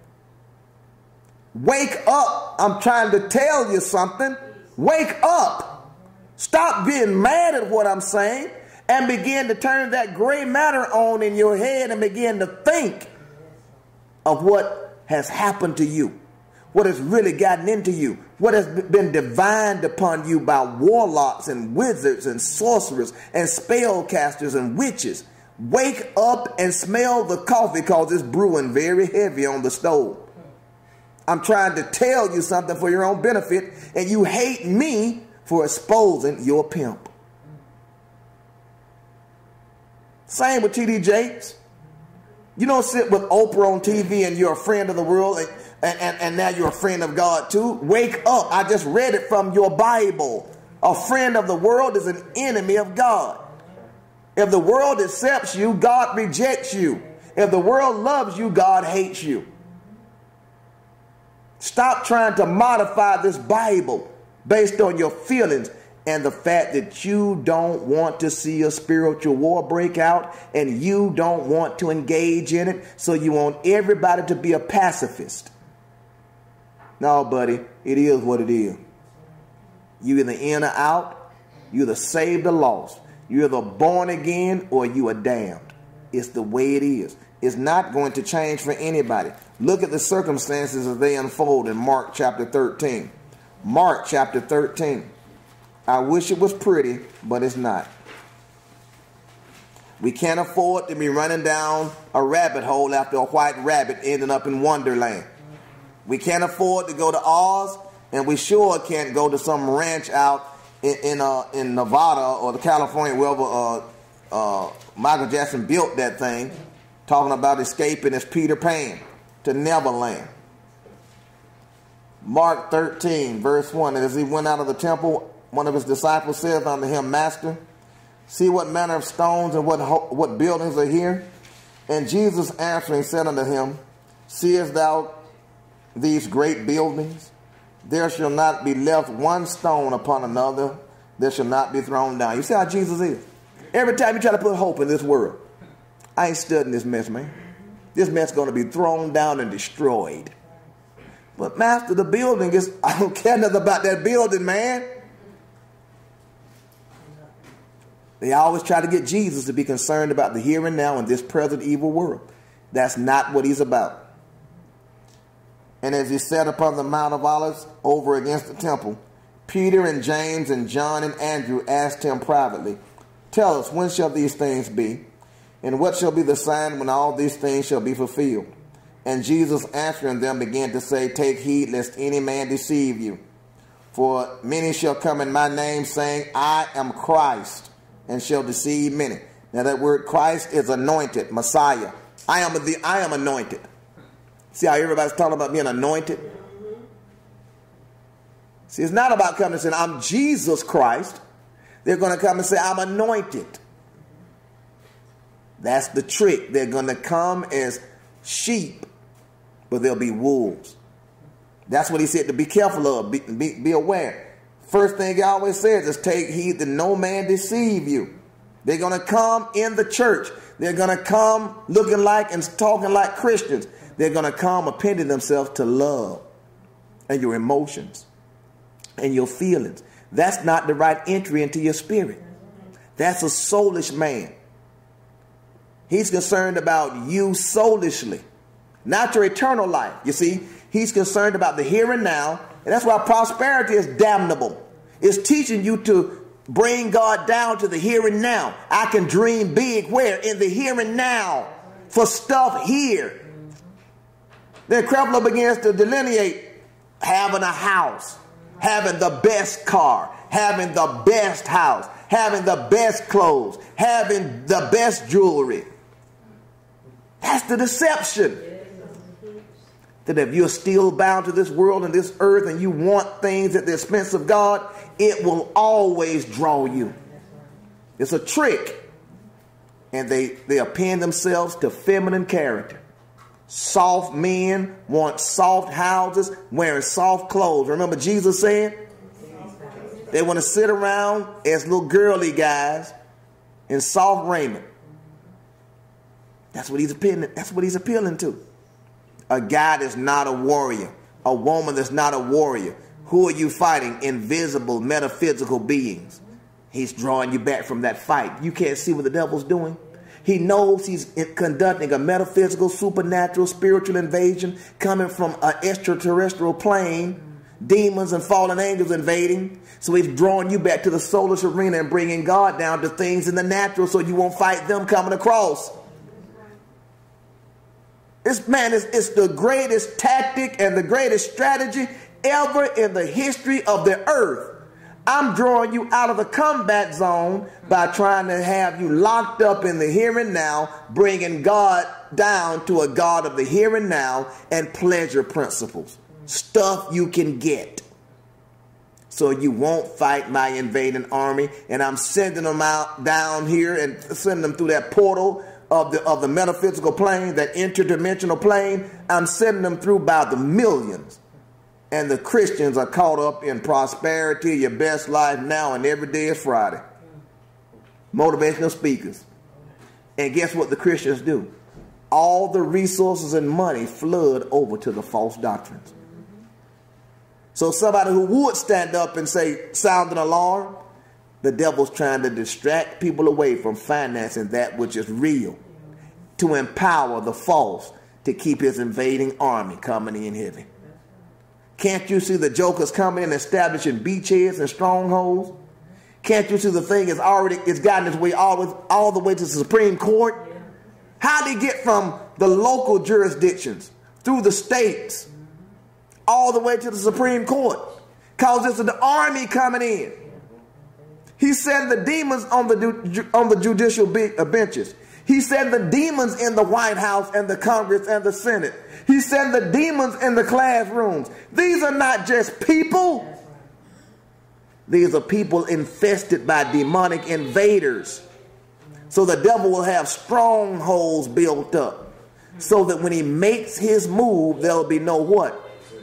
Wake up. I'm trying to tell you something. Wake up. Stop being mad at what I'm saying and begin to turn that gray matter on in your head and begin to think of what has happened to you, what has really gotten into you, what has been divined upon you by warlocks and wizards and sorcerers and spellcasters and witches. Wake up and smell the coffee, because it's brewing very heavy on the stove. I'm trying to tell you something for your own benefit, and you hate me for exposing your pimp. Same with T D Jakes. You don't sit with Oprah on T V and you're a friend of the world, and, and, and now you're a friend of God too. Wake up. I just read it from your Bible. A friend of the world is an enemy of God. If the world accepts you, God rejects you. If the world loves you, God hates you. Stop trying to modify this Bible based on your feelings and the fact that you don't want to see a spiritual war break out, and you don't want to engage in it, so you want everybody to be a pacifist. No, buddy, it is what it is. You either in or out, you either saved or lost. You're either born again or you are damned. It's the way it is. It's not going to change for anybody. Look at the circumstances as they unfold in Mark chapter thirteen. Mark chapter thirteen. I wish it was pretty, but it's not. We can't afford to be running down a rabbit hole after a white rabbit ending up in Wonderland. We can't afford to go to Oz, and we sure can't go to some ranch out in in, uh, in Nevada or the California, wherever uh, uh, Michael Jackson built that thing, talking about escaping as Peter Pan to Neverland. Mark thirteen, verse one. And as he went out of the temple, one of his disciples says unto him, Master, see what manner of stones and what, what buildings are here? And Jesus answering said unto him, Seest thou these great buildings, there shall not be left one stone upon another that shall not be thrown down. You see how Jesus is? Every time you try to put hope in this world, I ain't studying this mess, man. This mess is going to be thrown down and destroyed. But master, the building is, I don't care nothing about that building, man. They always try to get Jesus to be concerned about the here and now in this present evil world. That's not what he's about. And as he sat upon the Mount of Olives over against the temple, Peter and James and John and Andrew asked him privately, "Tell us, when shall these things be? And what shall be the sign when all these things shall be fulfilled?" And Jesus answering them began to say, "Take heed lest any man deceive you. For many shall come in my name, saying, I am Christ, and shall deceive many." Now that word Christ is anointed, Messiah. I am the I am anointed. See how everybody's talking about being anointed? See, it's not about coming and saying, I'm Jesus Christ. They're going to come and say, I'm anointed. That's the trick. They're going to come as sheep, but they'll be wolves. That's what he said to be careful of, be, be, be aware. First thing he always says is take heed that no man deceive you. They're going to come in the church. They're going to come looking like and talking like Christians. They're going to come appending themselves to love and your emotions and your feelings. That's not the right entry into your spirit. That's a soulish man. He's concerned about you soulishly, not your eternal life. You see, he's concerned about the here and now. And that's why prosperity is damnable. It's teaching you to bring God down to the here and now. I can dream big where? In the here and now. For stuff here. Then Creflo begins to delineate having a house, having the best car, having the best house, having the best clothes, having the best jewelry. That's the deception. That if you're still bound to this world and this earth and you want things at the expense of God, it will always draw you. It's a trick. And they, they append themselves to feminine character. Soft men want soft houses, wearing soft clothes. Remember Jesus saying? They want to sit around as little girly guys in soft raiment. That's what he's appealing, that's what he's appealing to. A guy that's not a warrior. A woman that's not a warrior. Who are you fighting? Invisible, metaphysical beings. He's drawing you back from that fight. You can't see what the devil's doing. He knows he's conducting a metaphysical, supernatural, spiritual invasion coming from an extraterrestrial plane. Demons and fallen angels invading. So he's drawing you back to the soulless arena and bringing God down to things in the natural so you won't fight them coming across. This man is it's the greatest tactic and the greatest strategy ever in the history of the earth. I'm drawing you out of the combat zone by trying to have you locked up in the here and now, bringing God down to a God of the here and now and pleasure principles. Stuff you can get. So you won't fight my invading army, and I'm sending them out down here and sending them through that portal of the, of the metaphysical plane, that interdimensional plane. I'm sending them through by the millions. And the Christians are caught up in prosperity, your best life now, and every day is Friday. Motivational speakers. And guess what the Christians do? All the resources and money flood over to the false doctrines. So somebody who would stand up and say, sound an alarm, the devil's trying to distract people away from financing that which is real, to empower the false to keep his invading army coming in heavy. Can't you see the jokers coming in establishing beachheads and strongholds? Can't you see the thing is already it's gotten its way all, all the way to the Supreme Court? How did it get from the local jurisdictions through the states all the way to the Supreme Court? Because it's the army coming in. He sent the demons on the, on the judicial benches. He sent the demons in the White House and the Congress and the Senate. He sent the demons in the classrooms. These are not just people. These are people infested by demonic invaders. So the devil will have strongholds built up, so that when he makes his move, there'll be no what?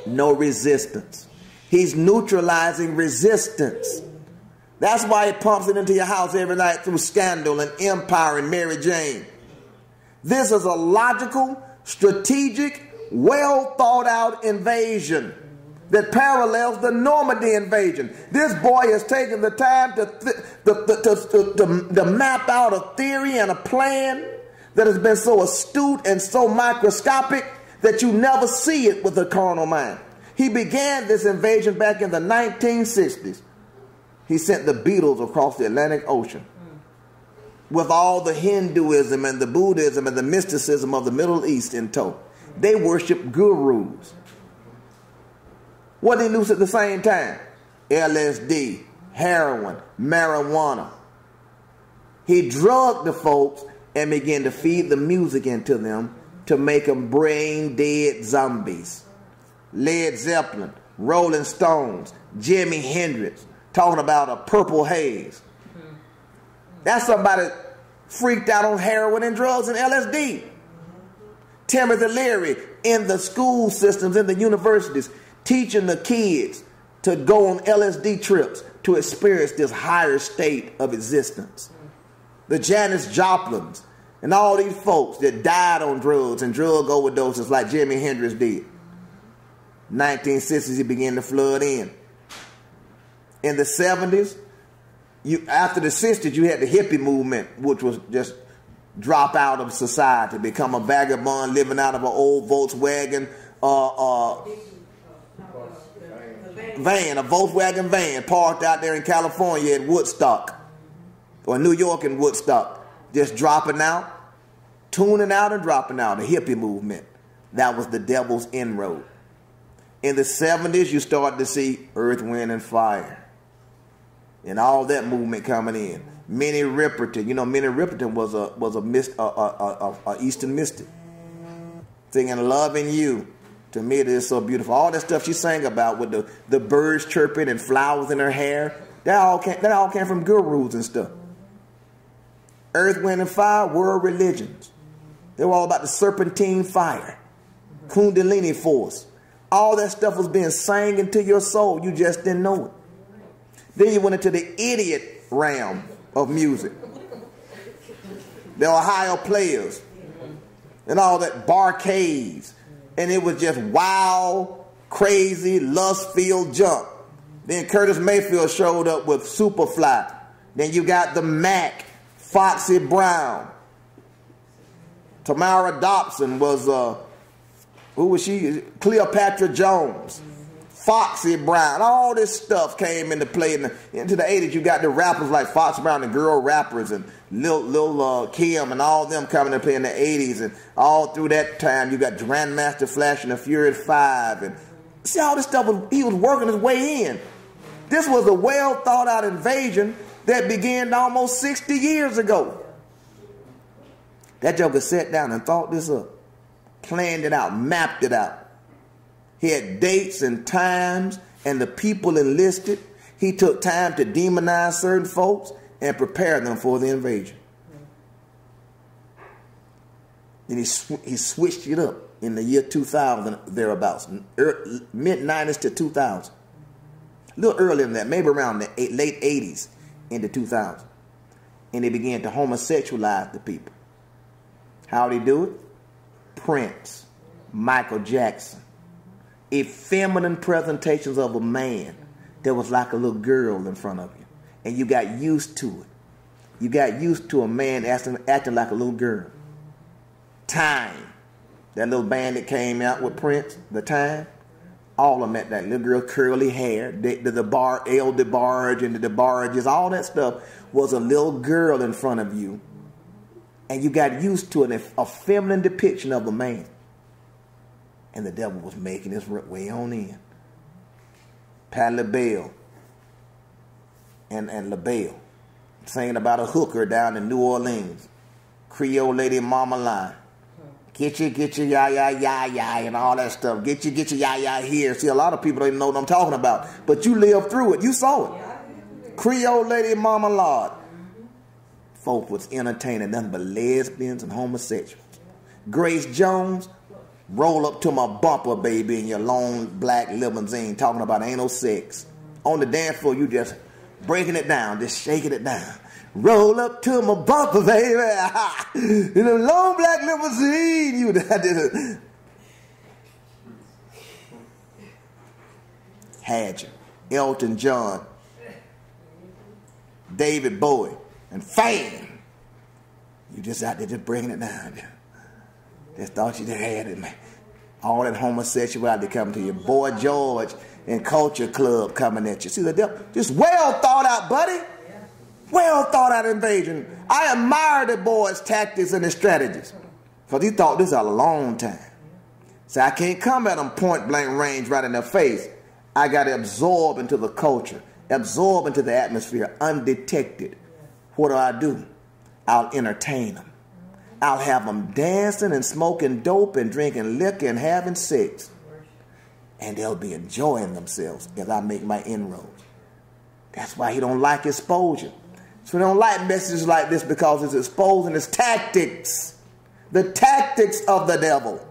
no resistance. He's neutralizing resistance. That's why he pumps it into your house every night through Scandal and Empire and Mary Jane. This is a logical, strategic, well thought out invasion that parallels the Normandy invasion. This boy has taken the time to, th to, to, to, to, to map out a theory and a plan that has been so astute and so microscopic that you never see it with a carnal mind. He began this invasion back in the nineteen sixties. He sent the Beatles across the Atlantic Ocean with all the Hinduism and the Buddhism and the mysticism of the Middle East in tow. They worship gurus. What did he lose at the same time? L S D, heroin, marijuana. He drugged the folks and began to feed the music into them to make them brain dead zombies. Led Zeppelin, Rolling Stones, Jimi Hendrix, talking about a purple haze. That's somebody freaked out on heroin and drugs and L S D. Timothy Leary in the school systems, in the universities, teaching the kids to go on L S D trips to experience this higher state of existence. The Janis Joplins and all these folks that died on drugs and drug overdoses like Jimi Hendrix did. nineteen sixties, he began to flood in. In the seventies, you, after the sixties, you had the hippie movement, which was just drop out of society, become a vagabond living out of an old Volkswagen uh, uh, van, a Volkswagen van parked out there in California at Woodstock, or New York and Woodstock, just dropping out, tuning out and dropping out, the hippie movement. That was the devil's inroad. In the seventies, you started to see Earth, Wind, and Fire. And all that movement coming in. Minnie Riperton, you know, Minnie Riperton was a was a, mist, a, a, a, a Eastern mystic, singing "Loving You." To me, it is so beautiful. All that stuff she sang about with the the birds chirping and flowers in her hair, that all came that all came from gurus and stuff. Earth, Wind, and Fire, world religions. They were all about the serpentine fire, Kundalini force. All that stuff was being sang into your soul. You just didn't know it. Then you went into the idiot realm of music. The Ohio Players and all that barcades. And it was just wild, crazy, lust-filled junk. Then Curtis Mayfield showed up with Superfly. Then you got the Mac, Foxy Brown. Tamara Dobson was, uh, who was she? Cleopatra Jones. Foxy Brown, all this stuff came into play in the, into the eighties. You got the rappers like Foxy Brown, the girl rappers, and Lil, Lil uh, Kim, and all them coming into play in the eighties. And all through that time, you got Grandmaster Flash and the Furious Five. And see, all this stuff, was, he was working his way in. This was a well thought out invasion that began almost sixty years ago. That joker sat down and thought this up, planned it out, mapped it out. He had dates and times and the people enlisted. He took time to demonize certain folks and prepare them for the invasion. Then he, sw he switched it up in the year two thousand, thereabouts, mid nineties to two thousand. A little earlier than that, maybe around the eight, late eighties into two thousand. And they began to homosexualize the people. How did he do it? Prince, Michael Jackson. Effeminate presentations of a man that was like a little girl in front of you. And you got used to it. You got used to a man acting, acting like a little girl. Time. That little band that came out with Prince, The Time. All of them had that little girl, curly hair. The, the, the bar, El DeBarge and the DeBarges, all that stuff was a little girl in front of you. And you got used to an, a feminine depiction of a man. And the devil was making his way on in. Patti LaBelle and, and LaBelle singing about a hooker down in New Orleans. Creole lady Mama Line. Get you, get you, ya, ya, ya, ya, and all that stuff. Get you, get you, ya, ya here. See, a lot of people don't even know what I'm talking about. But you lived through it. You saw it. Creole lady Mama Lord. Folk was entertaining nothing but lesbians and homosexuals. Grace Jones, Roll up to my bumper, baby, in your long black limousine, talking about anal sex. On the dance floor, you just breaking it down, just shaking it down. Roll up to my bumper, baby, in a long black limousine. You did it. Had you. Elton John, David Bowie, and Fame. You just out there just breaking it down. Just thought you had it, man. All that homosexuality coming to you. Boy George and Culture Club coming at you. See the devil? Just well thought out, buddy. Well thought out invasion. I admire the boy's tactics and his strategies. Because he thought this out a long time. So I can't come at them point blank range right in their face. I got to absorb into the culture. Absorb into the atmosphere undetected. What do I do? I'll entertain them. I'll have them dancing and smoking dope and drinking liquor and having sex. And they'll be enjoying themselves as I make my inroads. That's why he don't like exposure. So he don't like messages like this, because it's exposing his tactics. The tactics of the devil.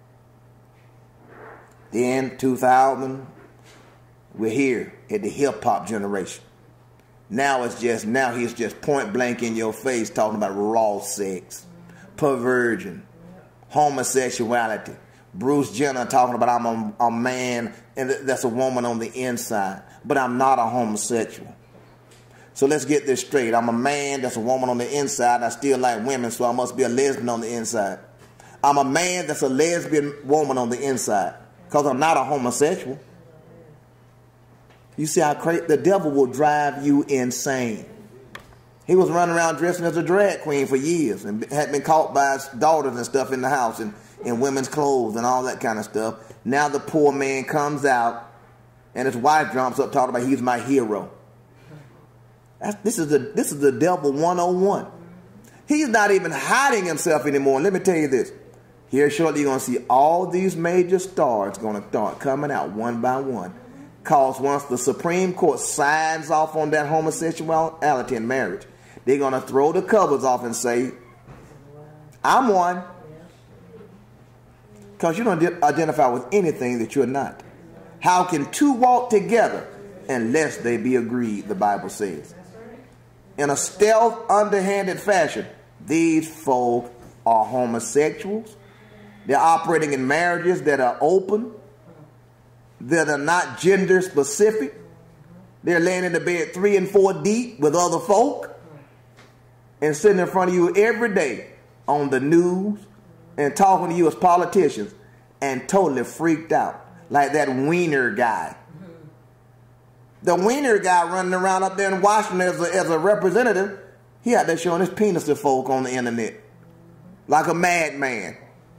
Then two thousand, we're here at the hip hop generation. Now it's just, now he's just point blank in your face talking about raw sex, perversion, homosexuality. Bruce Jenner talking about I'm a, a man and that's a woman on the inside, but I'm not a homosexual. So let's get this straight. I'm a man that's a woman on the inside. I still like women, so I must be a lesbian on the inside. I'm a man that's a lesbian woman on the inside because I'm not a homosexual. You see how crazy the devil will drive you insane. He was running around dressing as a drag queen for years and had been caught by his daughters and stuff in the house and in women's clothes and all that kind of stuff. Now the poor man comes out and his wife jumps up talking about he's my hero. That's, this is the this is the devil one oh one. He's not even hiding himself anymore. And let me tell you this. Here shortly you're going to see all these major stars going to start coming out one by one. Because once the Supreme Court signs off on that homosexuality in marriage, they're going to throw the covers off and say, I'm one. Because you don't identify with anything that you're not. How can two walk together unless they be agreed, the Bible says. In a stealth, underhanded fashion, these folk are homosexuals. They're operating in marriages that are open, that are not gender specific. They're laying in the bed three and four deep with other folk and sitting in front of you every day on the news and talking to you as politicians and totally freaked out. Like that Wiener guy. The Wiener guy running around up there in Washington as a, as a representative, he out there showing his penis to folk on the internet. Like a madman.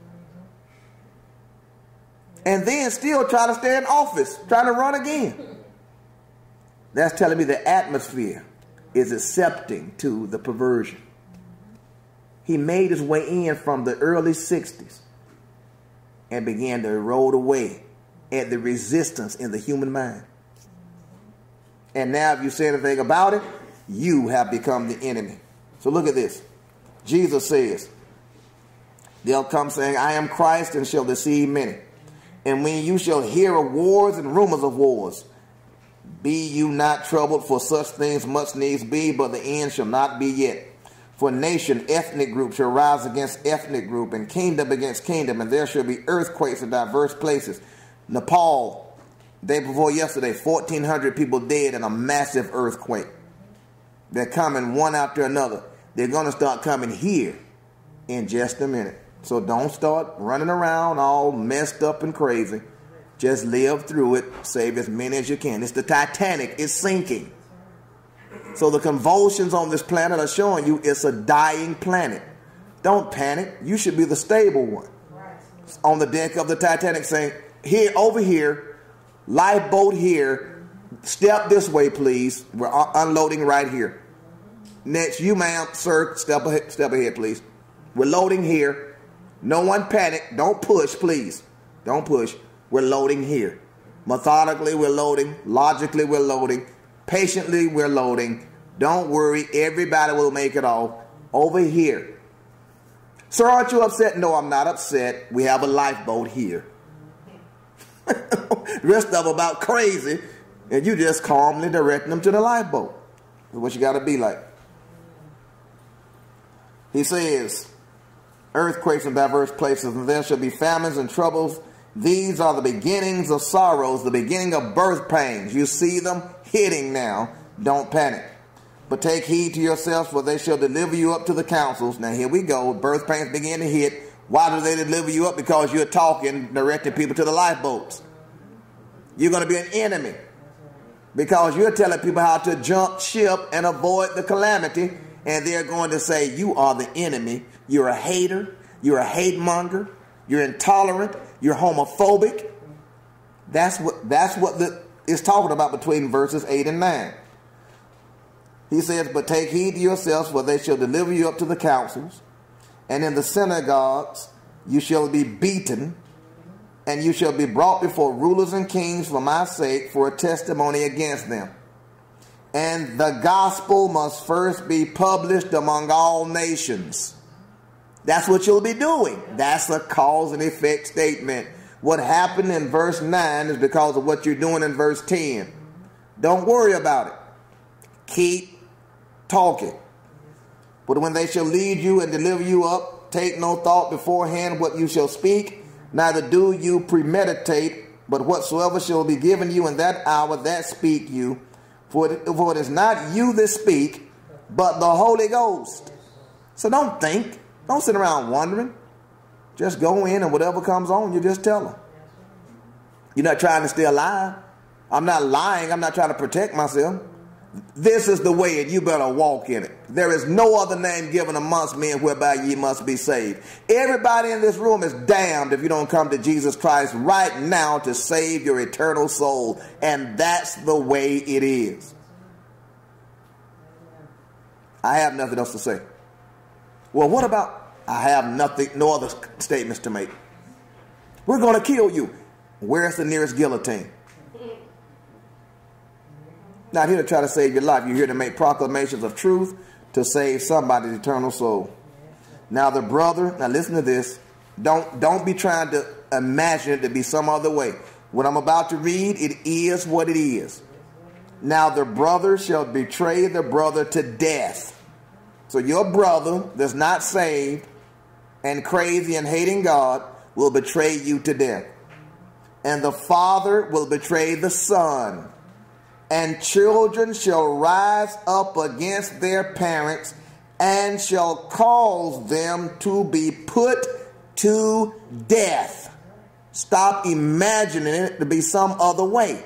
And then still try to stay in office, trying to run again. That's telling me the atmosphere is accepting to the perversion. He made his way in from the early sixties and began to erode away at the resistance in the human mind. And now if you say anything about it, you have become the enemy. So look at this. Jesus says, they'll come saying, I am Christ, and shall deceive many. And when you shall hear of wars and rumors of wars, be you not troubled, for such things must needs be, but the end shall not be yet. For nation, ethnic group shall rise against ethnic group, and kingdom against kingdom, and there shall be earthquakes in diverse places. Nepal, day before yesterday, fourteen hundred people dead in a massive earthquake. They're coming one after another. They're going to start coming here in just a minute. So don't start running around all messed up and crazy. Just live through it. Save as many as you can. It's the Titanic. It's sinking. So the convulsions on this planet are showing you it's a dying planet. Don't panic. You should be the stable one. On the deck of the Titanic saying, here, over here, lifeboat here, step this way, please. We're unloading right here. Next, you, ma'am, sir, step ahead, step ahead, please. We're loading here. No one panic. Don't push, please. Don't push. We're loading here. Methodically, we're loading. Logically, we're loading. Patiently, we're loading. Don't worry. Everybody will make it off. Over here. Sir, aren't you upset? No, I'm not upset. We have a lifeboat here. The rest of them about crazy, and you just calmly directing them to the lifeboat. That's what you got to be like. He says, earthquakes in diverse places, and there shall be famines and troubles. These are the beginnings of sorrows, the beginning of birth pains. You see them hitting now. Don't panic. But take heed to yourselves, for they shall deliver you up to the councils. Now here we go. Birth pains begin to hit. Why do they deliver you up? Because you're talking, directing people to the lifeboats. You're going to be an enemy. Because you're telling people how to jump ship and avoid the calamity. And they're going to say, you are the enemy. You're a hater. You're a hate monger. You're intolerant. You're homophobic. That's what, that's what the, it's talking about between verses eight and nine. He says, but take heed to yourselves, for they shall deliver you up to the councils, and in the synagogues you shall be beaten, and you shall be brought before rulers and kings for my sake, for a testimony against them. And the gospel must first be published among all nations. That's what you'll be doing. That's a cause and effect statement. What happened in verse nine is because of what you're doing in verse ten. Don't worry about it. Keep talking. But when they shall lead you and deliver you up, take no thought beforehand what you shall speak, neither do you premeditate, but whatsoever shall be given you in that hour, that speak you. For it, for it is not you that speak, but the Holy Ghost. So don't think. Don't sit around wondering. Just go in, and whatever comes on, you just tell them. You're not trying to stay alive. I'm not lying. I'm not trying to protect myself. This is the way, and you better walk in it. There is no other name given amongst men whereby ye must be saved. Everybody in this room is damned if you don't come to Jesus Christ right now to save your eternal soul. And that's the way it is. I have nothing else to say. Well, what about, I have nothing, no other statements to make. We're going to kill you. Where's the nearest guillotine? Not here to try to save your life. You're here to make proclamations of truth to save somebody's eternal soul. Now the brother, now listen to this. Don't, don't be trying to imagine it to be some other way. What I'm about to read, it is what it is. Now the brother shall betray the brother to death. So your brother that's not saved and crazy and hating God will betray you to death. And the father will betray the son. And children shall rise up against their parents and shall cause them to be put to death. Stop imagining it to be some other way.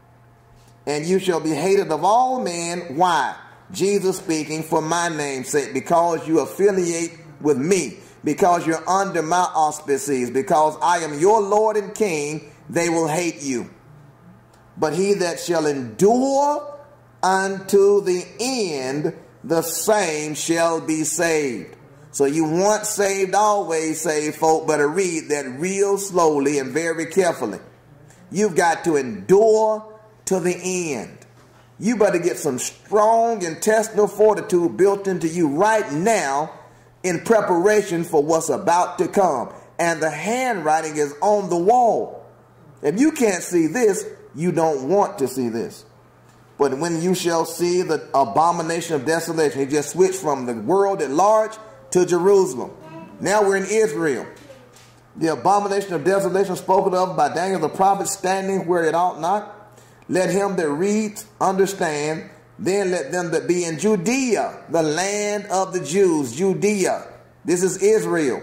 And you shall be hated of all men. Why? Jesus speaking, for my name's sake, because you affiliate with me, because you're under my auspices, because I am your Lord and King, they will hate you. But he that shall endure unto the end, the same shall be saved. So you want saved, always saved, folk, better read that real slowly and very carefully. You've got to endure to the end. You better get some strong intestinal fortitude built into you right now in preparation for what's about to come. And the handwriting is on the wall. If you can't see this, you don't want to see this. But when you shall see the abomination of desolation, he just switched from the world at large to Jerusalem. Now we're in Israel. The abomination of desolation spoken of by Daniel the prophet, standing where it ought not. Let him that reads understand. Then let them that be in Judea, the land of the Jews, Judea. This is Israel.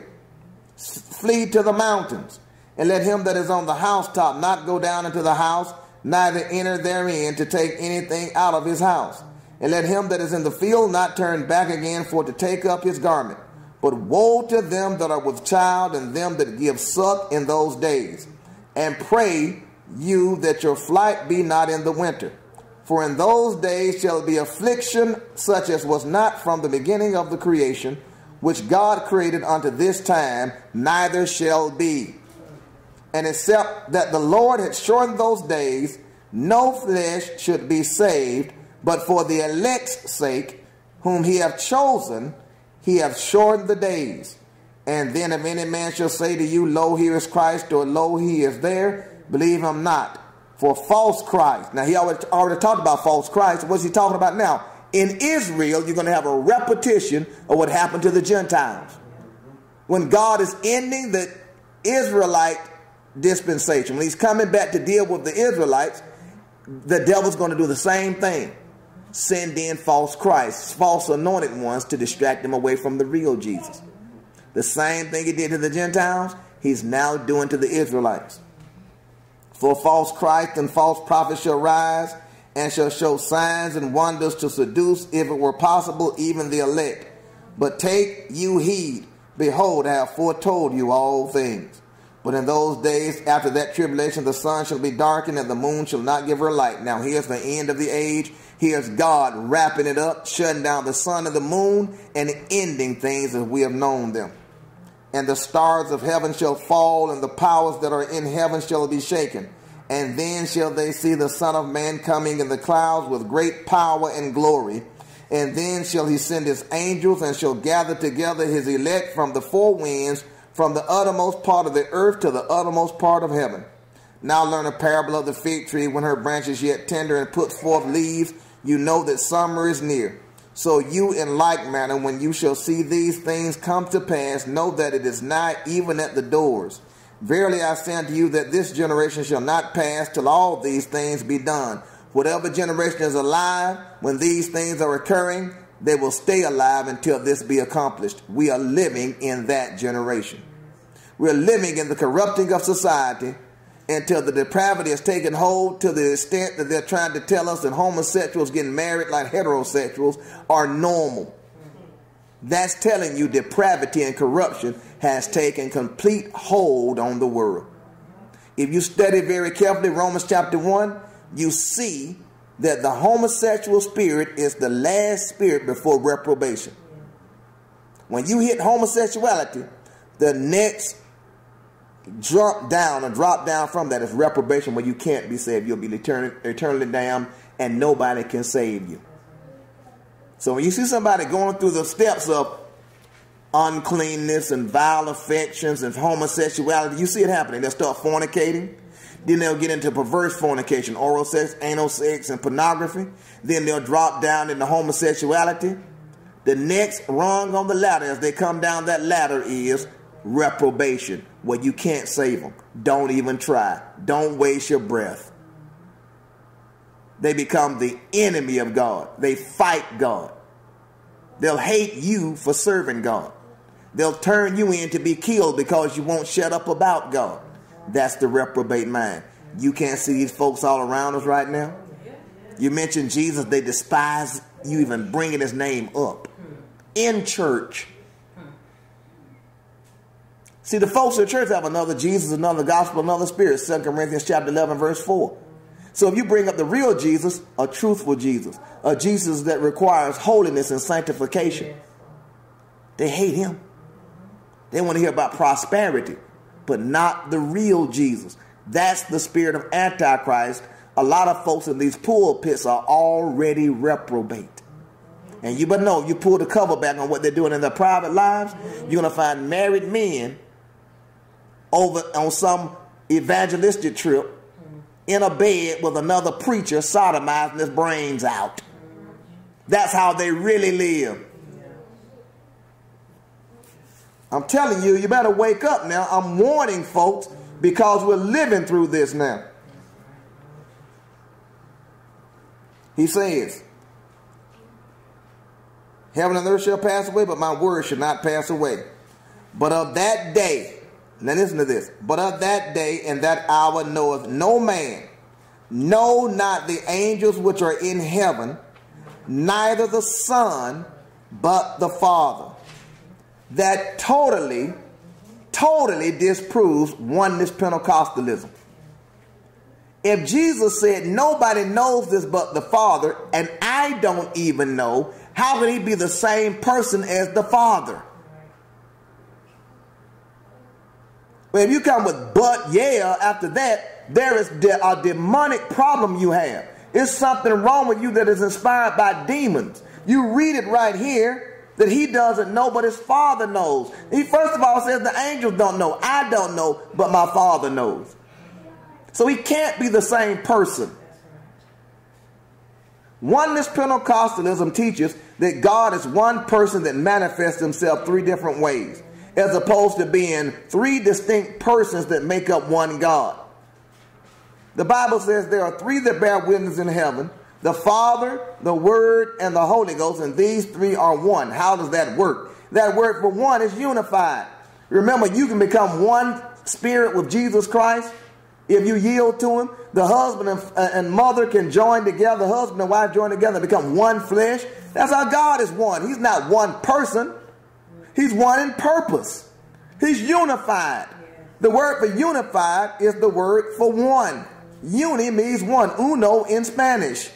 Flee to the mountains. And let him that is on the housetop not go down into the house, neither enter therein to take anything out of his house. And let him that is in the field not turn back again for to take up his garment. But woe to them that are with child and them that give suck in those days. And pray you that your flight be not in the winter. For in those days shall be affliction such as was not from the beginning of the creation, which God created unto this time, neither shall be. And except that the Lord had shortened those days, no flesh should be saved, but for the elect's sake, whom he hath chosen, he hath shortened the days. And then if any man shall say to you, lo, here is Christ, or lo, he is there, believe him not. For false Christ. Now, he already, already talked about false Christ. What's he talking about now? In Israel, you're going to have a repetition of what happened to the Gentiles. When God is ending the Israelite dispensation, when he's coming back to deal with the Israelites, the devil's going to do the same thing. Send in false Christs, false anointed ones, to distract them away from the real Jesus. The same thing he did to the Gentiles, he's now doing to the Israelites. For false Christ and false prophets shall rise, and shall show signs and wonders to seduce, if it were possible, even the elect. But take you heed, behold, I have foretold you all things. But in those days, after that tribulation, the sun shall be darkened, and the moon shall not give her light. Now here's the end of the age. Here's God wrapping it up, shutting down the sun and the moon, and ending things as we have known them. And the stars of heaven shall fall, and the powers that are in heaven shall be shaken. And then shall they see the Son of Man coming in the clouds with great power and glory. And then shall he send his angels, and shall gather together his elect from the four winds, from the uttermost part of the earth to the uttermost part of heaven. Now learn a parable of the fig tree. When her branch is yet tender and puts forth leaves, you know that summer is near. So you in like manner, when you shall see these things come to pass, know that it is nigh, even at the doors. Verily I say unto you that this generation shall not pass till all these things be done. Whatever generation is alive, when these things are occurring, they will stay alive until this be accomplished. We are living in that generation. We're living in the corrupting of society until the depravity has taken hold, to the extent that they're trying to tell us that homosexuals getting married like heterosexuals are normal. That's telling you depravity and corruption has taken complete hold on the world. If you study very carefully Romans chapter one, you see that the homosexual spirit is the last spirit before reprobation. When you hit homosexuality, the next drop down or drop down from that is reprobation, where you can't be saved. You'll be eternally, eternally damned, and nobody can save you. So when you see somebody going through the steps of uncleanness and vile affections and homosexuality, you see it happening. They'll start fornicating. Then they'll get into perverse fornication, oral sex, anal sex, and pornography. Then they'll drop down into homosexuality. The next rung on the ladder, as they come down that ladder, is reprobation, where you can't save them. Don't even try. Don't waste your breath. They become the enemy of God. They fight God. They'll hate you for serving God. They'll turn you in to be killed because you won't shut up about God. That's the reprobate mind. You can't see these folks all around us right now. You mention Jesus, they despise you even bringing his name up in church. See, the folks in the church have another Jesus, another gospel, another spirit. Second Corinthians chapter eleven, verse four. So if you bring up the real Jesus, a truthful Jesus, a Jesus that requires holiness and sanctification, they hate him. They want to hear about prosperity, but not the real Jesus. That's the spirit of Antichrist. A lot of folks in these pulpits are already reprobate. And you better know, if you pull the cover back on what they're doing in their private lives, you're going to find married men over on some evangelistic trip in a bed with another preacher sodomizing his brains out. That's how they really live. I'm telling you, you better wake up now. I'm warning folks because we're living through this now. He says, heaven and earth shall pass away, but my word shall not pass away. But of that day, now listen to this, but of that day and that hour knoweth no man, no, not the angels which are in heaven, neither the Son, but the Father. That totally, totally disproves oneness Pentecostalism. If Jesus said nobody knows this but the Father, and I don't even know, how can he be the same person as the Father? But if you come with but yeah after that, there is a demonic problem you have. It's something wrong with you that is inspired by demons. You read it right here that he doesn't know, but his Father knows. He first of all says the angels don't know. I don't know, but my Father knows. So he can't be the same person. Oneness Pentecostalism teaches that God is one person that manifests himself three different ways, as opposed to being three distinct persons that make up one God. The Bible says there are three that bear witness in heaven: the Father, the Word, and the Holy Ghost, and these three are one. How does that work? That word for one is unified. Remember, you can become one spirit with Jesus Christ if you yield to him. The husband and, uh, and mother can join together, husband and wife join together and become one flesh. That's how God is one. He's not one person. He's one in purpose. He's unified. The word for unified is the word for one. Uni means one, uno in Spanish.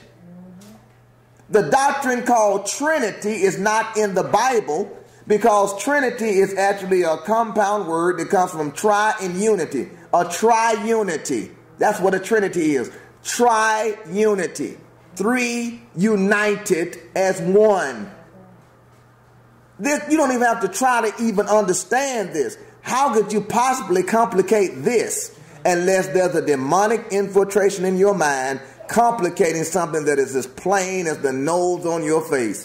The doctrine called Trinity is not in the Bible because Trinity is actually a compound word that comes from tri and unity. A triunity. That's what a Trinity is. Triunity. Three united as one. This, you don't even have to try to even understand this. How could you possibly complicate this unless there's a demonic infiltration in your mind complicating something that is as plain as the nose on your face?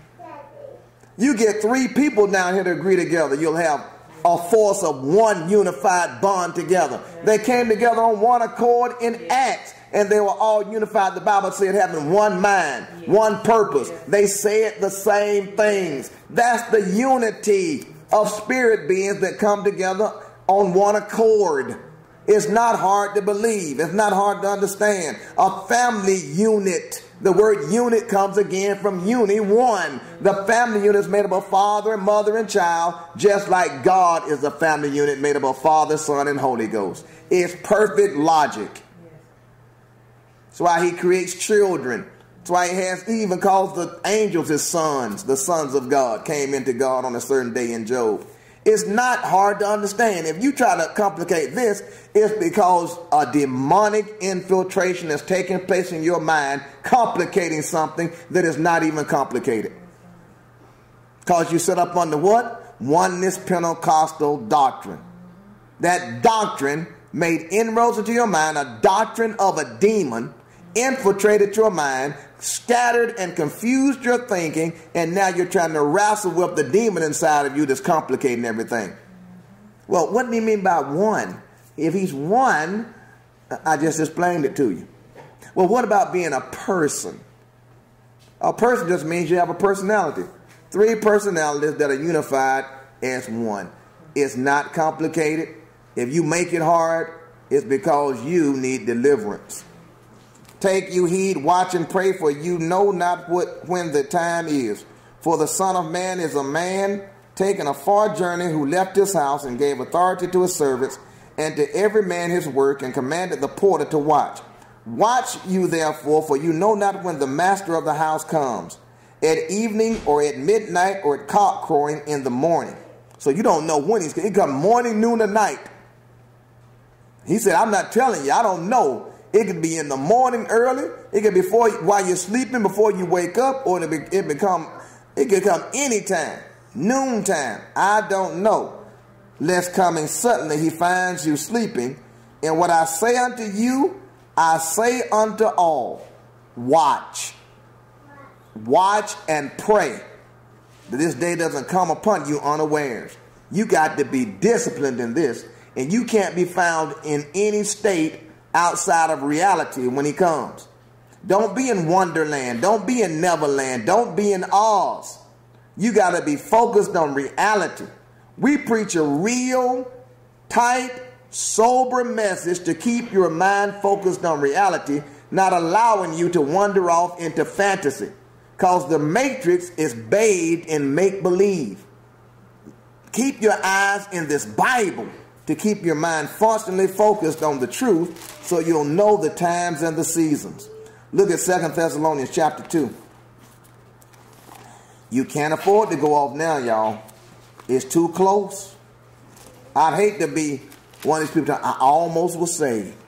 You get three people down here to agree together, you'll have a force of one unified bond together. They came together on one accord in Acts, and they were all unified. The Bible said having one mind, one purpose. They said the same things. That's the unity of spirit beings that come together on one accord. It's not hard to believe. It's not hard to understand. A family unit. The word unit comes again from uni, one. The family unit is made up of father, mother, and child, just like God is a family unit made up of Father, Son, and Holy Ghost. It's perfect logic. That's why he creates children. That's why he has he even calls the angels his sons. The sons of God came into God on a certain day in Job. It's not hard to understand. If you try to complicate this, it's because a demonic infiltration is taking place in your mind, complicating something that is not even complicated. Because you set up under what? Oneness Pentecostal doctrine. That doctrine made inroads into your mind, a doctrine of a demon, infiltrated your mind, scattered and confused your thinking, and now you're trying to wrestle with the demon inside of you that's complicating everything. Well, what do you mean by one? If he's one, I just explained it to you. Well, what about being a person? A person just means you have a personality. Three personalities that are unified as one. It's not complicated. If you make it hard, it's because you need deliverance. Take you heed, watch and pray, for you know not what when the time is. For the Son of Man is a man taking a far journey, who left his house and gave authority to his servants, and to every man his work, and commanded the porter to watch. Watch you therefore, for you know not when the master of the house comes, at evening or at midnight or at cock crowing in the morning. So you don't know when he's going. He comes morning, noon, or night. He said, I'm not telling you. I don't know. It could be in the morning early. It could be before, while you're sleeping, before you wake up, or it, be, it become it could come anytime, noontime. I don't know. Lest coming suddenly he finds you sleeping. And what I say unto you, I say unto all, watch. Watch and pray that this day doesn't come upon you unawares. You got to be disciplined in this, and you can't be found in any state outside of reality when he comes. Don't be in Wonderland. Don't be in Neverland. Don't be in Oz. You got to be focused on reality. We preach a real, tight, sober message to keep your mind focused on reality, not allowing you to wander off into fantasy. Because the matrix is bathed in make-believe. Keep your eyes in this Bible to keep your mind constantly focused on the truth, so you'll know the times and the seasons. Look at Second Thessalonians chapter two. You can't afford to go off now, y'all. It's too close. I'd hate to be one of these people. I almost was saved.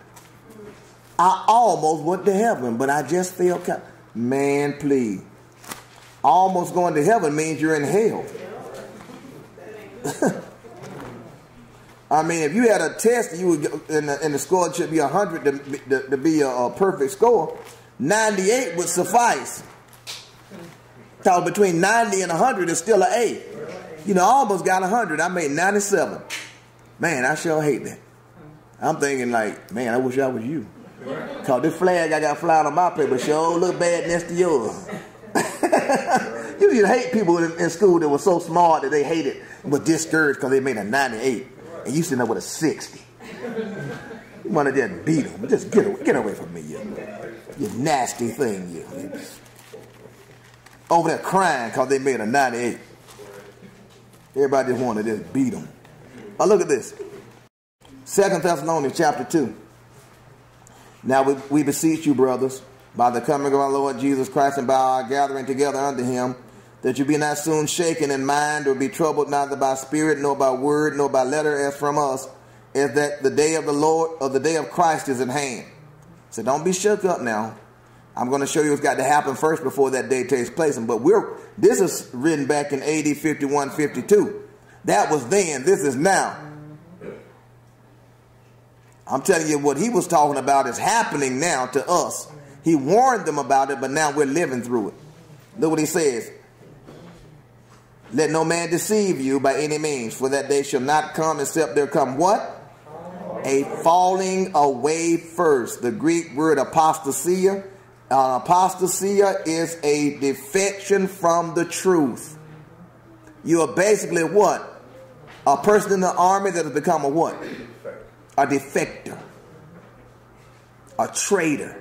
I almost went to heaven, but I just feel, man, please. Almost going to heaven means you're in hell. I mean, if you had a test, you would and the, and the score should be one hundred to, to, to be a, a perfect score. ninety-eight would suffice. Because between ninety and one hundred is still an A. You know, I almost got one hundred. I made ninety-seven. Man, I sure hate that. I'm thinking like, man, I wish I was you. Because this flag I got flying on my paper sure look bad next to yours. You used to hate people in, in school that were so smart that they hated, but discouraged because they made a ninety-eight. And you sitting there with a sixty. You want to just beat them. Just get away, get away from me, you, you nasty thing. You, you. Over there crying because they made a ninety-eight. Everybody just wanted to just beat them. Now look at this. Second Thessalonians chapter two. Now we, we beseech you, brothers, by the coming of our Lord Jesus Christ and by our gathering together unto him, that you be not soon shaken in mind or be troubled neither by spirit nor by word nor by letter as from us, as that the day of the Lord or the day of Christ is at hand. So don't be shook up now. I'm going to show you what's got to happen first before that day takes place. But we're this is written back in A D fifty-one, fifty-two. That was then. This is now. I'm telling you, what he was talking about is happening now to us. He warned them about it, but now we're living through it. Look what he says. Let no man deceive you by any means, for that day shall not come except there come what? A falling away first. The Greek word apostasia. Uh, apostasia is a defection from the truth. You are basically what? A person in the army that has become a what? A defector. A traitor.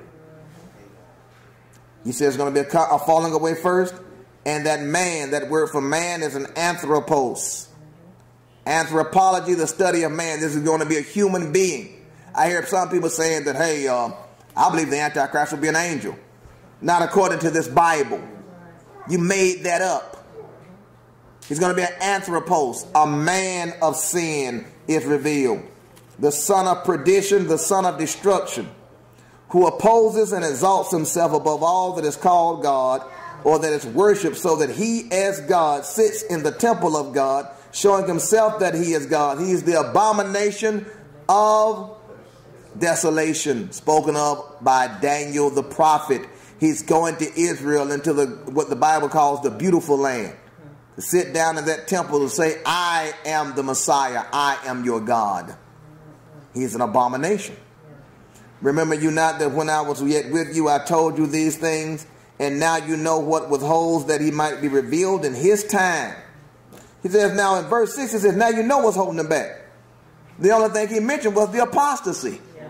He says there's going to be a, a falling away first. And that man, that word for man is an anthropos. Anthropology, the study of man. This is going to be a human being. I hear some people saying that, hey, uh, I believe the Antichrist will be an angel. Not according to this Bible. You made that up. He's going to be an anthropos. A man of sin is revealed. The son of perdition, the son of destruction, who opposes and exalts himself above all that is called God, or that is worshipped, so that he as God sits in the temple of God, showing himself that he is God. He is the abomination of desolation, spoken of by Daniel the prophet. He's going to Israel, into the what the Bible calls the beautiful land, to sit down in that temple and say, I am the Messiah, I am your God. He's an abomination. Remember you not that when I was yet with you, I told you these things, and now you know what withholds that he might be revealed in his time. He says now in verse six, he says, now you know what's holding him back. The only thing he mentioned was the apostasy. Yeah.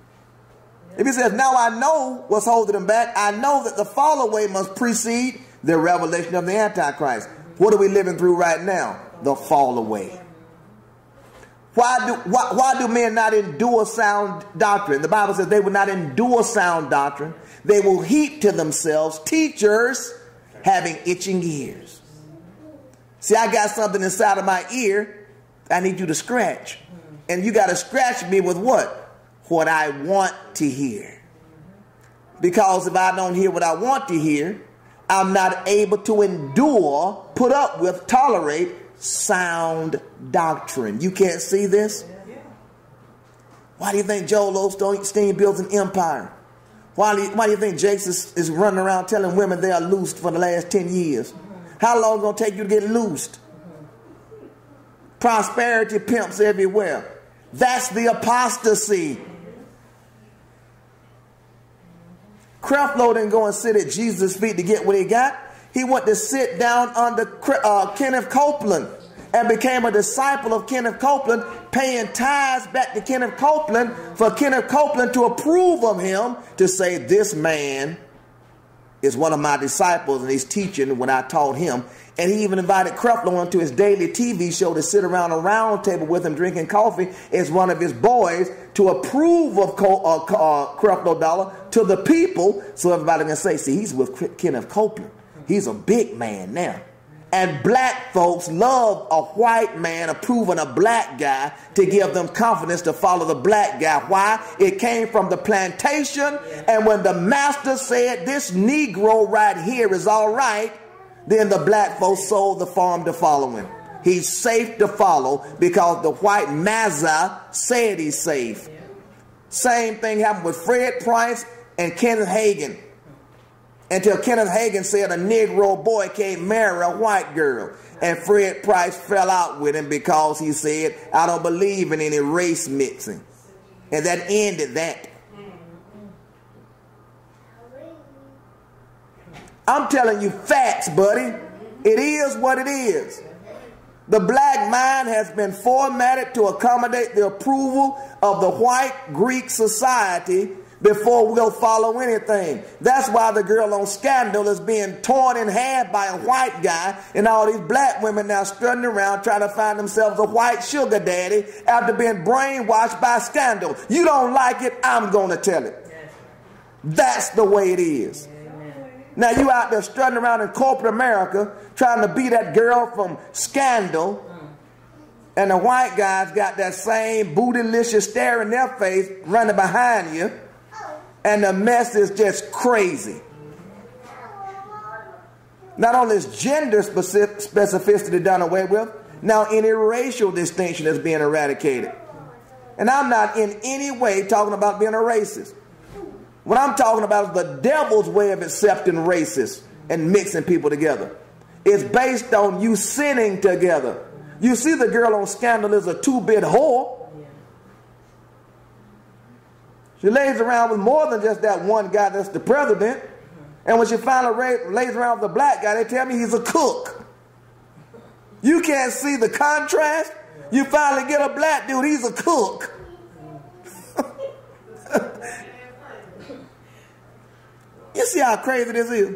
If he says, now I know what's holding him back, I know that the fall away must precede the revelation of the Antichrist. What are we living through right now? The fall away. Why do, why, why do men not endure sound doctrine? The Bible says they will not endure sound doctrine. They will heap to themselves teachers having itching ears. See, I got something inside of my ear I need you to scratch. And you got to scratch me with what? What I want to hear. Because if I don't hear what I want to hear, I'm not able to endure, put up with, tolerate sound doctrine. You can't see this? Why do you think Joel Osteen builds an empire? Why do you, why do you think Jakes is, is running around telling women they are loosed for the last ten years? How long is it going to take you to get loosed? Prosperity pimps everywhere. That's the apostasy. Creflo didn't go and sit at Jesus' feet to get what he got. He went to sit down under uh, Kenneth Copeland and became a disciple of Kenneth Copeland, paying tithes back to Kenneth Copeland for Kenneth Copeland to approve of him, to say this man is one of my disciples and he's teaching what I taught him. And he even invited Creflo onto his daily T V show to sit around a round table with him drinking coffee as one of his boys, to approve of uh, uh, Creflo Dollar to the people, so everybody can say, see, he's with Kenneth Copeland. He's a big man now. And black folks love a white man approving a black guy to give them confidence to follow the black guy. Why? It came from the plantation. And when the master said, this Negro right here is all right, Then the black folks sold the farm to follow him. He's safe to follow because the white massa said he's safe. Same thing happened with Fred Price and Kenneth Hagin. Until Kenneth Hagin said a Negro boy can't marry a white girl. And Fred Price fell out with him because he said, I don't believe in any race mixing. And that ended that. I'm telling you facts, buddy. It is what it is. The black mind has been formatted to accommodate the approval of the white Greek society before we'll follow anything. That's why the girl on Scandal is being torn in half by a white guy, and all these black women now strutting around trying to find themselves a white sugar daddy after being brainwashed by Scandal. You don't like it, I'm going to tell it. That's the way it is. Now you out there strutting around in corporate America trying to be that girl from Scandal, and the white guys got that same bootylicious stare in their face running behind you, and the mess is just crazy. Not only is gender specific specificity done away with, now any racial distinction is being eradicated. And I'm not in any way talking about being a racist. What I'm talking about is the devil's way of accepting racists and mixing people together. It's based on you sinning together. You see, the girl on Scandal is a two-bit whore. She lays around with more than just that one guy that's the president. And when she finally lays around with the black guy, they tell me he's a cook. You can't see the contrast. You finally get a black dude, he's a cook. You see how crazy this is?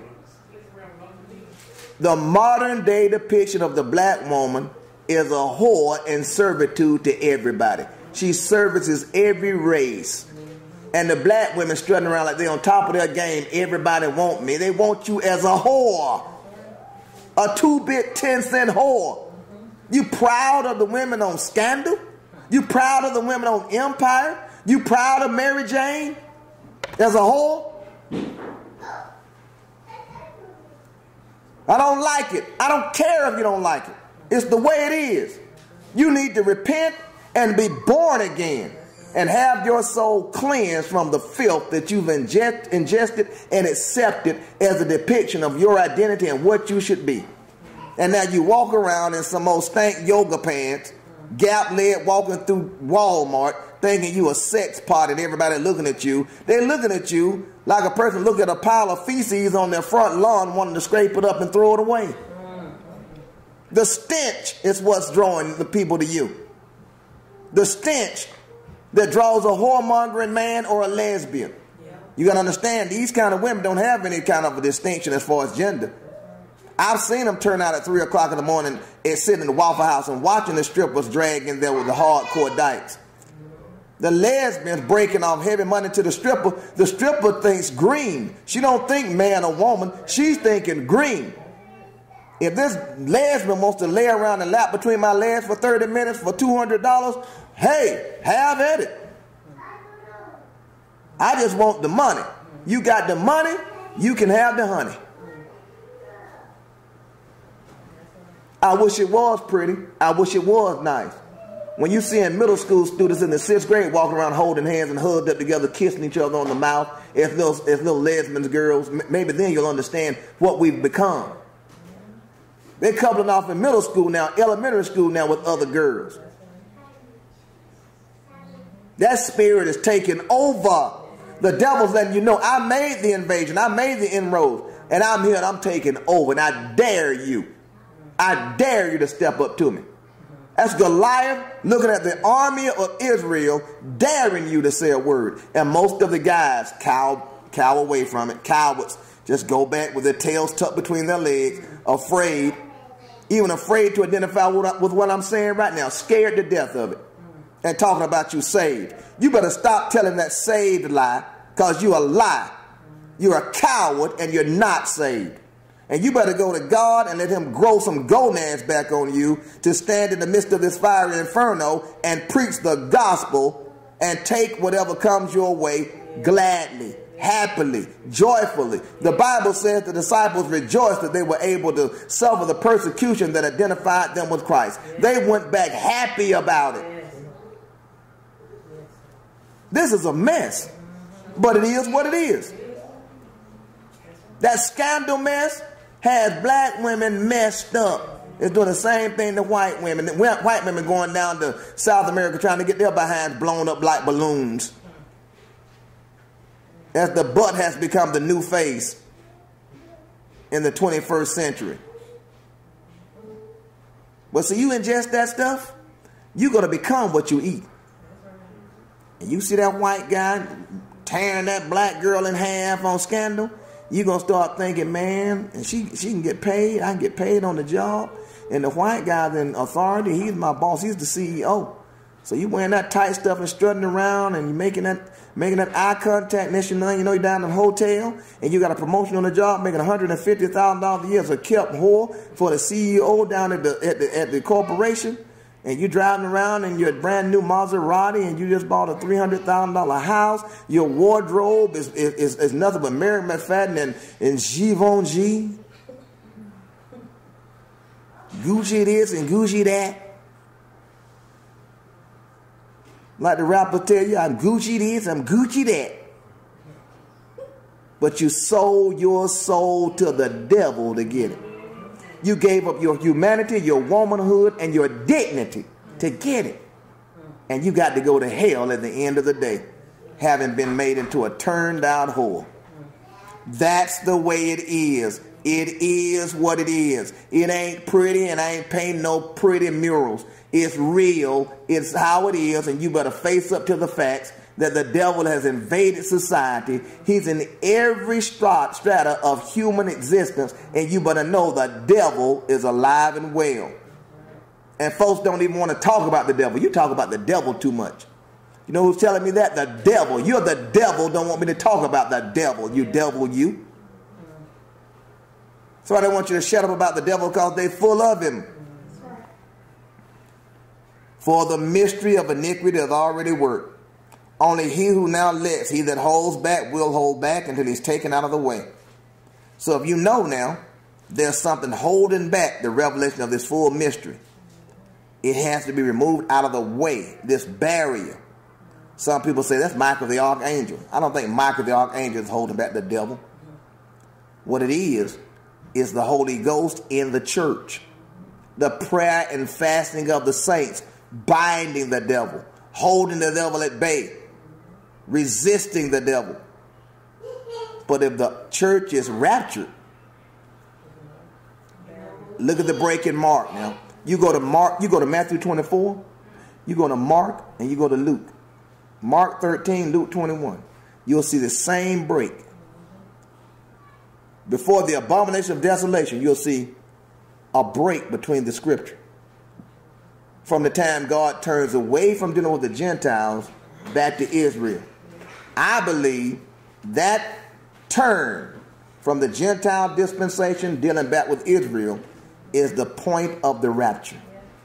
The modern day depiction of the black woman is a whore and servitude to everybody. She services every race. And the black women strutting around like they're on top of their game. Everybody want me. They want you as a whore. A two-bit, ten-cent whore. You proud of the women on Scandal? You proud of the women on Empire? You proud of Mary Jane as a whore? I don't like it. I don't care if you don't like it. It's the way it is. You need to repent and be born again and have your soul cleansed from the filth that you've ingest, ingested and accepted as a depiction of your identity and what you should be. And now you walk around in some old stank yoga pants, gap leg walking through Walmart, thinking you a sex pot and everybody looking at you. They're looking at you like a person look at a pile of feces on their front lawn wanting to scrape it up and throw it away. The stench is what's drawing the people to you. The stench that draws a whoremongering man or a lesbian. You got to understand, these kind of women don't have any kind of a distinction as far as gender. I've seen them turn out at three o'clock in the morning and sitting in the Waffle House and watching the strippers drag in there with the hardcore dykes. The lesbians breaking off heavy money to the stripper. The stripper thinks green. She don't think man or woman. She's thinking green. If this lesbian wants to lay around and lap between my legs for thirty minutes for two hundred dollars, hey, have at it. I just want the money. You got the money, you can have the honey. I wish it was pretty. I wish it was nice. When you see in middle school students in the sixth grade walking around holding hands and hugged up together, kissing each other on the mouth as little, as little lesbians, girls, maybe then you'll understand what we've become. They're coupling off in middle school now, elementary school now with other girls. That spirit is taking over. The devil's letting you know, I made the invasion, I made the inroads, and I'm here and I'm taking over, and I dare you. I dare you to step up to me. That's Goliath looking at the army of Israel, daring you to say a word. And most of the guys cow, cow away from it. Cowards just go back with their tails tucked between their legs, afraid, even afraid to identify with what I'm saying right now, scared to death of it, and talking about you saved. You better stop telling that saved lie, because you're a lie. You're a coward and you're not saved. And you better go to God and let him grow some gonads back on you to stand in the midst of this fiery inferno and preach the gospel and take whatever comes your way gladly. happily, joyfully. The Bible says the disciples rejoiced that they were able to suffer the persecution that identified them with Christ. They went back happy about it. This is a mess, but it is what it is. That scandal mess has black women messed up. It's doing the same thing to white women. White women going down to South America trying to get their behinds blown up like balloons. As the butt has become the new face in the twenty-first century. But so you ingest that stuff, you're going to become what you eat. And you see that white guy tearing that black girl in half on Scandal, you're going to start thinking, man, and she, she can get paid, I can get paid on the job. And the white guy's in authority, he's my boss, he's the C E O. So you wearing that tight stuff and strutting around and you making that making that eye contact. Next you know, you know you're down in a hotel and you got a promotion on the job making one hundred fifty thousand dollars a year as a kept whore for the C E O down at the, at the at the corporation. And you driving around in your brand new Maserati and you just bought a three hundred thousand dollar house. Your wardrobe is, is, is, is nothing but Mary McFadden and, and Givenchy. Gucci this and Gucci that. Like the rapper tell you, I'm Gucci this, I'm Gucci that. But you sold your soul to the devil to get it. You gave up your humanity, your womanhood, and your dignity to get it. And you got to go to hell at the end of the day, having been made into a turned out whore. That's the way it is. It is what it is. It ain't pretty and I ain't painting no pretty murals. It's real. It's how it is. And you better face up to the facts that the devil has invaded society. He's in every strata of human existence. And you better know the devil is alive and well. And folks don't even want to talk about the devil. You talk about the devil too much. You know who's telling me that? The devil. You're the devil. Don't want me to talk about the devil. You devil, you. So I don't want you to shut up about the devil because they're full of him. For the mystery of iniquity has already worked. Only he who now lets, he that holds back will hold back until he's taken out of the way. So if you know now, there's something holding back the revelation of this full mystery. It has to be removed out of the way, this barrier. Some people say that's Michael the Archangel. I don't think Michael the Archangel is holding back the devil. What it is, is the Holy Ghost in the church. The prayer and fasting of the saints, binding the devil, holding the devil at bay, resisting the devil. But if the church is raptured, look at the break in Mark now. You go to Mark, you go to Matthew twenty-four, you go to Mark, and you go to Luke. Mark thirteen, Luke twenty-one. You'll see the same break. Before the abomination of desolation, you'll see a break between the scripture. From the time God turns away from dealing with the Gentiles back to Israel. I believe that turn from the Gentile dispensation dealing back with Israel is the point of the rapture.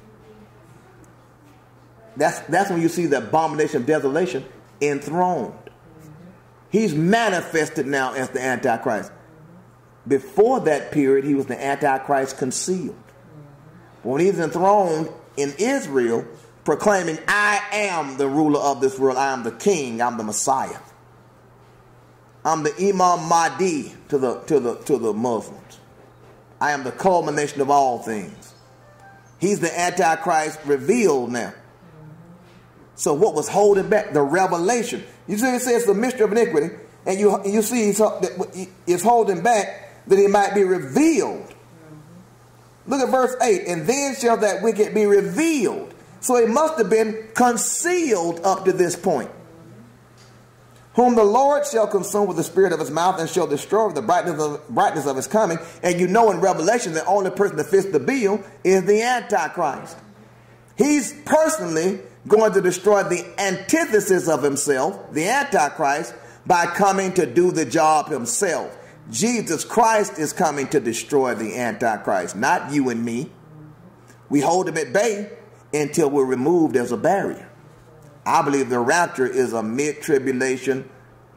That's, that's when you see the abomination of desolation enthroned. He's manifested now as the Antichrist. Before that period, he was the Antichrist concealed. When he's enthroned in Israel, proclaiming, I am the ruler of this world. I am the king. I'm the Messiah. I'm the Imam Mahdi to the, to the, to the Muslims. I am the culmination of all things. He's the Antichrist revealed now. So what was holding back? The revelation. You see, it says the mystery of iniquity, and you, you see it's holding back that he might be revealed. Look at verse eight. And then shall that wicked be revealed. So it must have been concealed up to this point. Whom the Lord shall consume with the spirit of his mouth and shall destroy with the brightness of, brightness of his coming. And you know in Revelation the only person that fits the bill is the Antichrist. He's personally going to destroy the antithesis of himself, the Antichrist, by coming to do the job himself. Jesus Christ is coming to destroy the Antichrist, not you and me. We hold him at bay until we're removed as a barrier. I believe the rapture is a mid-tribulation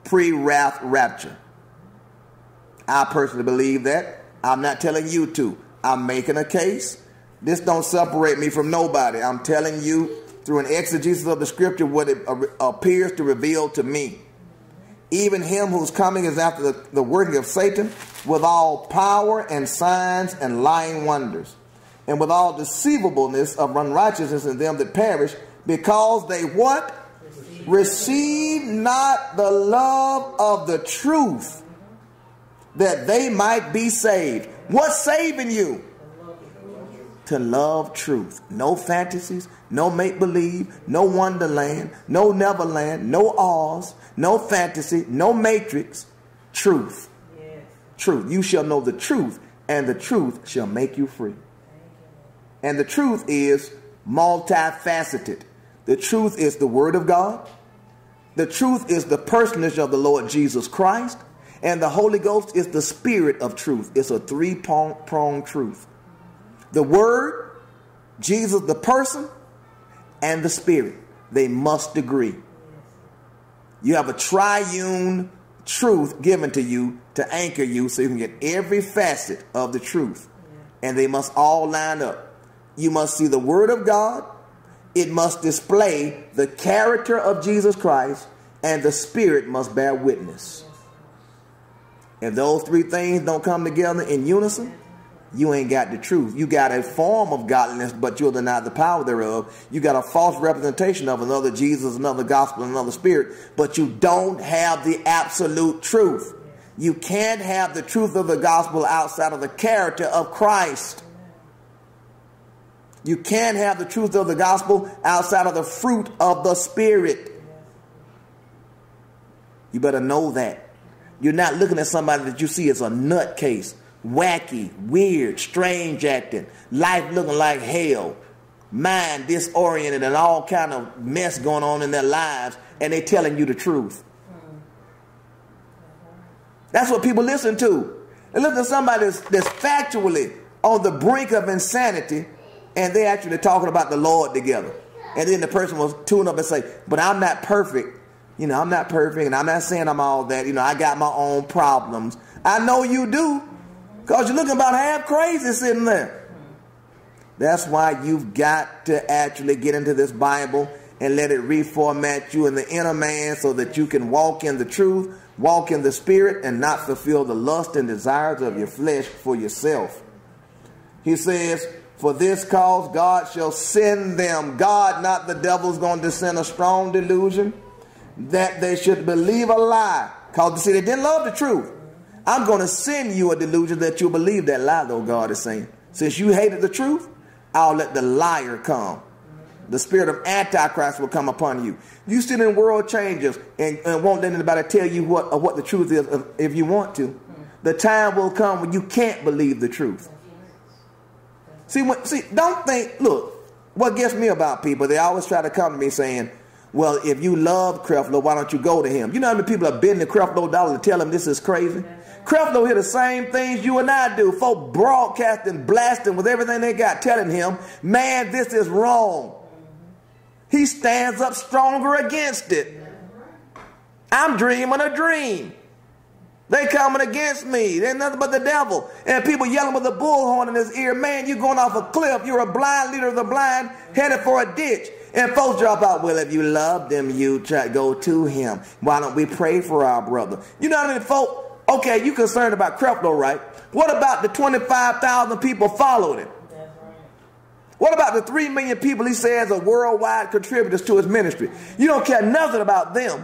pre-wrath rapture. I personally believe that. I'm not telling you to. I'm making a case. This don't separate me from nobody. I'm telling you through an exegesis of the scripture what it appears to reveal to me. Even him whose coming is after the, the working of Satan, with all power and signs and lying wonders, and with all deceivableness of unrighteousness in them that perish, because they what? Receive, Receive not the love of the truth, that they might be saved. What's saving you? To love truth. No fantasies, no make-believe, no Wonderland, no Neverland, no Oz, no fantasy, no Matrix. Truth. Yes. Truth. You shall know the truth, and the truth shall make you free. And the truth is multifaceted. The truth is the Word of God. The truth is the personage of the Lord Jesus Christ. And the Holy Ghost is the Spirit of truth. It's a three-pronged truth. The Word, Jesus the person, and the Spirit. They must agree. You have a triune truth given to you to anchor you so you can get every facet of the truth. And they must all line up. You must see the Word of God. It must display the character of Jesus Christ, and the Spirit must bear witness. If those three things don't come together in unison, you ain't got the truth. You got a form of godliness, but you'll deny the power thereof. You got a false representation of another Jesus, another gospel, another spirit, but you don't have the absolute truth. You can't have the truth of the gospel outside of the character of Christ. You can't have the truth of the gospel outside of the fruit of the Spirit. You better know that. You're not looking at somebody that you see as a nutcase, wacky, weird, strange acting, life looking like hell, mind disoriented, and all kind of mess going on in their lives, and they telling you the truth. That's what people listen to. They listen to somebody that's, that's factually on the brink of insanity, and they actually talking about the Lord together. And then the person will tune up and say, but I'm not perfect. You know, I'm not perfect, and I'm not saying I'm all that. You know, I got my own problems. I know you do, because you're looking about half crazy sitting there. That's why you've got to actually get into this Bible and let it reformat you in the inner man so that you can walk in the truth, walk in the Spirit, and not fulfill the lust and desires of your flesh for yourself. He says, for this cause God shall send them. God, not the devil, is going to send a strong delusion that they should believe a lie. Because, see, they didn't love the truth. I'm going to send you a delusion that you'll believe that lie, though, God is saying. Since you hated the truth, I'll let the liar come. The spirit of Antichrist will come upon you. You sit in world changes and, and won't let anybody tell you what, uh, what the truth is uh, if you want to. The time will come when you can't believe the truth. See, when, see, don't think, look, what gets me about people, they always try to come to me saying, well, if you love Creflo, why don't you go to him? You know how many people have been to Creflo Dollar to tell him this is crazy? Creflo hear the same things you and I do. Folk broadcasting, blasting with everything they got, telling him, man, this is wrong. He stands up stronger against it. I'm dreaming a dream. They coming against me. They're nothing but the devil. And people yelling with a bullhorn in his ear, man, you're going off a cliff. You're a blind leader of the blind, headed for a ditch. And folks drop out, well, if you love them, you try to go to him. Why don't we pray for our brother? You know what I mean, folks? Okay, you concerned about Creflo, right? What about the twenty-five thousand people following him? What about the three million people he says are worldwide contributors to his ministry? You don't care nothing about them.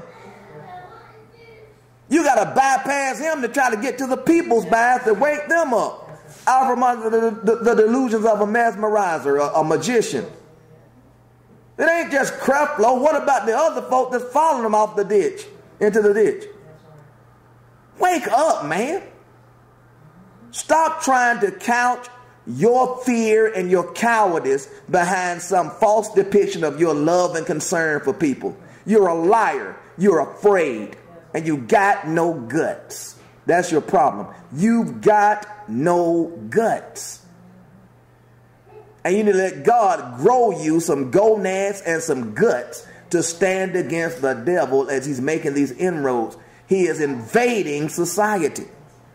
You got to bypass him to try to get to the people's bath to wake them up out from under the, the, the delusions of a mesmerizer, a, a magician. It ain't just Creflo. What about the other folk that's following him off the ditch, into the ditch? Wake up, man. Stop trying to couch your fear and your cowardice behind some false depiction of your love and concern for people. You're a liar. You're afraid. And you got no guts. That's your problem. You've got no guts. And you need to let God grow you some gonads and some guts to stand against the devil as he's making these inroads. He is invading society.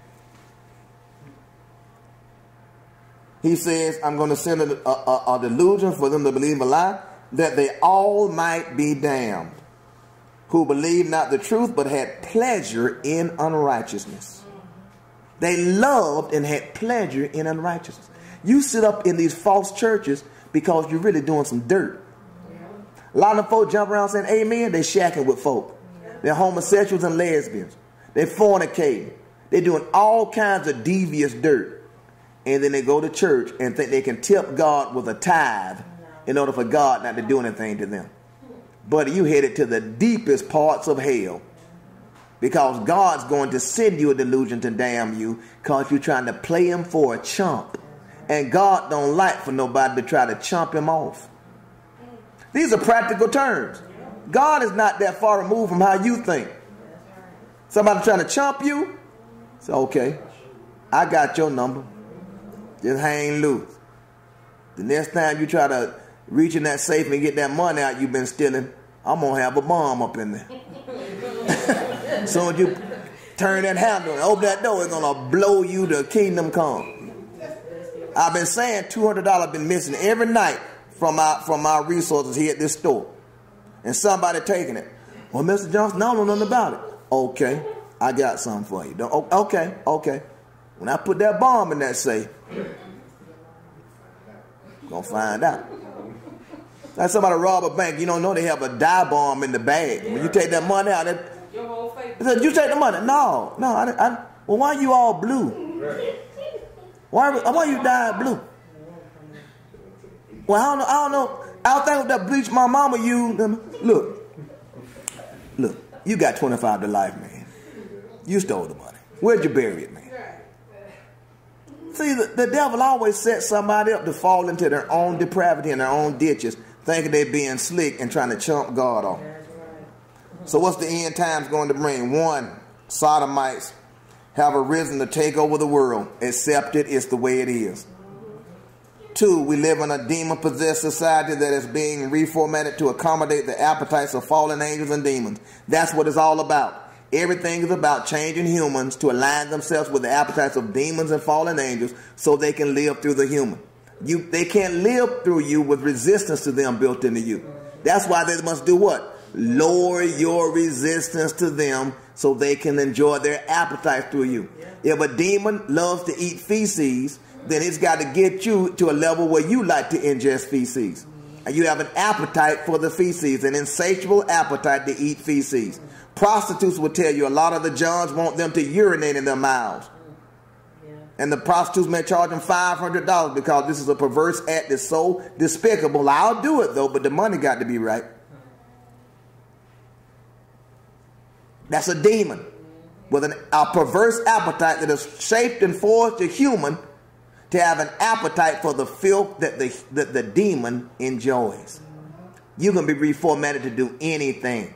He says, I'm going to send a, a, a delusion for them to believe a lie, that they all might be damned, who believed not the truth, but had pleasure in unrighteousness. They loved and had pleasure in unrighteousness. You sit up in these false churches because you're really doing some dirt. A lot of folks jump around saying amen. They're shacking with folk. They're homosexuals and lesbians. They're fornicating. They're doing all kinds of devious dirt. And then they go to church and think they can tip God with a tithe in order for God not to do anything to them. But you headed to the deepest parts of hell, because God's going to send you a delusion to damn you because you're trying to play him for a chump. And God don't like for nobody to try to chump him off. These are practical terms. God is not that far removed from how you think. Somebody trying to chump you? Say, okay, I got your number. Just hang loose. The next time you try to reach in that safe and get that money out you've been stealing, I'm going to have a bomb up in there. So as you turn that handle and open that door, it's going to blow you to kingdom come. I've been saying two hundred dollars been missing every night from our, from our resources here at this store. And somebody taking it. Well, Mister Johnson, I don't know nothing about it. Okay, I got something for you. Don't, okay, okay. When I put that bomb in that safe, gonna find out. Like somebody rob a bank, you don't know they have a dye bomb in the bag. When you take that money out, it, Your whole face. it says, you take the money. No, no. I, I, well, why you all blue? Why, why you dyed blue? Well, I don't know. I don't know. I don't think that bleach my mama used. Look, look. You got twenty-five to life, man. You stole the money. Where'd you bury it, man? See, the, the devil always sets somebody up to fall into their own depravity and their own ditches, thinking they're being slick and trying to chump God off. So what's the end times going to bring? One, sodomites have arisen to take over the world. Accept it, it's the way it is. Two, we live in a demon-possessed society that is being reformatted to accommodate the appetites of fallen angels and demons. That's what it's all about. Everything is about changing humans to align themselves with the appetites of demons and fallen angels so they can live through the human. You, they can't live through you with resistance to them built into you. That's why they must do what? Lower your resistance to them so they can enjoy their appetite through you. If a demon loves to eat feces, then it's got to get you to a level where you like to ingest feces. And you have an appetite for the feces, an insatiable appetite to eat feces. Prostitutes will tell you a lot of the Johns want them to urinate in their mouths. Yeah. And the prostitutes may charge them five hundred dollars because this is a perverse act that's so despicable. I'll do it though, but the money got to be right. That's a demon with an, a perverse appetite that is shaped and forged to human to have an appetite for the filth that the, that the demon enjoys. You can be reformatted to do anything.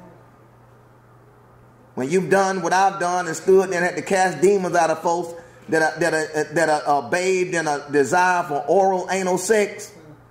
When you've done what I've done and stood there and had to cast demons out of folks that are, that are, that are, are bathed in a desire for oral anal sex,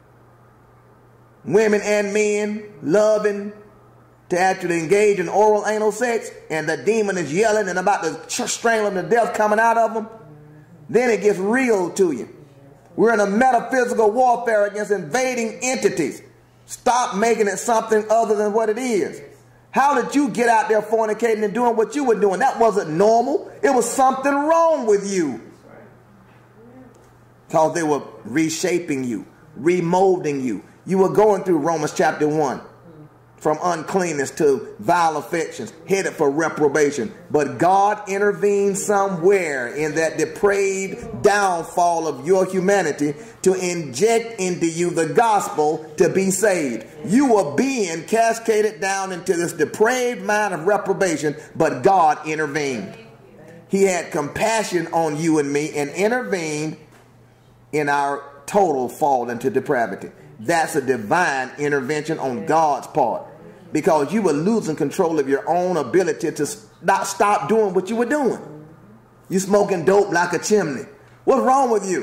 women and men loving to actually engage in oral anal sex, and the demon is yelling and about to strangle them to death coming out of them, then it gets real to you. We're in a metaphysical warfare against invading entities. Stop making it something other than what it is. How did you get out there fornicating and doing what you were doing? That wasn't normal. It was something wrong with you. Because they were reshaping you, remolding you. You were going through Romans chapter one. From uncleanness to vile affections, headed for reprobation. But God intervened somewhere in that depraved downfall of your humanity to inject into you the gospel to be saved. You were being cascaded down into this depraved mind of reprobation, but God intervened. He had compassion on you and me and intervened in our total fall into depravity. That's a divine intervention on God's part. Because you were losing control of your own ability to not stop doing what you were doing. You smoking dope like a chimney. What's wrong with you?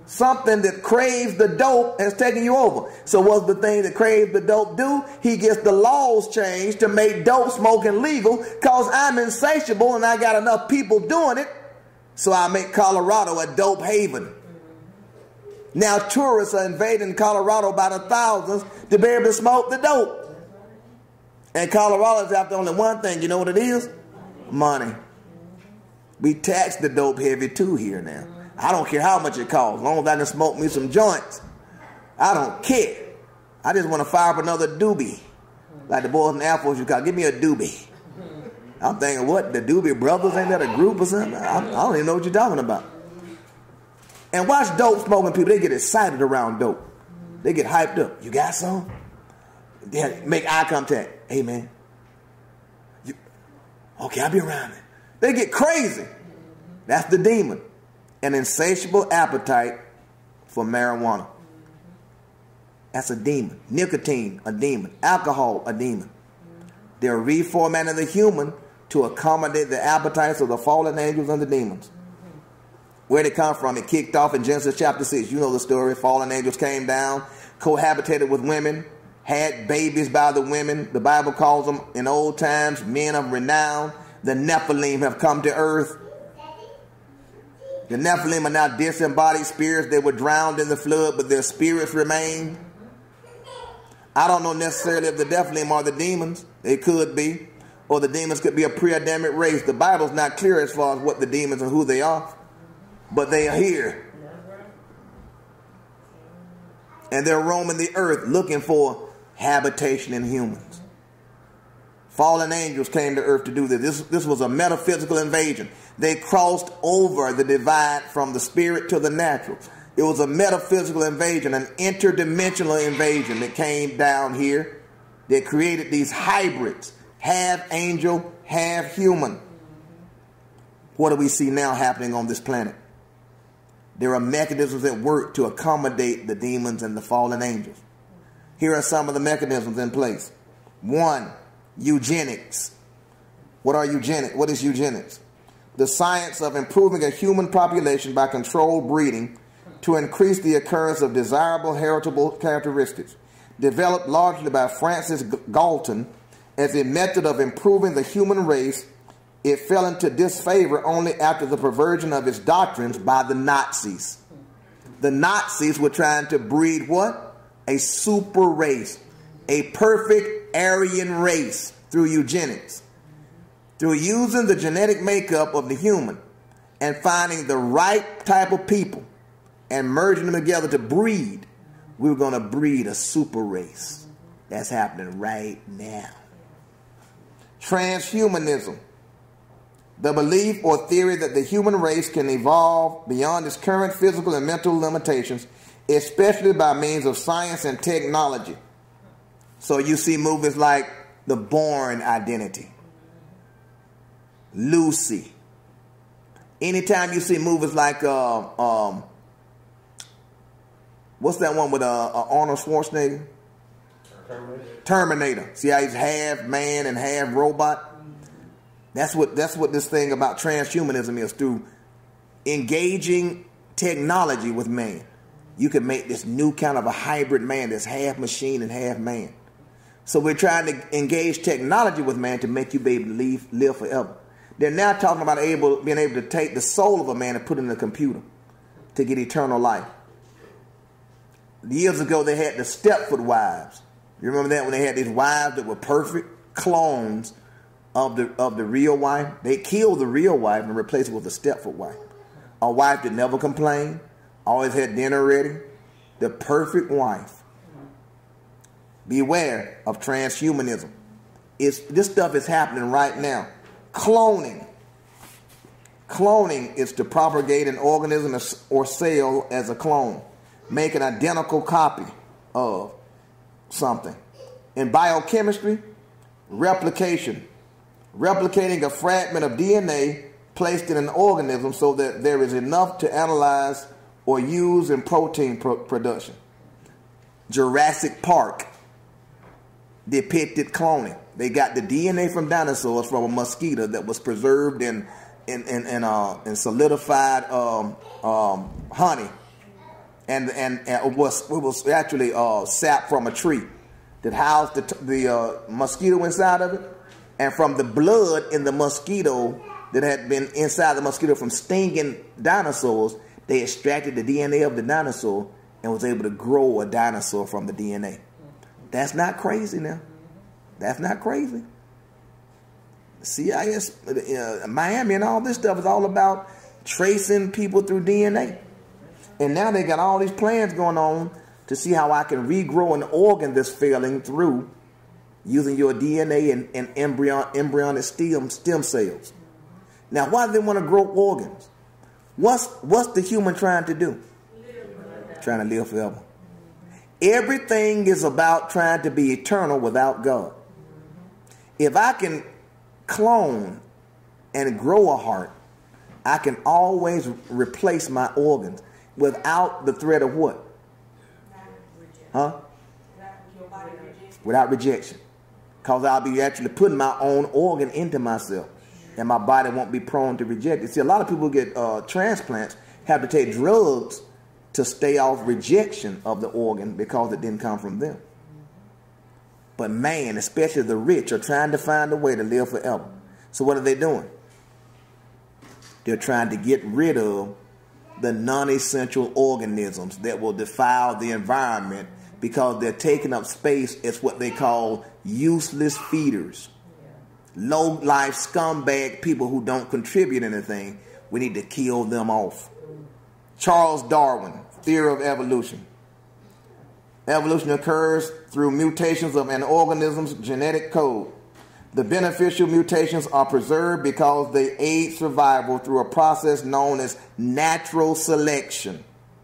Something that craves the dope has taken you over. So what's the thing that craves the dope do? He gets the laws changed to make dope smoking legal because I'm insatiable and I got enough people doing it. So I make Colorado a dope haven. Now tourists are invading Colorado by the thousands to be able to smoke the dope. And Colorado's after only one thing. You know what it is? Money. We tax the dope heavy too here now. I don't care how much it costs. As long as I can smoke me some joints. I don't care. I just want to fire up another doobie. Like the boys in the Air Force, you call, give me a doobie. I'm thinking, what? The Doobie Brothers? Ain't that a group or something? I, I don't even know what you're talking about. And watch dope smoking people. They get excited around dope. They get hyped up. You got some? They make eye contact. Hey, man. You, okay, I'll be around it. They get crazy. That's the demon. An insatiable appetite for marijuana. That's a demon. Nicotine, a demon. Alcohol, a demon. They're reformatting the human to accommodate the appetites of the fallen angels and the demons. Where did it come from? It kicked off in Genesis chapter six. You know the story. Fallen angels came down, cohabitated with women, had babies by the women. The Bible calls them, in old times, men of renown. The Nephilim have come to earth. The Nephilim are now disembodied spirits. They were drowned in the flood, but their spirits remain. I don't know necessarily if the Nephilim are the demons. They could be. Or the demons could be a pre-Adamic race. The Bible's not clear as far as what the demons and who they are. But they are here. And they're roaming the earth looking for habitation in humans. Fallen angels came to earth to do this. This, this was a metaphysical invasion. They crossed over the divide from the spirit to the natural. It was a metaphysical invasion, an interdimensional invasion that came down here. They created these hybrids, half angel, half human. What do we see now happening on this planet? There are mechanisms at work to accommodate the demons and the fallen angels. Here are some of the mechanisms in place. One, eugenics. What are eugenics? What is eugenics? The science of improving a human population by controlled breeding to increase the occurrence of desirable heritable characteristics. Developed largely by Francis Galton as a method of improving the human race, it fell into disfavor only after the perversion of its doctrines by the Nazis. The Nazis were trying to breed what? A super race. A perfect Aryan race through eugenics. Through using the genetic makeup of the human and finding the right type of people and merging them together to breed, we were going to breed a super race. That's happening right now. Transhumanism. The belief or theory that the human race can evolve beyond its current physical and mental limitations, especially by means of science and technology. So you see movies like The Bourne Identity, Lucy. Anytime you see movies like, uh, um, what's that one with uh, uh, Arnold Schwarzenegger? Terminator. Terminator. See how he's half man and half robot? That's what, that's what this thing about transhumanism is. Through engaging technology with man, you can make this new kind of a hybrid man that's half machine and half man. So we're trying to engage technology with man to make you be able to live, live forever. They're now talking about able, being able to take the soul of a man and put it in a computer to get eternal life. Years ago, they had the Stepford wives. You remember that, when they had these wives that were perfect clones of the, of the real wife? They killed the real wife and replaced it with a Stepford wife. A wife that never complained, always had dinner ready. The perfect wife. Beware of transhumanism. It's, this stuff is happening right now. Cloning. Cloning is to propagate an organism or cell as a clone. Make an identical copy of something. In biochemistry, replication. Replicating a fragment of D N A placed in an organism so that there is enough to analyze or use in protein pro production. Jurassic Park depicted cloning. They got the D N A from dinosaurs from a mosquito that was preserved in in in, in, uh, in solidified um, um, honey, and and, and it was it was actually uh, sap from a tree that housed the the uh, mosquito inside of it, and from the blood in the mosquito that had been inside the mosquito from stinging dinosaurs, they extracted the D N A of the dinosaur and was able to grow a dinosaur from the D N A. That's not crazy now. That's not crazy. C I S, uh, Miami and all this stuff is all about tracing people through D N A. And now they got all these plans going on to see how I can regrow an organ that's failing through using your D N A and, and embryon, embryonic stem, stem cells. Now, why do they want to grow organs? What's, what's the human trying to do? Trying to live forever. Everything is about trying to be eternal without God. If I can clone and grow a heart, I can always replace my organs without the threat of what? Huh? Without rejection. Because I'll be actually putting my own organ into myself. And my body won't be prone to reject it. See, a lot of people get uh, transplants, have to take drugs to stay off rejection of the organ because it didn't come from them. But man, especially the rich, are trying to find a way to live forever. So what are they doing? They're trying to get rid of the non-essential organisms that will defile the environment because they're taking up space as what they call useless feeders. Low-life scumbag people who don't contribute anything. We need to kill them off. Charles Darwin, theory of evolution. Evolution occurs through mutations of an organism's genetic code. The beneficial mutations are preserved because they aid survival through a process known as natural selection.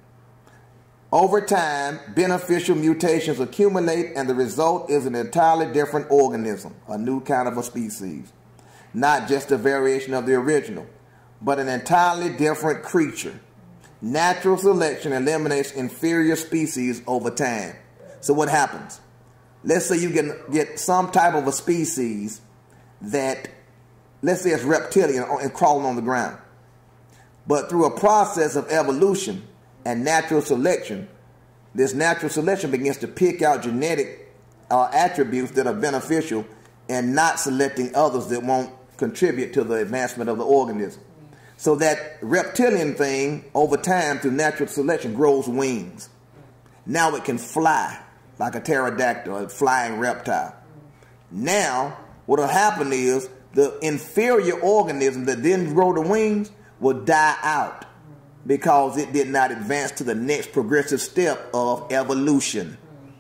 Over time, beneficial mutations accumulate and the result is an entirely different organism, a new kind of a species. Not just a variation of the original, but an entirely different creature. Natural selection eliminates inferior species over time. So what happens? Let's say you can get some type of a species that, let's say it's reptilian and crawling on the ground. But through a process of evolution and natural selection, this natural selection begins to pick out genetic uh, attributes that are beneficial and not selecting others that won't contribute to the advancement of the organism. So that reptilian thing, over time, through natural selection, grows wings. Now it can fly like a pterodactyl, a flying reptile. Now, what will happen is the inferior organism that didn't grow the wings will die out because it did not advance to the next progressive step of evolution.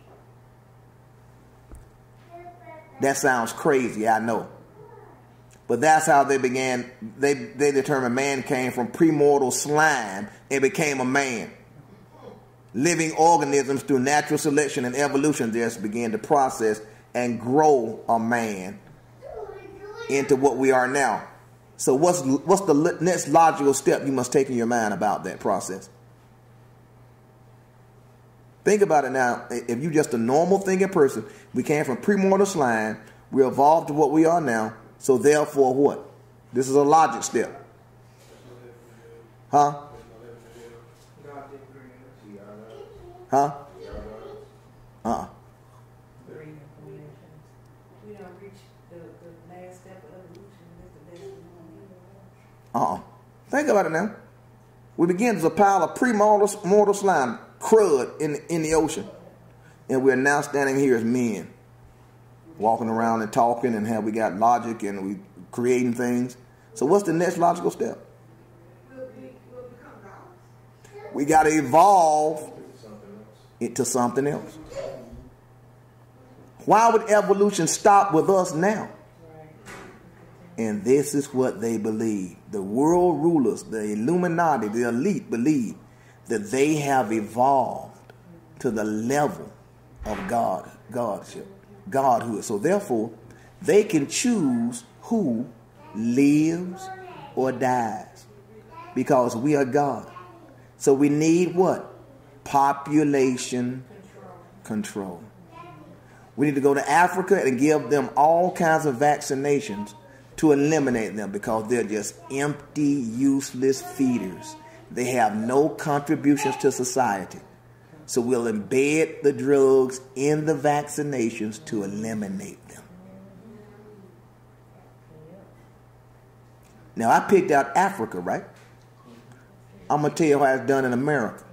That sounds crazy, I know. But that's how they began. They, they determined man came from premortal slime and became a man. Living organisms through natural selection and evolution just began to process and grow a man into what we are now. So what's, what's the next logical step you must take in your mind about that process? Think about it now. If you're just a normal thinking person, we came from premortal slime, we evolved to what we are now. So therefore what? This is a logic step. Huh? Huh? Uh-uh. Uh-uh. Think about it now. We begin as a pile of premortal mortal slime, crud in, in the ocean. And we're now standing here as men, walking around and talking, and have we got logic and we creating things. So what's the next logical step? We got to evolve into something else. Why would evolution stop with us now? And this is what they believe. The world rulers, the Illuminati, the elite believe that they have evolved to the level of God, Godship, Godhood. So therefore, they can choose who lives or dies because we are God. So we need what? Population control. We need to go to Africa and give them all kinds of vaccinations to eliminate them because they're just empty, useless feeders. They have no contributions to society. So we'll embed the drugs in the vaccinations to eliminate them. Now, I picked out Africa, right? I'm going to tell you how it's done in America.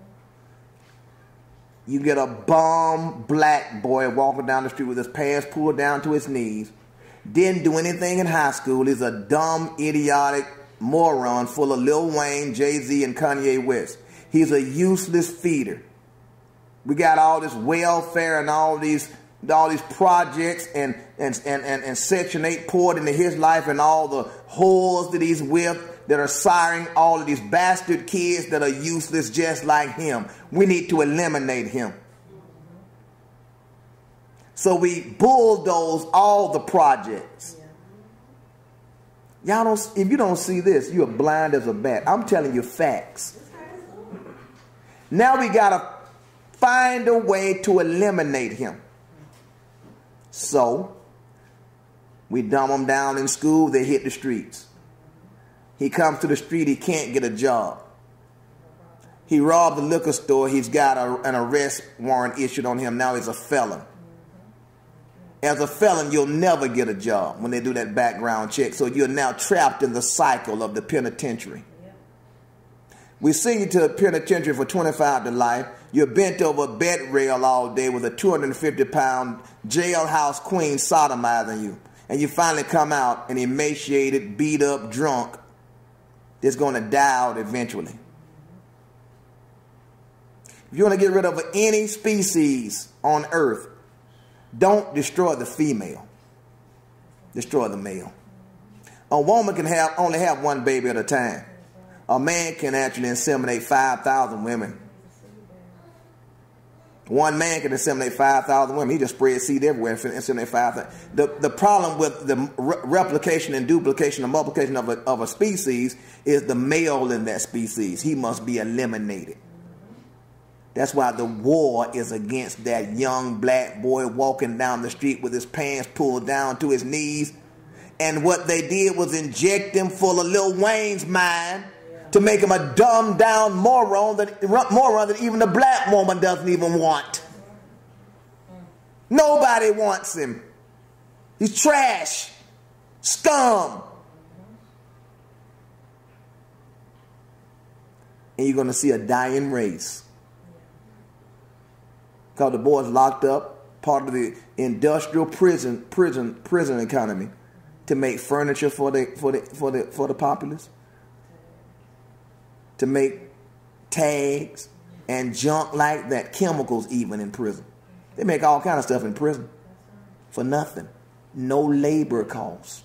You get a bum black boy walking down the street with his pants pulled down to his knees. Didn't do anything in high school. He's a dumb, idiotic moron full of Lil Wayne, Jay-Z, and Kanye West. He's a useless feeder. We got all this welfare and all these all these projects and, and, and, and, and Section eight poured into his life and all the whores that he's with that are siring all of these bastard kids that are useless just like him. We need to eliminate him. So we bulldoze all the projects. Y'all don't, if you don't see this, you're blind as a bat. I'm telling you facts. Now we got to find a way to eliminate him. So we dumb him down in school, they hit the streets. He comes to the street, he can't get a job. He robbed the liquor store, he's got a, an arrest warrant issued on him, now he's a felon. As a felon, you'll never get a job when they do that background check, so you're now trapped in the cycle of the penitentiary. We send you to the penitentiary for twenty-five to life. You're bent over a bed rail all day with a two hundred fifty pound jailhouse queen sodomizing you. And you finally come out an emaciated, beat up, drunk that's going to die out eventually. If you want to get rid of any species on earth, don't destroy the female. Destroy the male. A woman can have only have one baby at a time. A man can actually inseminate five thousand women. One man can inseminate five thousand women. He just spreads seed everywhere and inseminate five thousand. The, the problem with the re replication and duplication and multiplication of a, of a species is the male in that species. He must be eliminated. That's why the war is against that young black boy walking down the street with his pants pulled down to his knees. And what they did was inject him full of Lil Wayne's mind to make him a dumbed down moron that, moron that even the black woman doesn't even want. Nobody wants him. He's trash, scum. And you're going to see a dying race. Because the boy's locked up, part of the industrial prison, prison, prison economy, to make furniture for the for the for the for the populace, to make tags and junk like that, chemicals even in prison. They make all kind of stuff in prison for nothing, no labor cost.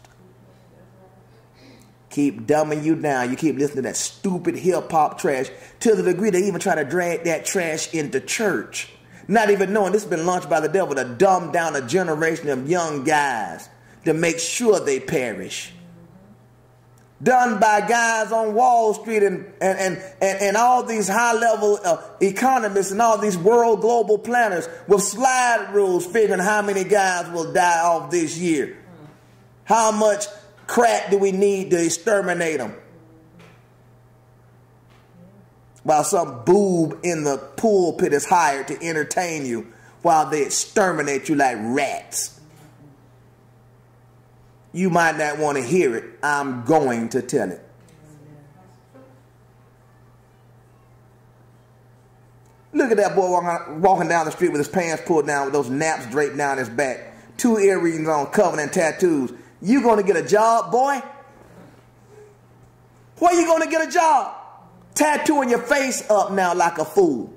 Keep dumbing you down. You keep listening to that stupid hip hop trash to the degree they even try to drag that trash into church. Not even knowing this has been launched by the devil to dumb down a generation of young guys to make sure they perish. Done by guys on Wall Street and, and, and, and, and all these high-level uh, economists and all these world global planners with slide rules figuring how many guys will die off this year. How much crack do we need to exterminate them? While some boob in the pulpit is hired to entertain you while they exterminate you like rats. You might not want to hear it. I'm going to tell it. Look at that boy walking, walking down the street with his pants pulled down with those naps draped down his back. Two earrings on, covered in tattoos. You going to get a job, boy? Where you going to get a job? Tattooing your face up now like a fool.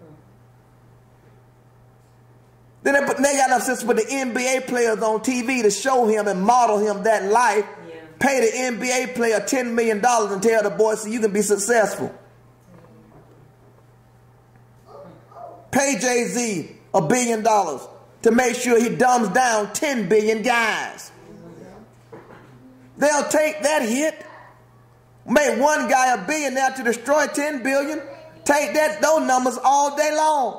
Then they, put, they got enough sense to put the N B A players on T V to show him and model him that life. Yeah. Pay the N B A player ten million dollars and tell the boy so you can be successful. Pay Jay-Z a billion dollars to make sure he dumbs down ten billion guys. They'll take that hit. Make one guy a billionaire to destroy ten billion. Take that those numbers all day long.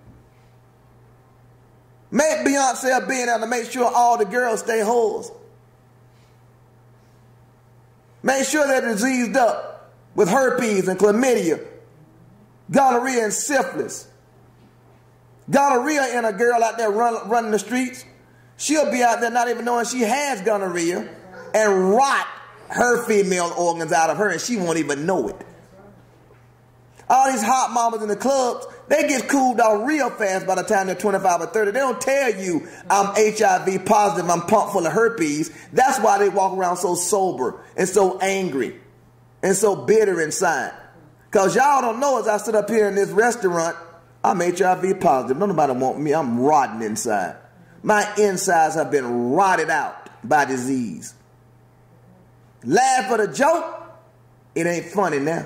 Make Beyonce a billionaire to make sure all the girls stay whores. Make sure they're diseased up with herpes and chlamydia, gonorrhea and syphilis. Gonorrhea in a girl out there run, running the streets. She'll be out there not even knowing she has gonorrhea and rot her female organs out of her, and she won't even know it. All these hot mamas in the clubs, they get cooled off real fast by the time they're twenty-five or thirty. They don't tell you, I'm H I V positive, I'm pumped full of herpes. That's why they walk around so sober and so angry and so bitter inside. Because y'all don't know, as I sit up here in this restaurant, I'm H I V positive. Nobody want me. I'm rotten inside. My insides have been rotted out by disease. Laugh at a joke, it ain't funny now.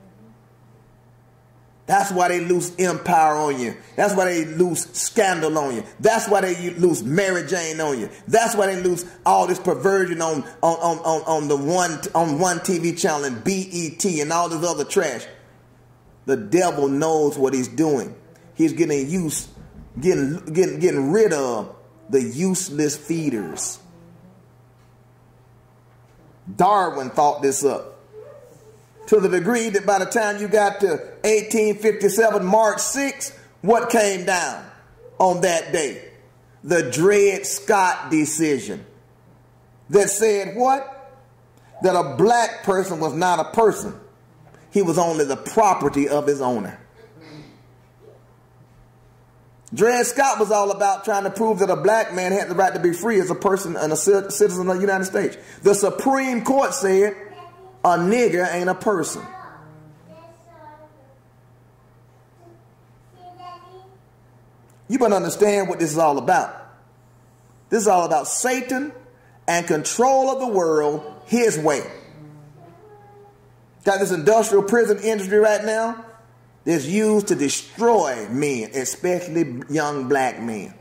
That's why they lose empire on you. That's why they lose scandal on you. That's why they lose Mary Jane on you. That's why they lose all this perversion on on on on, on the one on one T V channel and B E T and all this other trash. The devil knows what he's doing. He's getting use, getting getting getting rid of the useless feeders. Darwin thought this up. To the degree that by the time you got to eighteen fifty-seven, March sixth, what came down on that day? The Dred Scott decision that said what? That a black person was not a person. He was only the property of his owner. Dred Scott was all about trying to prove that a black man had the right to be free as a person and a citizen of the United States. The Supreme Court said, a nigger ain't a person. You better understand what this is all about. This is all about Satan and control of the world his way. Got this industrial prison industry right now that's used to destroy men, especially young black men.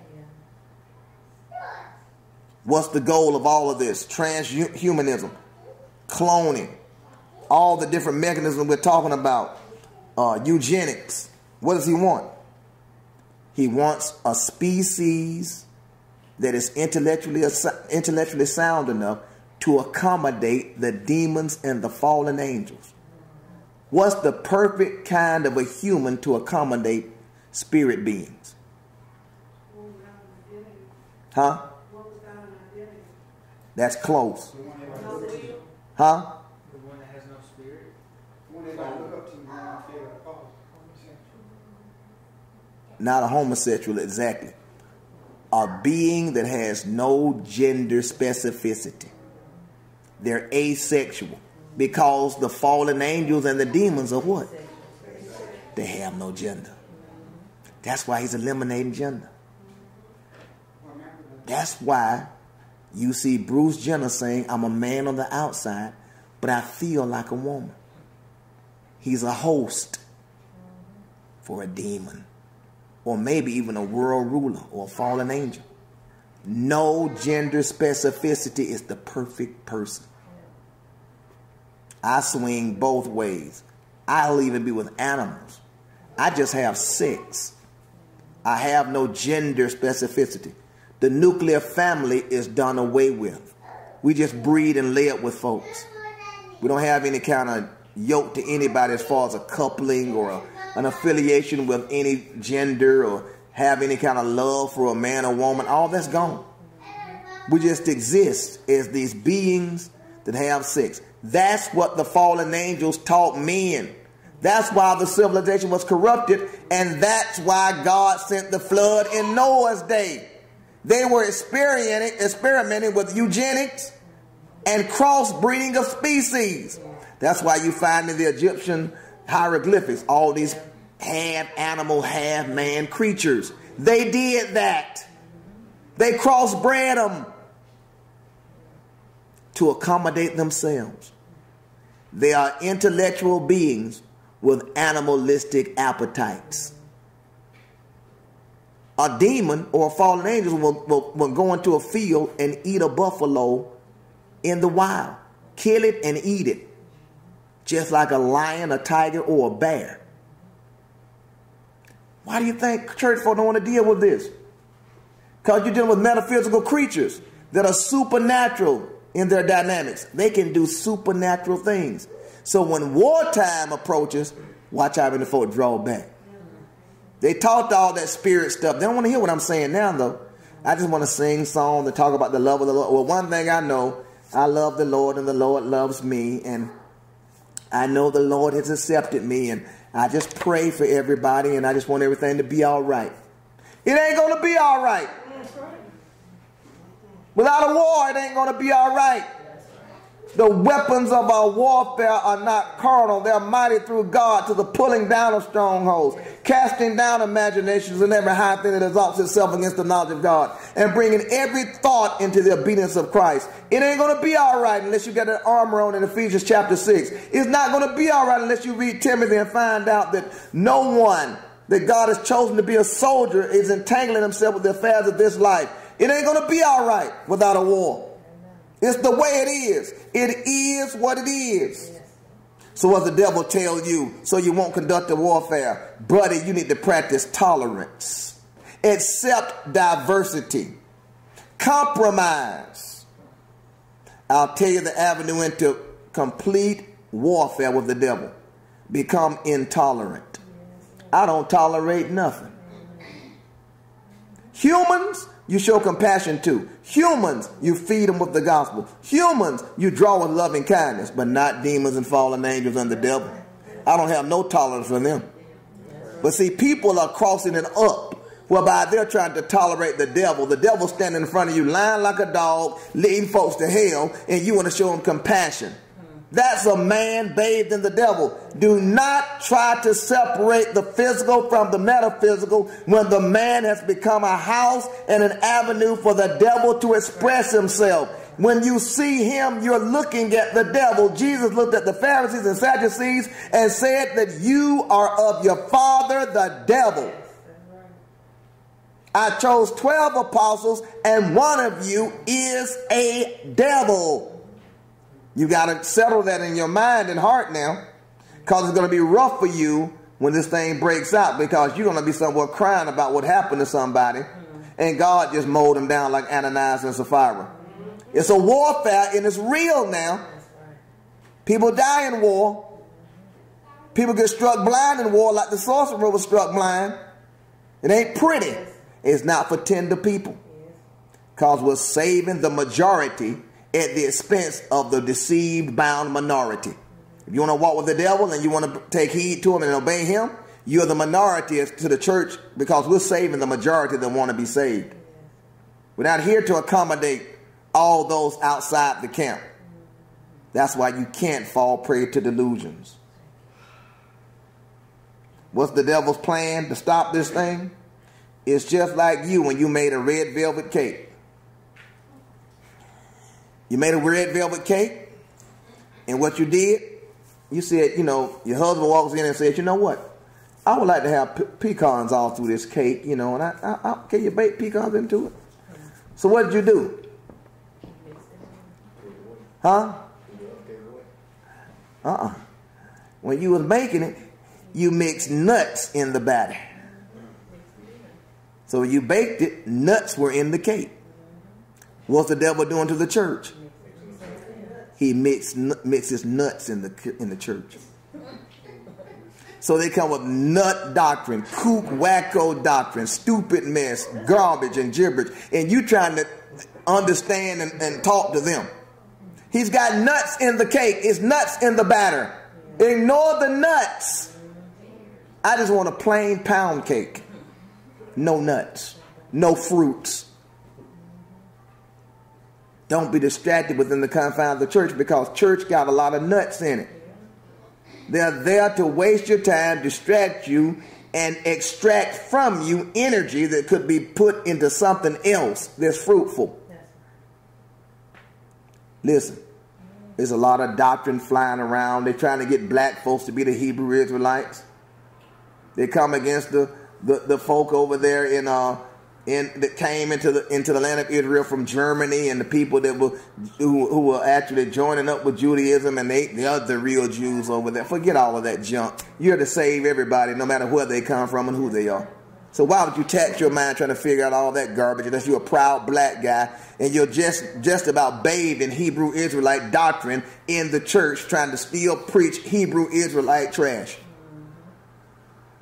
What's the goal of all of this? Transhumanism, cloning, all the different mechanisms we're talking about, uh, eugenics. What does he want? He wants a species that is intellectually, intellectually sound enough to accommodate the demons and the fallen angels. What's the perfect kind of a human to accommodate spirit beings? Huh? That's close. Huh? Not a homosexual, exactly. A being that has no gender specificity. They're asexual. Because the fallen angels and the demons are what? They have no gender. That's why he's eliminating gender. That's why you see Bruce Jenner saying, I'm a man on the outside, but I feel like a woman. He's a host for a demon. Or maybe even a world ruler or a fallen angel. No gender specificity is the perfect person. I swing both ways. I'll even be with animals. I just have sex. I have no gender specificity. The nuclear family is done away with. We just breed and lay up with folks. We don't have any kind of yoke to anybody as far as a coupling or a, an affiliation with any gender or have any kind of love for a man or woman. All that's gone. We just exist as these beings that have sex. That's what the fallen angels taught men. That's why the civilization was corrupted, and that's why God sent the flood in Noah's day. They were experimenting, experimenting with eugenics and crossbreeding of species. That's why you find in the Egyptian hieroglyphics all these half animal, half man creatures. They did that. They crossbred them to accommodate themselves. They are intellectual beings with animalistic appetites. A demon or a fallen angel will, will, will go into a field and eat a buffalo in the wild. Kill it and eat it. Just like a lion, a tiger, or a bear. Why do you think church folk don't want to deal with this? Because you're dealing with metaphysical creatures that are supernatural in their dynamics. They can do supernatural things. So when wartime approaches, watch how many folk draw back. They taught all that spirit stuff. They don't want to hear what I'm saying now, though. I just want to sing songs and talk about the love of the Lord. Well, one thing I know, I love the Lord and the Lord loves me. And I know the Lord has accepted me. And I just pray for everybody. And I just want everything to be all right. It ain't going to be all right. Without a war, it ain't going to be all right. The weapons of our warfare are not carnal. They're mighty through God to the pulling down of strongholds, casting down imaginations and every high thing that exalts itself against the knowledge of God, and bringing every thought into the obedience of Christ. It ain't going to be all right unless you get that armor on in Ephesians chapter six. It's not going to be all right unless you read Timothy and find out that no one that God has chosen to be a soldier is entangling himself with the affairs of this life. It ain't going to be all right without a war. It's the way it is. It is what it is. So what the devil tell you so you won't conduct a warfare? Buddy, you need to practice tolerance. Accept diversity. Compromise. I'll tell you the avenue into complete warfare with the devil. Become intolerant. I don't tolerate nothing. Humans, you show compassion to. Humans, you feed them with the gospel. Humans, you draw with loving kindness, but not demons and fallen angels and the devil. I don't have no tolerance for them. But see, people are crossing it up, whereby they're trying to tolerate the devil. The devil standing in front of you, lying like a dog, leading folks to hell, and you want to show them compassion. That's a man bathed in the devil. Do not try to separate the physical from the metaphysical when the man has become a house and an avenue for the devil to express himself. When you see him, you're looking at the devil. Jesus looked at the Pharisees and Sadducees and said that you are of your father, the devil. I chose twelve apostles and one of you is a devil. You got to settle that in your mind and heart now, because it's going to be rough for you when this thing breaks out, because you're going to be somewhere crying about what happened to somebody, and God just mowed them down like Ananias and Sapphira. It's a warfare, and it's real now. People die in war. People get struck blind in war like the sorcerer was struck blind. It ain't pretty. It's not for tender people, because we're saving the majority at the expense of the deceived, bound minority. If you want to walk with the devil and you want to take heed to him and obey him, you're the minority to the church, because we're saving the majority that want to be saved. We're not here to accommodate all those outside the camp. That's why you can't fall prey to delusions. What's the devil's plan to stop this thing? It's just like you when you made a red velvet cake. You made a red velvet cake, and what you did, you said, you know, your husband walks in and says, you know what? I would like to have pe pecans all through this cake, you know, and I, I, I, can you bake pecans into it? So what did you do? Huh? Uh-uh. When you was making it, you mixed nuts in the batter. So when you baked it, nuts were in the cake. What's the devil doing to the church? He mix, mixes nuts in the, in the church. So they come with nut doctrine, kook, wacko doctrine, stupid mess, garbage and gibberish. And you trying to understand and, and talk to them. He's got nuts in the cake. It's nuts in the batter. Ignore the nuts. I just want a plain pound cake. No nuts. No fruits. Don't be distracted within the confines of the church, because church got a lot of nuts in it. They're there to waste your time, distract you, and extract from you energy that could be put into something else that's fruitful. Listen, there's a lot of doctrine flying around. They're trying to get black folks to be the Hebrew Israelites. They come against the, the, the folk over there in uh, In, that came into the into the land of Israel from Germany, and the people that were who, who were actually joining up with Judaism, and they the other real Jews over there. Forget all of that junk. You're to save everybody, no matter where they come from and who they are. So why would you tax your mind trying to figure out all that garbage unless you're a proud black guy and you're just just about bathed in Hebrew Israelite doctrine in the church, trying to still preach Hebrew Israelite trash?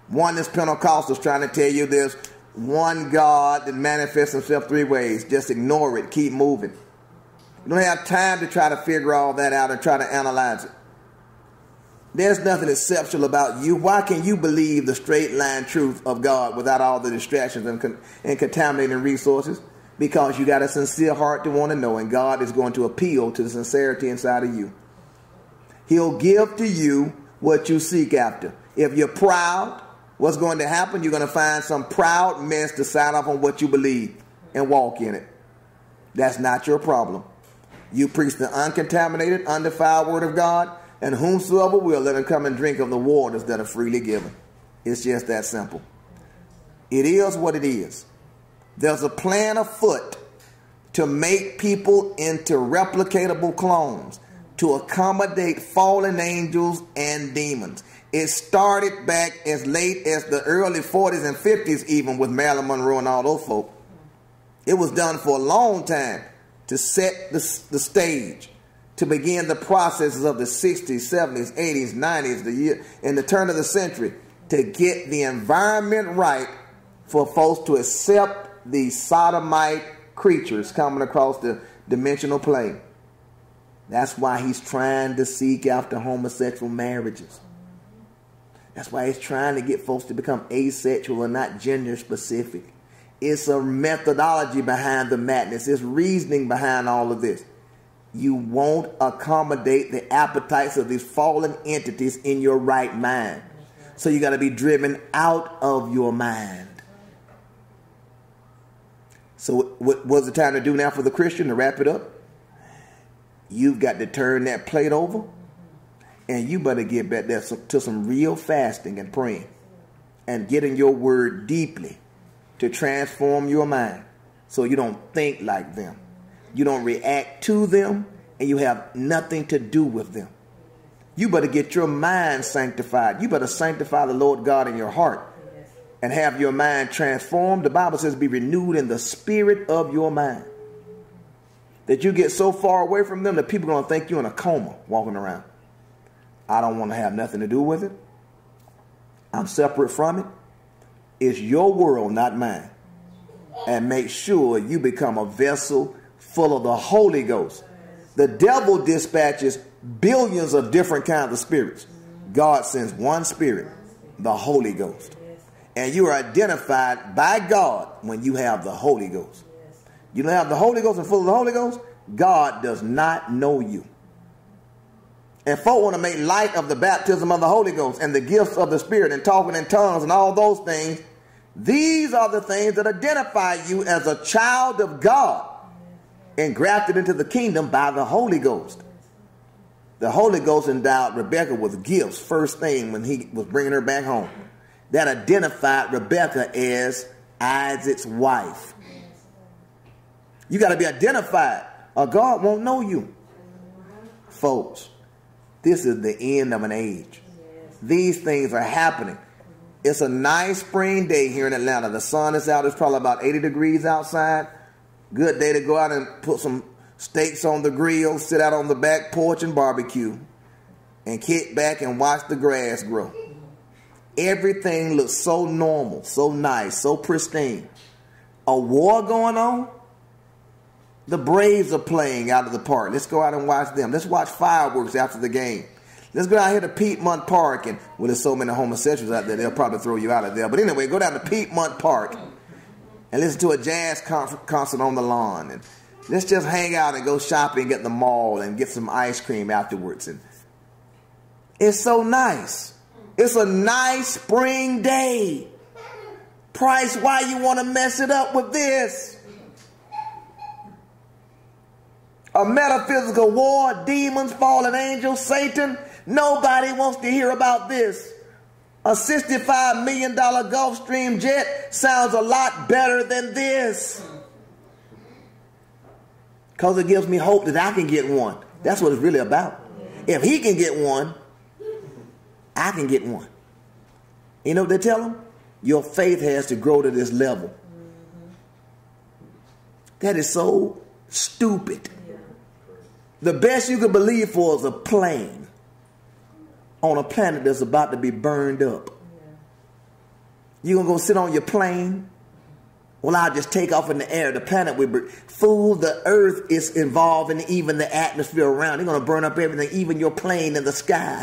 Oneness Pentecostals trying to tell you there's one God that manifests himself three ways. Just ignore it. Keep moving. You don't have time to try to figure all that out and try to analyze it. There's nothing exceptional about you. Why can you believe the straight line truth of God without all the distractions and, con and contaminating resources? Because you got a sincere heart to want to know, and God is going to appeal to the sincerity inside of you. He'll give to you what you seek after. If you're proud, what's going to happen? You're going to find some proud mess to sign up on what you believe and walk in it. That's not your problem. You preach the uncontaminated, undefiled word of God, and whomsoever will, let him come and drink of the waters that are freely given. It's just that simple. It is what it is. There's a plan afoot to make people into replicatable clones, to accommodate fallen angels and demons. It started back as late as the early forties and fifties, even with Marilyn Monroe and all those folk. It was done for a long time to set the, the stage, to begin the processes of the sixties, seventies, eighties, nineties, the year, in the turn of the century, to get the environment right for folks to accept these sodomite creatures coming across the dimensional plane. That's why he's trying to seek after homosexual marriages. That's why he's trying to get folks to become asexual and not gender specific. It's a methodology behind the madness. It's reasoning behind all of this. You won't accommodate the appetites of these fallen entities in your right mind. So you got to be driven out of your mind. So what was the time to do now for the Christian, to wrap it up? You've got to turn that plate over, and you better get back there to some real fasting and praying and getting your word deeply to transform your mind so you don't think like them. You don't react to them, and you have nothing to do with them. You better get your mind sanctified. You better sanctify the Lord God in your heart and have your mind transformed. The Bible says be renewed in the spirit of your mind. That you get so far away from them that people are going to think you're in a coma walking around. I don't want to have nothing to do with it. I'm separate from it. It's your world, not mine. And make sure you become a vessel full of the Holy Ghost. The devil dispatches billions of different kinds of spirits. God sends one spirit, the Holy Ghost. And you are identified by God when you have the Holy Ghost. You don't have the Holy Ghost and full of the Holy Ghost, God does not know you. And folk want to make light of the baptism of the Holy Ghost and the gifts of the Spirit and talking in tongues and all those things. These are the things that identify you as a child of God and grafted into the kingdom by the Holy Ghost. The Holy Ghost endowed Rebekah with gifts first thing when he was bringing her back home. That identified Rebekah as Isaac's wife. You got to be identified or God won't know you. Folks, this is the end of an age. These things are happening. It's a nice spring day here in Atlanta. The sun is out. It's probably about eighty degrees outside. Good day to go out and put some steaks on the grill, sit out on the back porch and barbecue, and kick back and watch the grass grow. Everything looks so normal, so nice, so pristine. A war going on? The Braves are playing out of the park. Let's go out and watch them. Let's watch fireworks after the game. Let's go out here to Piedmont Park. And well, there's so many homosexuals out there, they'll probably throw you out of there. But anyway, go down to Piedmont Park and listen to a jazz concert on the lawn. And let's just hang out and go shopping at the mall and get some ice cream afterwards. And it's so nice. It's a nice spring day. Price, why you want to mess it up with this? A metaphysical war, demons, fallen angels, Satan. Nobody wants to hear about this. A sixty-five million dollar Gulfstream jet sounds a lot better than this. Because it gives me hope that I can get one. That's what it's really about. If he can get one, I can get one. You know what they tell them? Your faith has to grow to this level. That is so stupid. The best you can believe for is a plane on a planet that's about to be burned up. You gonna go sit on your plane? Well, I'll just take off in the air. The planet will fool. The earth is involved in even the atmosphere around. They're gonna burn up everything, even your plane in the sky.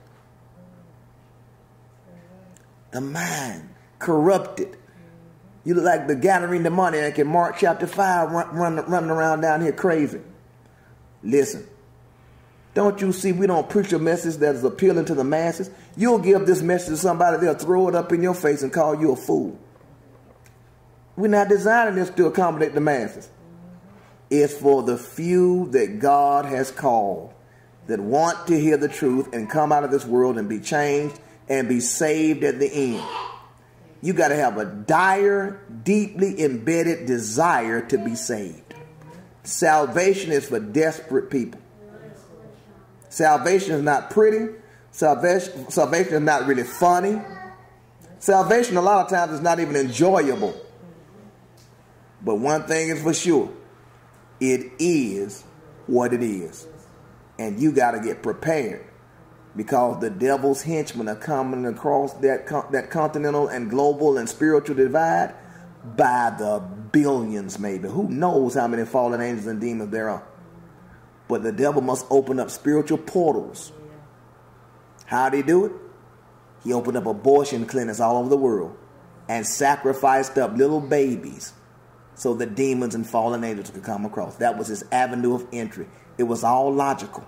The mind corrupted. You look like the Gadarene demoniac in Mark chapter five, run, run, running around down here crazy. Listen, don't you see we don't preach a message that is appealing to the masses? You'll give this message to somebody, they'll throw it up in your face and call you a fool. We're not designing this to accommodate the masses. It's for the few that God has called, that want to hear the truth and come out of this world and be changed and be saved at the end. You got to have a dire, deeply embedded desire to be saved. Salvation is for desperate people. Salvation is not pretty. Salvation, salvation is not really funny. Salvation a lot of times is not even enjoyable. But one thing is for sure. It is what it is. And you got to get prepared. Because the devil's henchmen are coming across that, that continental and global and spiritual divide by the billions maybe. Who knows how many fallen angels and demons there are. But the devil must open up spiritual portals. How did he do it? He opened up abortion clinics all over the world and sacrificed up little babies so the demons and fallen angels could come across. That was his avenue of entry. It was all logical.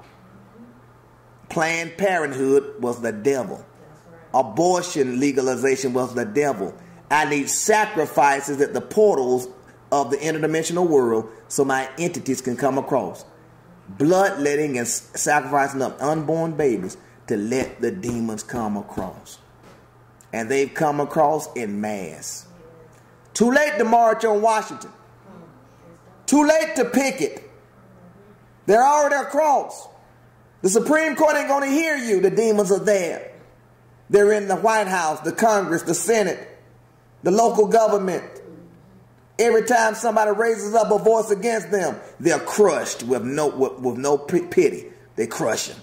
Planned Parenthood was the devil. Abortion legalization was the devil. I need sacrifices at the portals of the interdimensional world so my entities can come across. Bloodletting and sacrificing of unborn babies to let the demons come across. And they've come across in mass. Too late to march on Washington. Too late to picket. They're already across. The Supreme Court ain't going to hear you. The demons are there. They're in the White House, the Congress, the Senate, the local government. Every time somebody raises up a voice against them, they're crushed with no, with, with no pity. They crush them.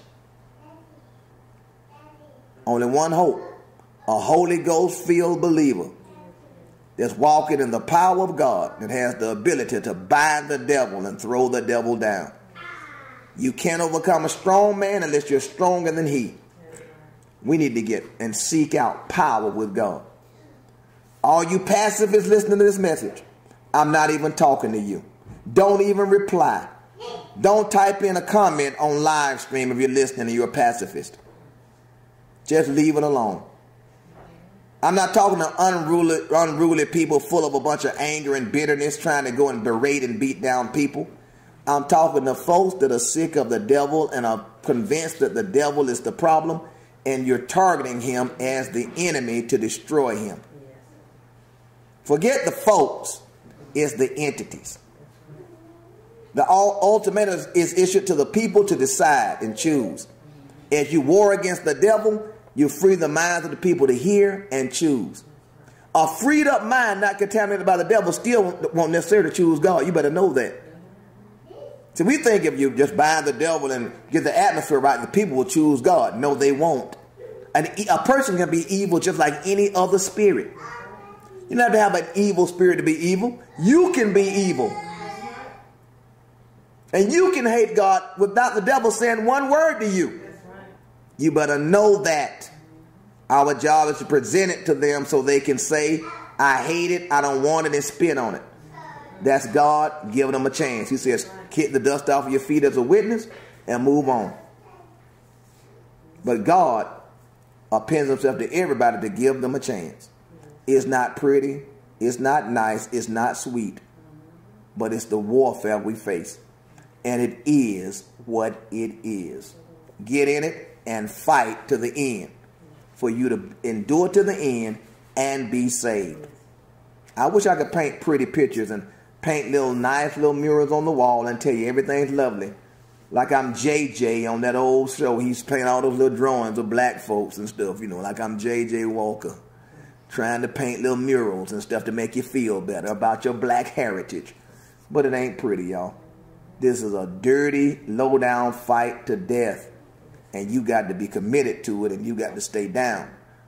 Only one hope. A Holy Ghost-filled believer that's walking in the power of God, that has the ability to bind the devil and throw the devil down. You can't overcome a strong man unless you're stronger than he. We need to get and seek out power with God. All you pacifists listening to this message, I'm not even talking to you. Don't even reply. Don't type in a comment on live stream if you're listening and you're a pacifist. Just leave it alone. I'm not talking to unruly, unruly people full of a bunch of anger and bitterness trying to go and berate and beat down people. I'm talking to folks that are sick of the devil and are convinced that the devil is the problem, and you're targeting him as the enemy to destroy him. Forget the folks, it's the entities. The ultimatum is issued to the people to decide and choose. As you war against the devil, you free the minds of the people to hear and choose. A freed up mind not contaminated by the devil still won't necessarily choose God. You better know that. See, we think if you just bind the devil and get the atmosphere right, the people will choose God. No, they won't. And a person can be evil just like any other spirit. You don't have to have an evil spirit to be evil. You can be evil. And you can hate God without the devil saying one word to you. You better know that. Our job is to present it to them so they can say, I hate it, I don't want it, and spit on it. That's God giving them a chance. He says, kick the dust off of your feet as a witness and move on. But God appends himself to everybody to give them a chance. It's not pretty. It's not nice. It's not sweet. But it's the warfare we face. And it is what it is. Get in it and fight to the end. For you to endure to the end and be saved. I wish I could paint pretty pictures and paint little nice little murals on the wall and tell you everything's lovely. Like I'm J J on that old show. He's painting all those little drawings of black folks and stuff, you know, like I'm J J Walker. Trying to paint little murals and stuff to make you feel better about your black heritage. But it ain't pretty, y'all. This is a dirty, low-down fight to death. And you got to be committed to it, and you got to stay down.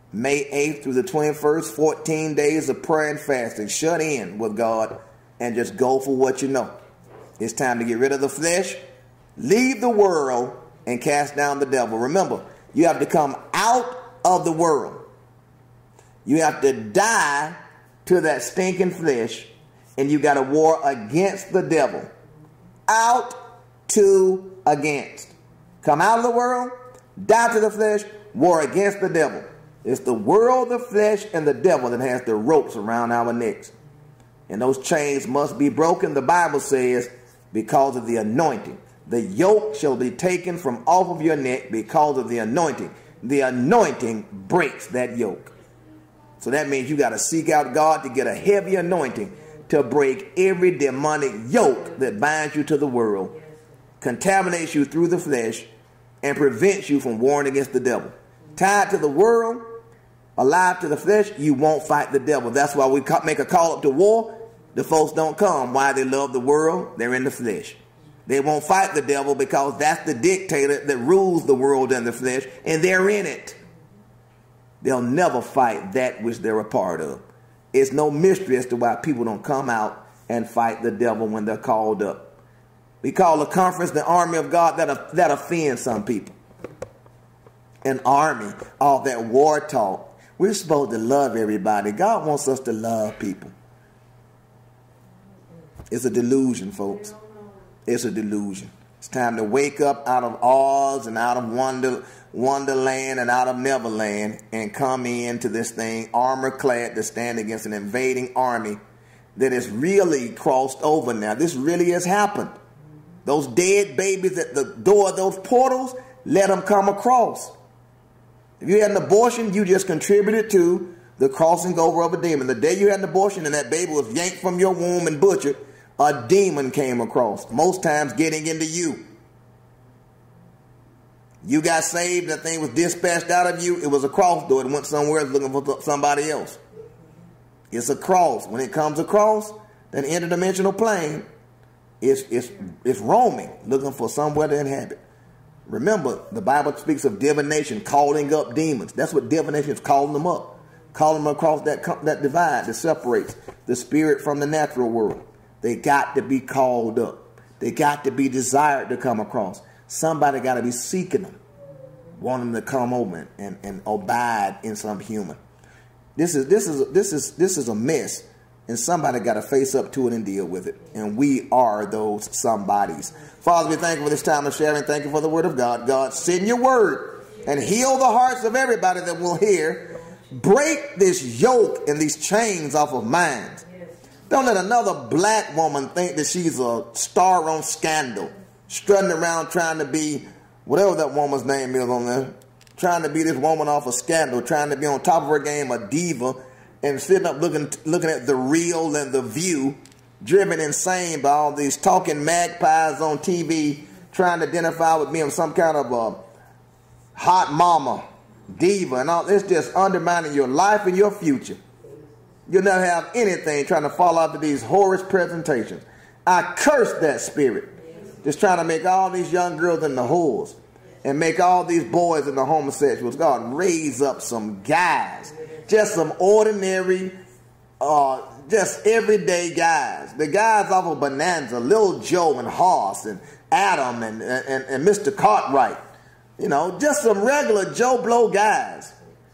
May eighth through the twenty-first, fourteen days of prayer and fasting. Shut in with God and just go for what you know. It's time to get rid of the flesh, leave the world, and cast down the devil. Remember, you have to come out of the world. You have to die to that stinking flesh, and you got to war against the devil. Out to against. Come out of the world, die to the flesh, war against the devil. It's the world, the flesh, and the devil that has the ropes around our necks. And those chains must be broken, the Bible says, because of the anointing. The yoke shall be taken from off of your neck because of the anointing. The anointing breaks that yoke. So that means you got to seek out God to get a heavy anointing to break every demonic yoke that binds you to the world, contaminates you through the flesh, and prevents you from warring against the devil. Tied to the world, alive to the flesh, you won't fight the devil. That's why we make a call up to war. The folks don't come. Why? They love the world. They're in the flesh. They won't fight the devil because that's the dictator that rules the world and the flesh, and they're in it. They'll never fight that which they're a part of. It's no mystery as to why people don't come out and fight the devil when they're called up. We call a conference the army of God. That, that offends some people. An army, all that war talk. We're supposed to love everybody. God wants us to love people. It's a delusion, folks. It's a delusion. It's time to wake up out of Oz and out of Wonder, Wonderland and out of Neverland and come into this thing armor clad to stand against an invading army that has really crossed over now. This really has happened. Those dead babies at the door of those portals, let them come across. If you had an abortion, you just contributed to the crossing over of a demon. The day you had an abortion and that baby was yanked from your womb and butchered, a demon came across, most times getting into you. You got saved, that thing was dispatched out of you. It was a cross door. It went somewhere looking for somebody else. It's a cross. When it comes across that interdimensional plane, it's, it's, it's roaming, looking for somewhere to inhabit. Remember, the Bible speaks of divination, calling up demons. That's what divination is, calling them up. Calling them across that, that divide that separates the spirit from the natural world. They got to be called up. They got to be desired to come across. Somebody got to be seeking them, wanting them to come over and, and abide in some human. This is, this, is, this, is, this is a mess, and somebody got to face up to it and deal with it. And we are those somebodies. Father, we thank you for this time of sharing. Thank you for the word of God. God, send your word and heal the hearts of everybody that will hear. Break this yoke and these chains off of minds. Don't let another black woman think that she's a star on Scandal, strutting around trying to be whatever that woman's name is on there, trying to be this woman off of Scandal, trying to be on top of her game, a diva, and sitting up looking, looking at The Real and The View, driven insane by all these talking magpies on T V, trying to identify with being some kind of a hot mama, diva, and all. It's just undermining your life and your future. You'll never have anything trying to fall out to these horrid presentations. I curse that spirit. Just trying to make all these young girls into whores and make all these boys into homosexuals. God, raise up some guys. Just some ordinary, uh, just everyday guys. The guys off of Bonanza, Lil Joe and Hoss and Adam and, and, and Mister Cartwright. You know, just some regular Joe Blow guys.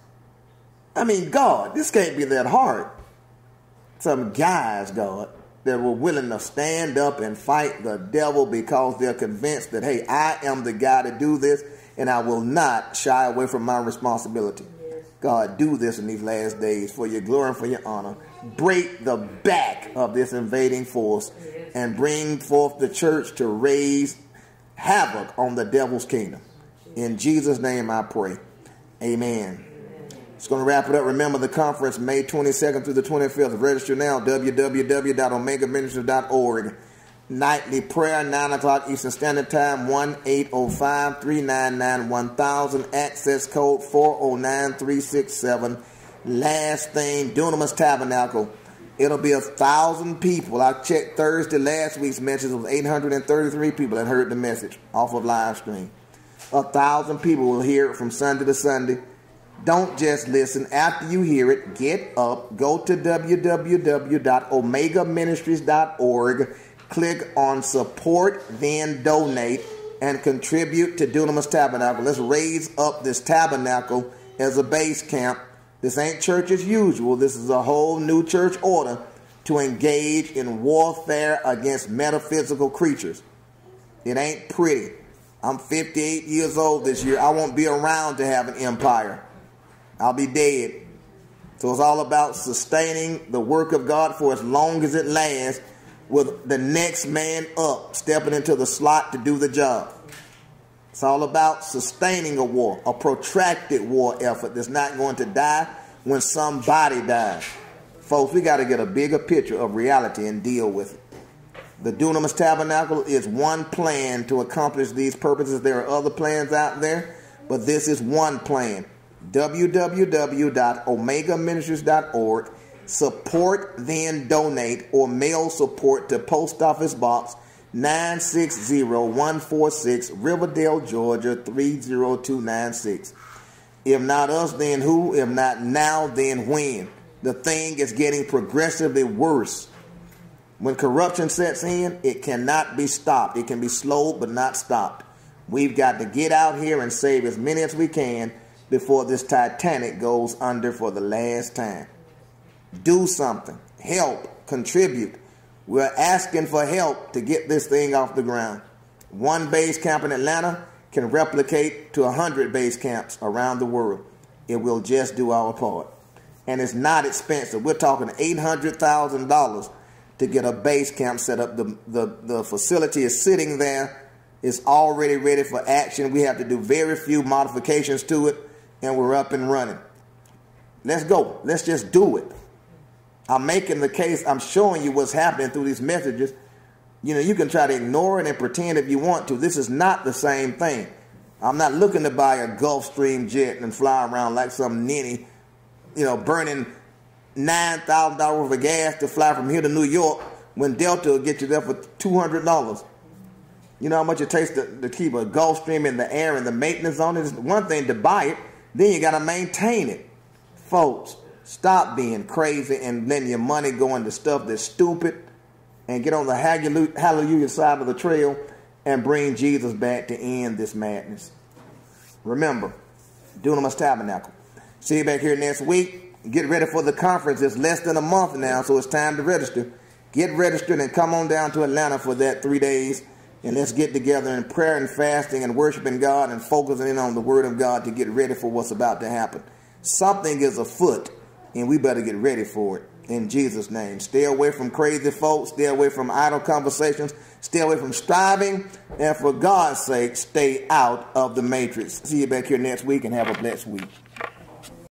I mean, God, this can't be that hard. Some guys, God, that were willing to stand up and fight the devil because they're convinced that, hey, I am the guy to do this, and I will not shy away from my responsibility. God, do this in these last days for your glory and for your honor. Break the back of this invading force and bring forth the church to raise havoc on the devil's kingdom. In Jesus' name I pray. Amen. It's going to wrap it up. Remember the conference May twenty-second through the twenty-fifth. Register now, w w w dot omega ministries dot org. Nightly prayer, nine o'clock Eastern Standard Time, one eight zero five, three nine nine, one thousand. Access code four zero nine three six seven. Last thing, Dunamis Tabernacle. It'll be a thousand people. I checked Thursday, last week's message. It was eight hundred thirty-three people that heard the message off of live stream. A thousand people will hear it from Sunday to Sunday. Don't just listen. After you hear it, get up, go to w w w dot omega ministries dot org, click on support, then donate, and contribute to Dunamis Tabernacle. Let's raise up this tabernacle as a base camp. This ain't church as usual. This is a whole new church order to engage in warfare against metaphysical creatures. It ain't pretty. I'm fifty-eight years old this year. I won't be around to have an empire. I'll be dead. So it's all about sustaining the work of God for as long as it lasts, with the next man up, stepping into the slot to do the job. It's all about sustaining a war, a protracted war effort that's not going to die when somebody dies. Folks, we got to get a bigger picture of reality and deal with it. The Dunamis Tabernacle is one plan to accomplish these purposes. There are other plans out there, but this is one plan. w w w dot omega ministries dot org. Support, then donate, or mail support to Post Office Box nine six zero one four six, Riverdale, Georgia three zero two nine six. If not us, then who? If not now, then when? The thing is getting progressively worse. When corruption sets in, it cannot be stopped. It can be slowed, but not stopped. We've got to get out here and save as many as we can before this Titanic goes under for the last time. Do something. Help. Contribute. We're asking for help to get this thing off the ground. One base camp in Atlanta can replicate to one hundred base camps around the world. It will just do our part. And it's not expensive. We're talking eight hundred thousand dollars to get a base camp set up. The, the, the facility is sitting there. It's already ready for action. We have to do very few modifications to it, and we're up and running. Let's go. Let's just do it. I'm making the case. I'm showing you what's happening through these messages. You know, you can try to ignore it and pretend if you want to. This is not the same thing. I'm not looking to buy a Gulfstream jet and fly around like some ninny, you know, burning nine thousand dollars worth of gas to fly from here to New York when Delta will get you there for two hundred dollars. You know how much it takes to, to keep a Gulfstream in the air and the maintenance on it? It's one thing to buy it, then you got to maintain it. Folks, stop being crazy and letting your money go into stuff that's stupid, and get on the hallelujah side of the trail and bring Jesus back to end this madness. Remember, Dunamis Tabernacle. See you back here next week. Get ready for the conference. It's less than a month now, so it's time to register. Get registered and come on down to Atlanta for that three days. And let's get together in prayer and fasting and worshiping God and focusing in on the Word of God to get ready for what's about to happen. Something is afoot, and we better get ready for it. In Jesus' name. Stay away from crazy folks. Stay away from idle conversations. Stay away from striving. And for God's sake, stay out of the matrix. See you back here next week, and have a blessed week.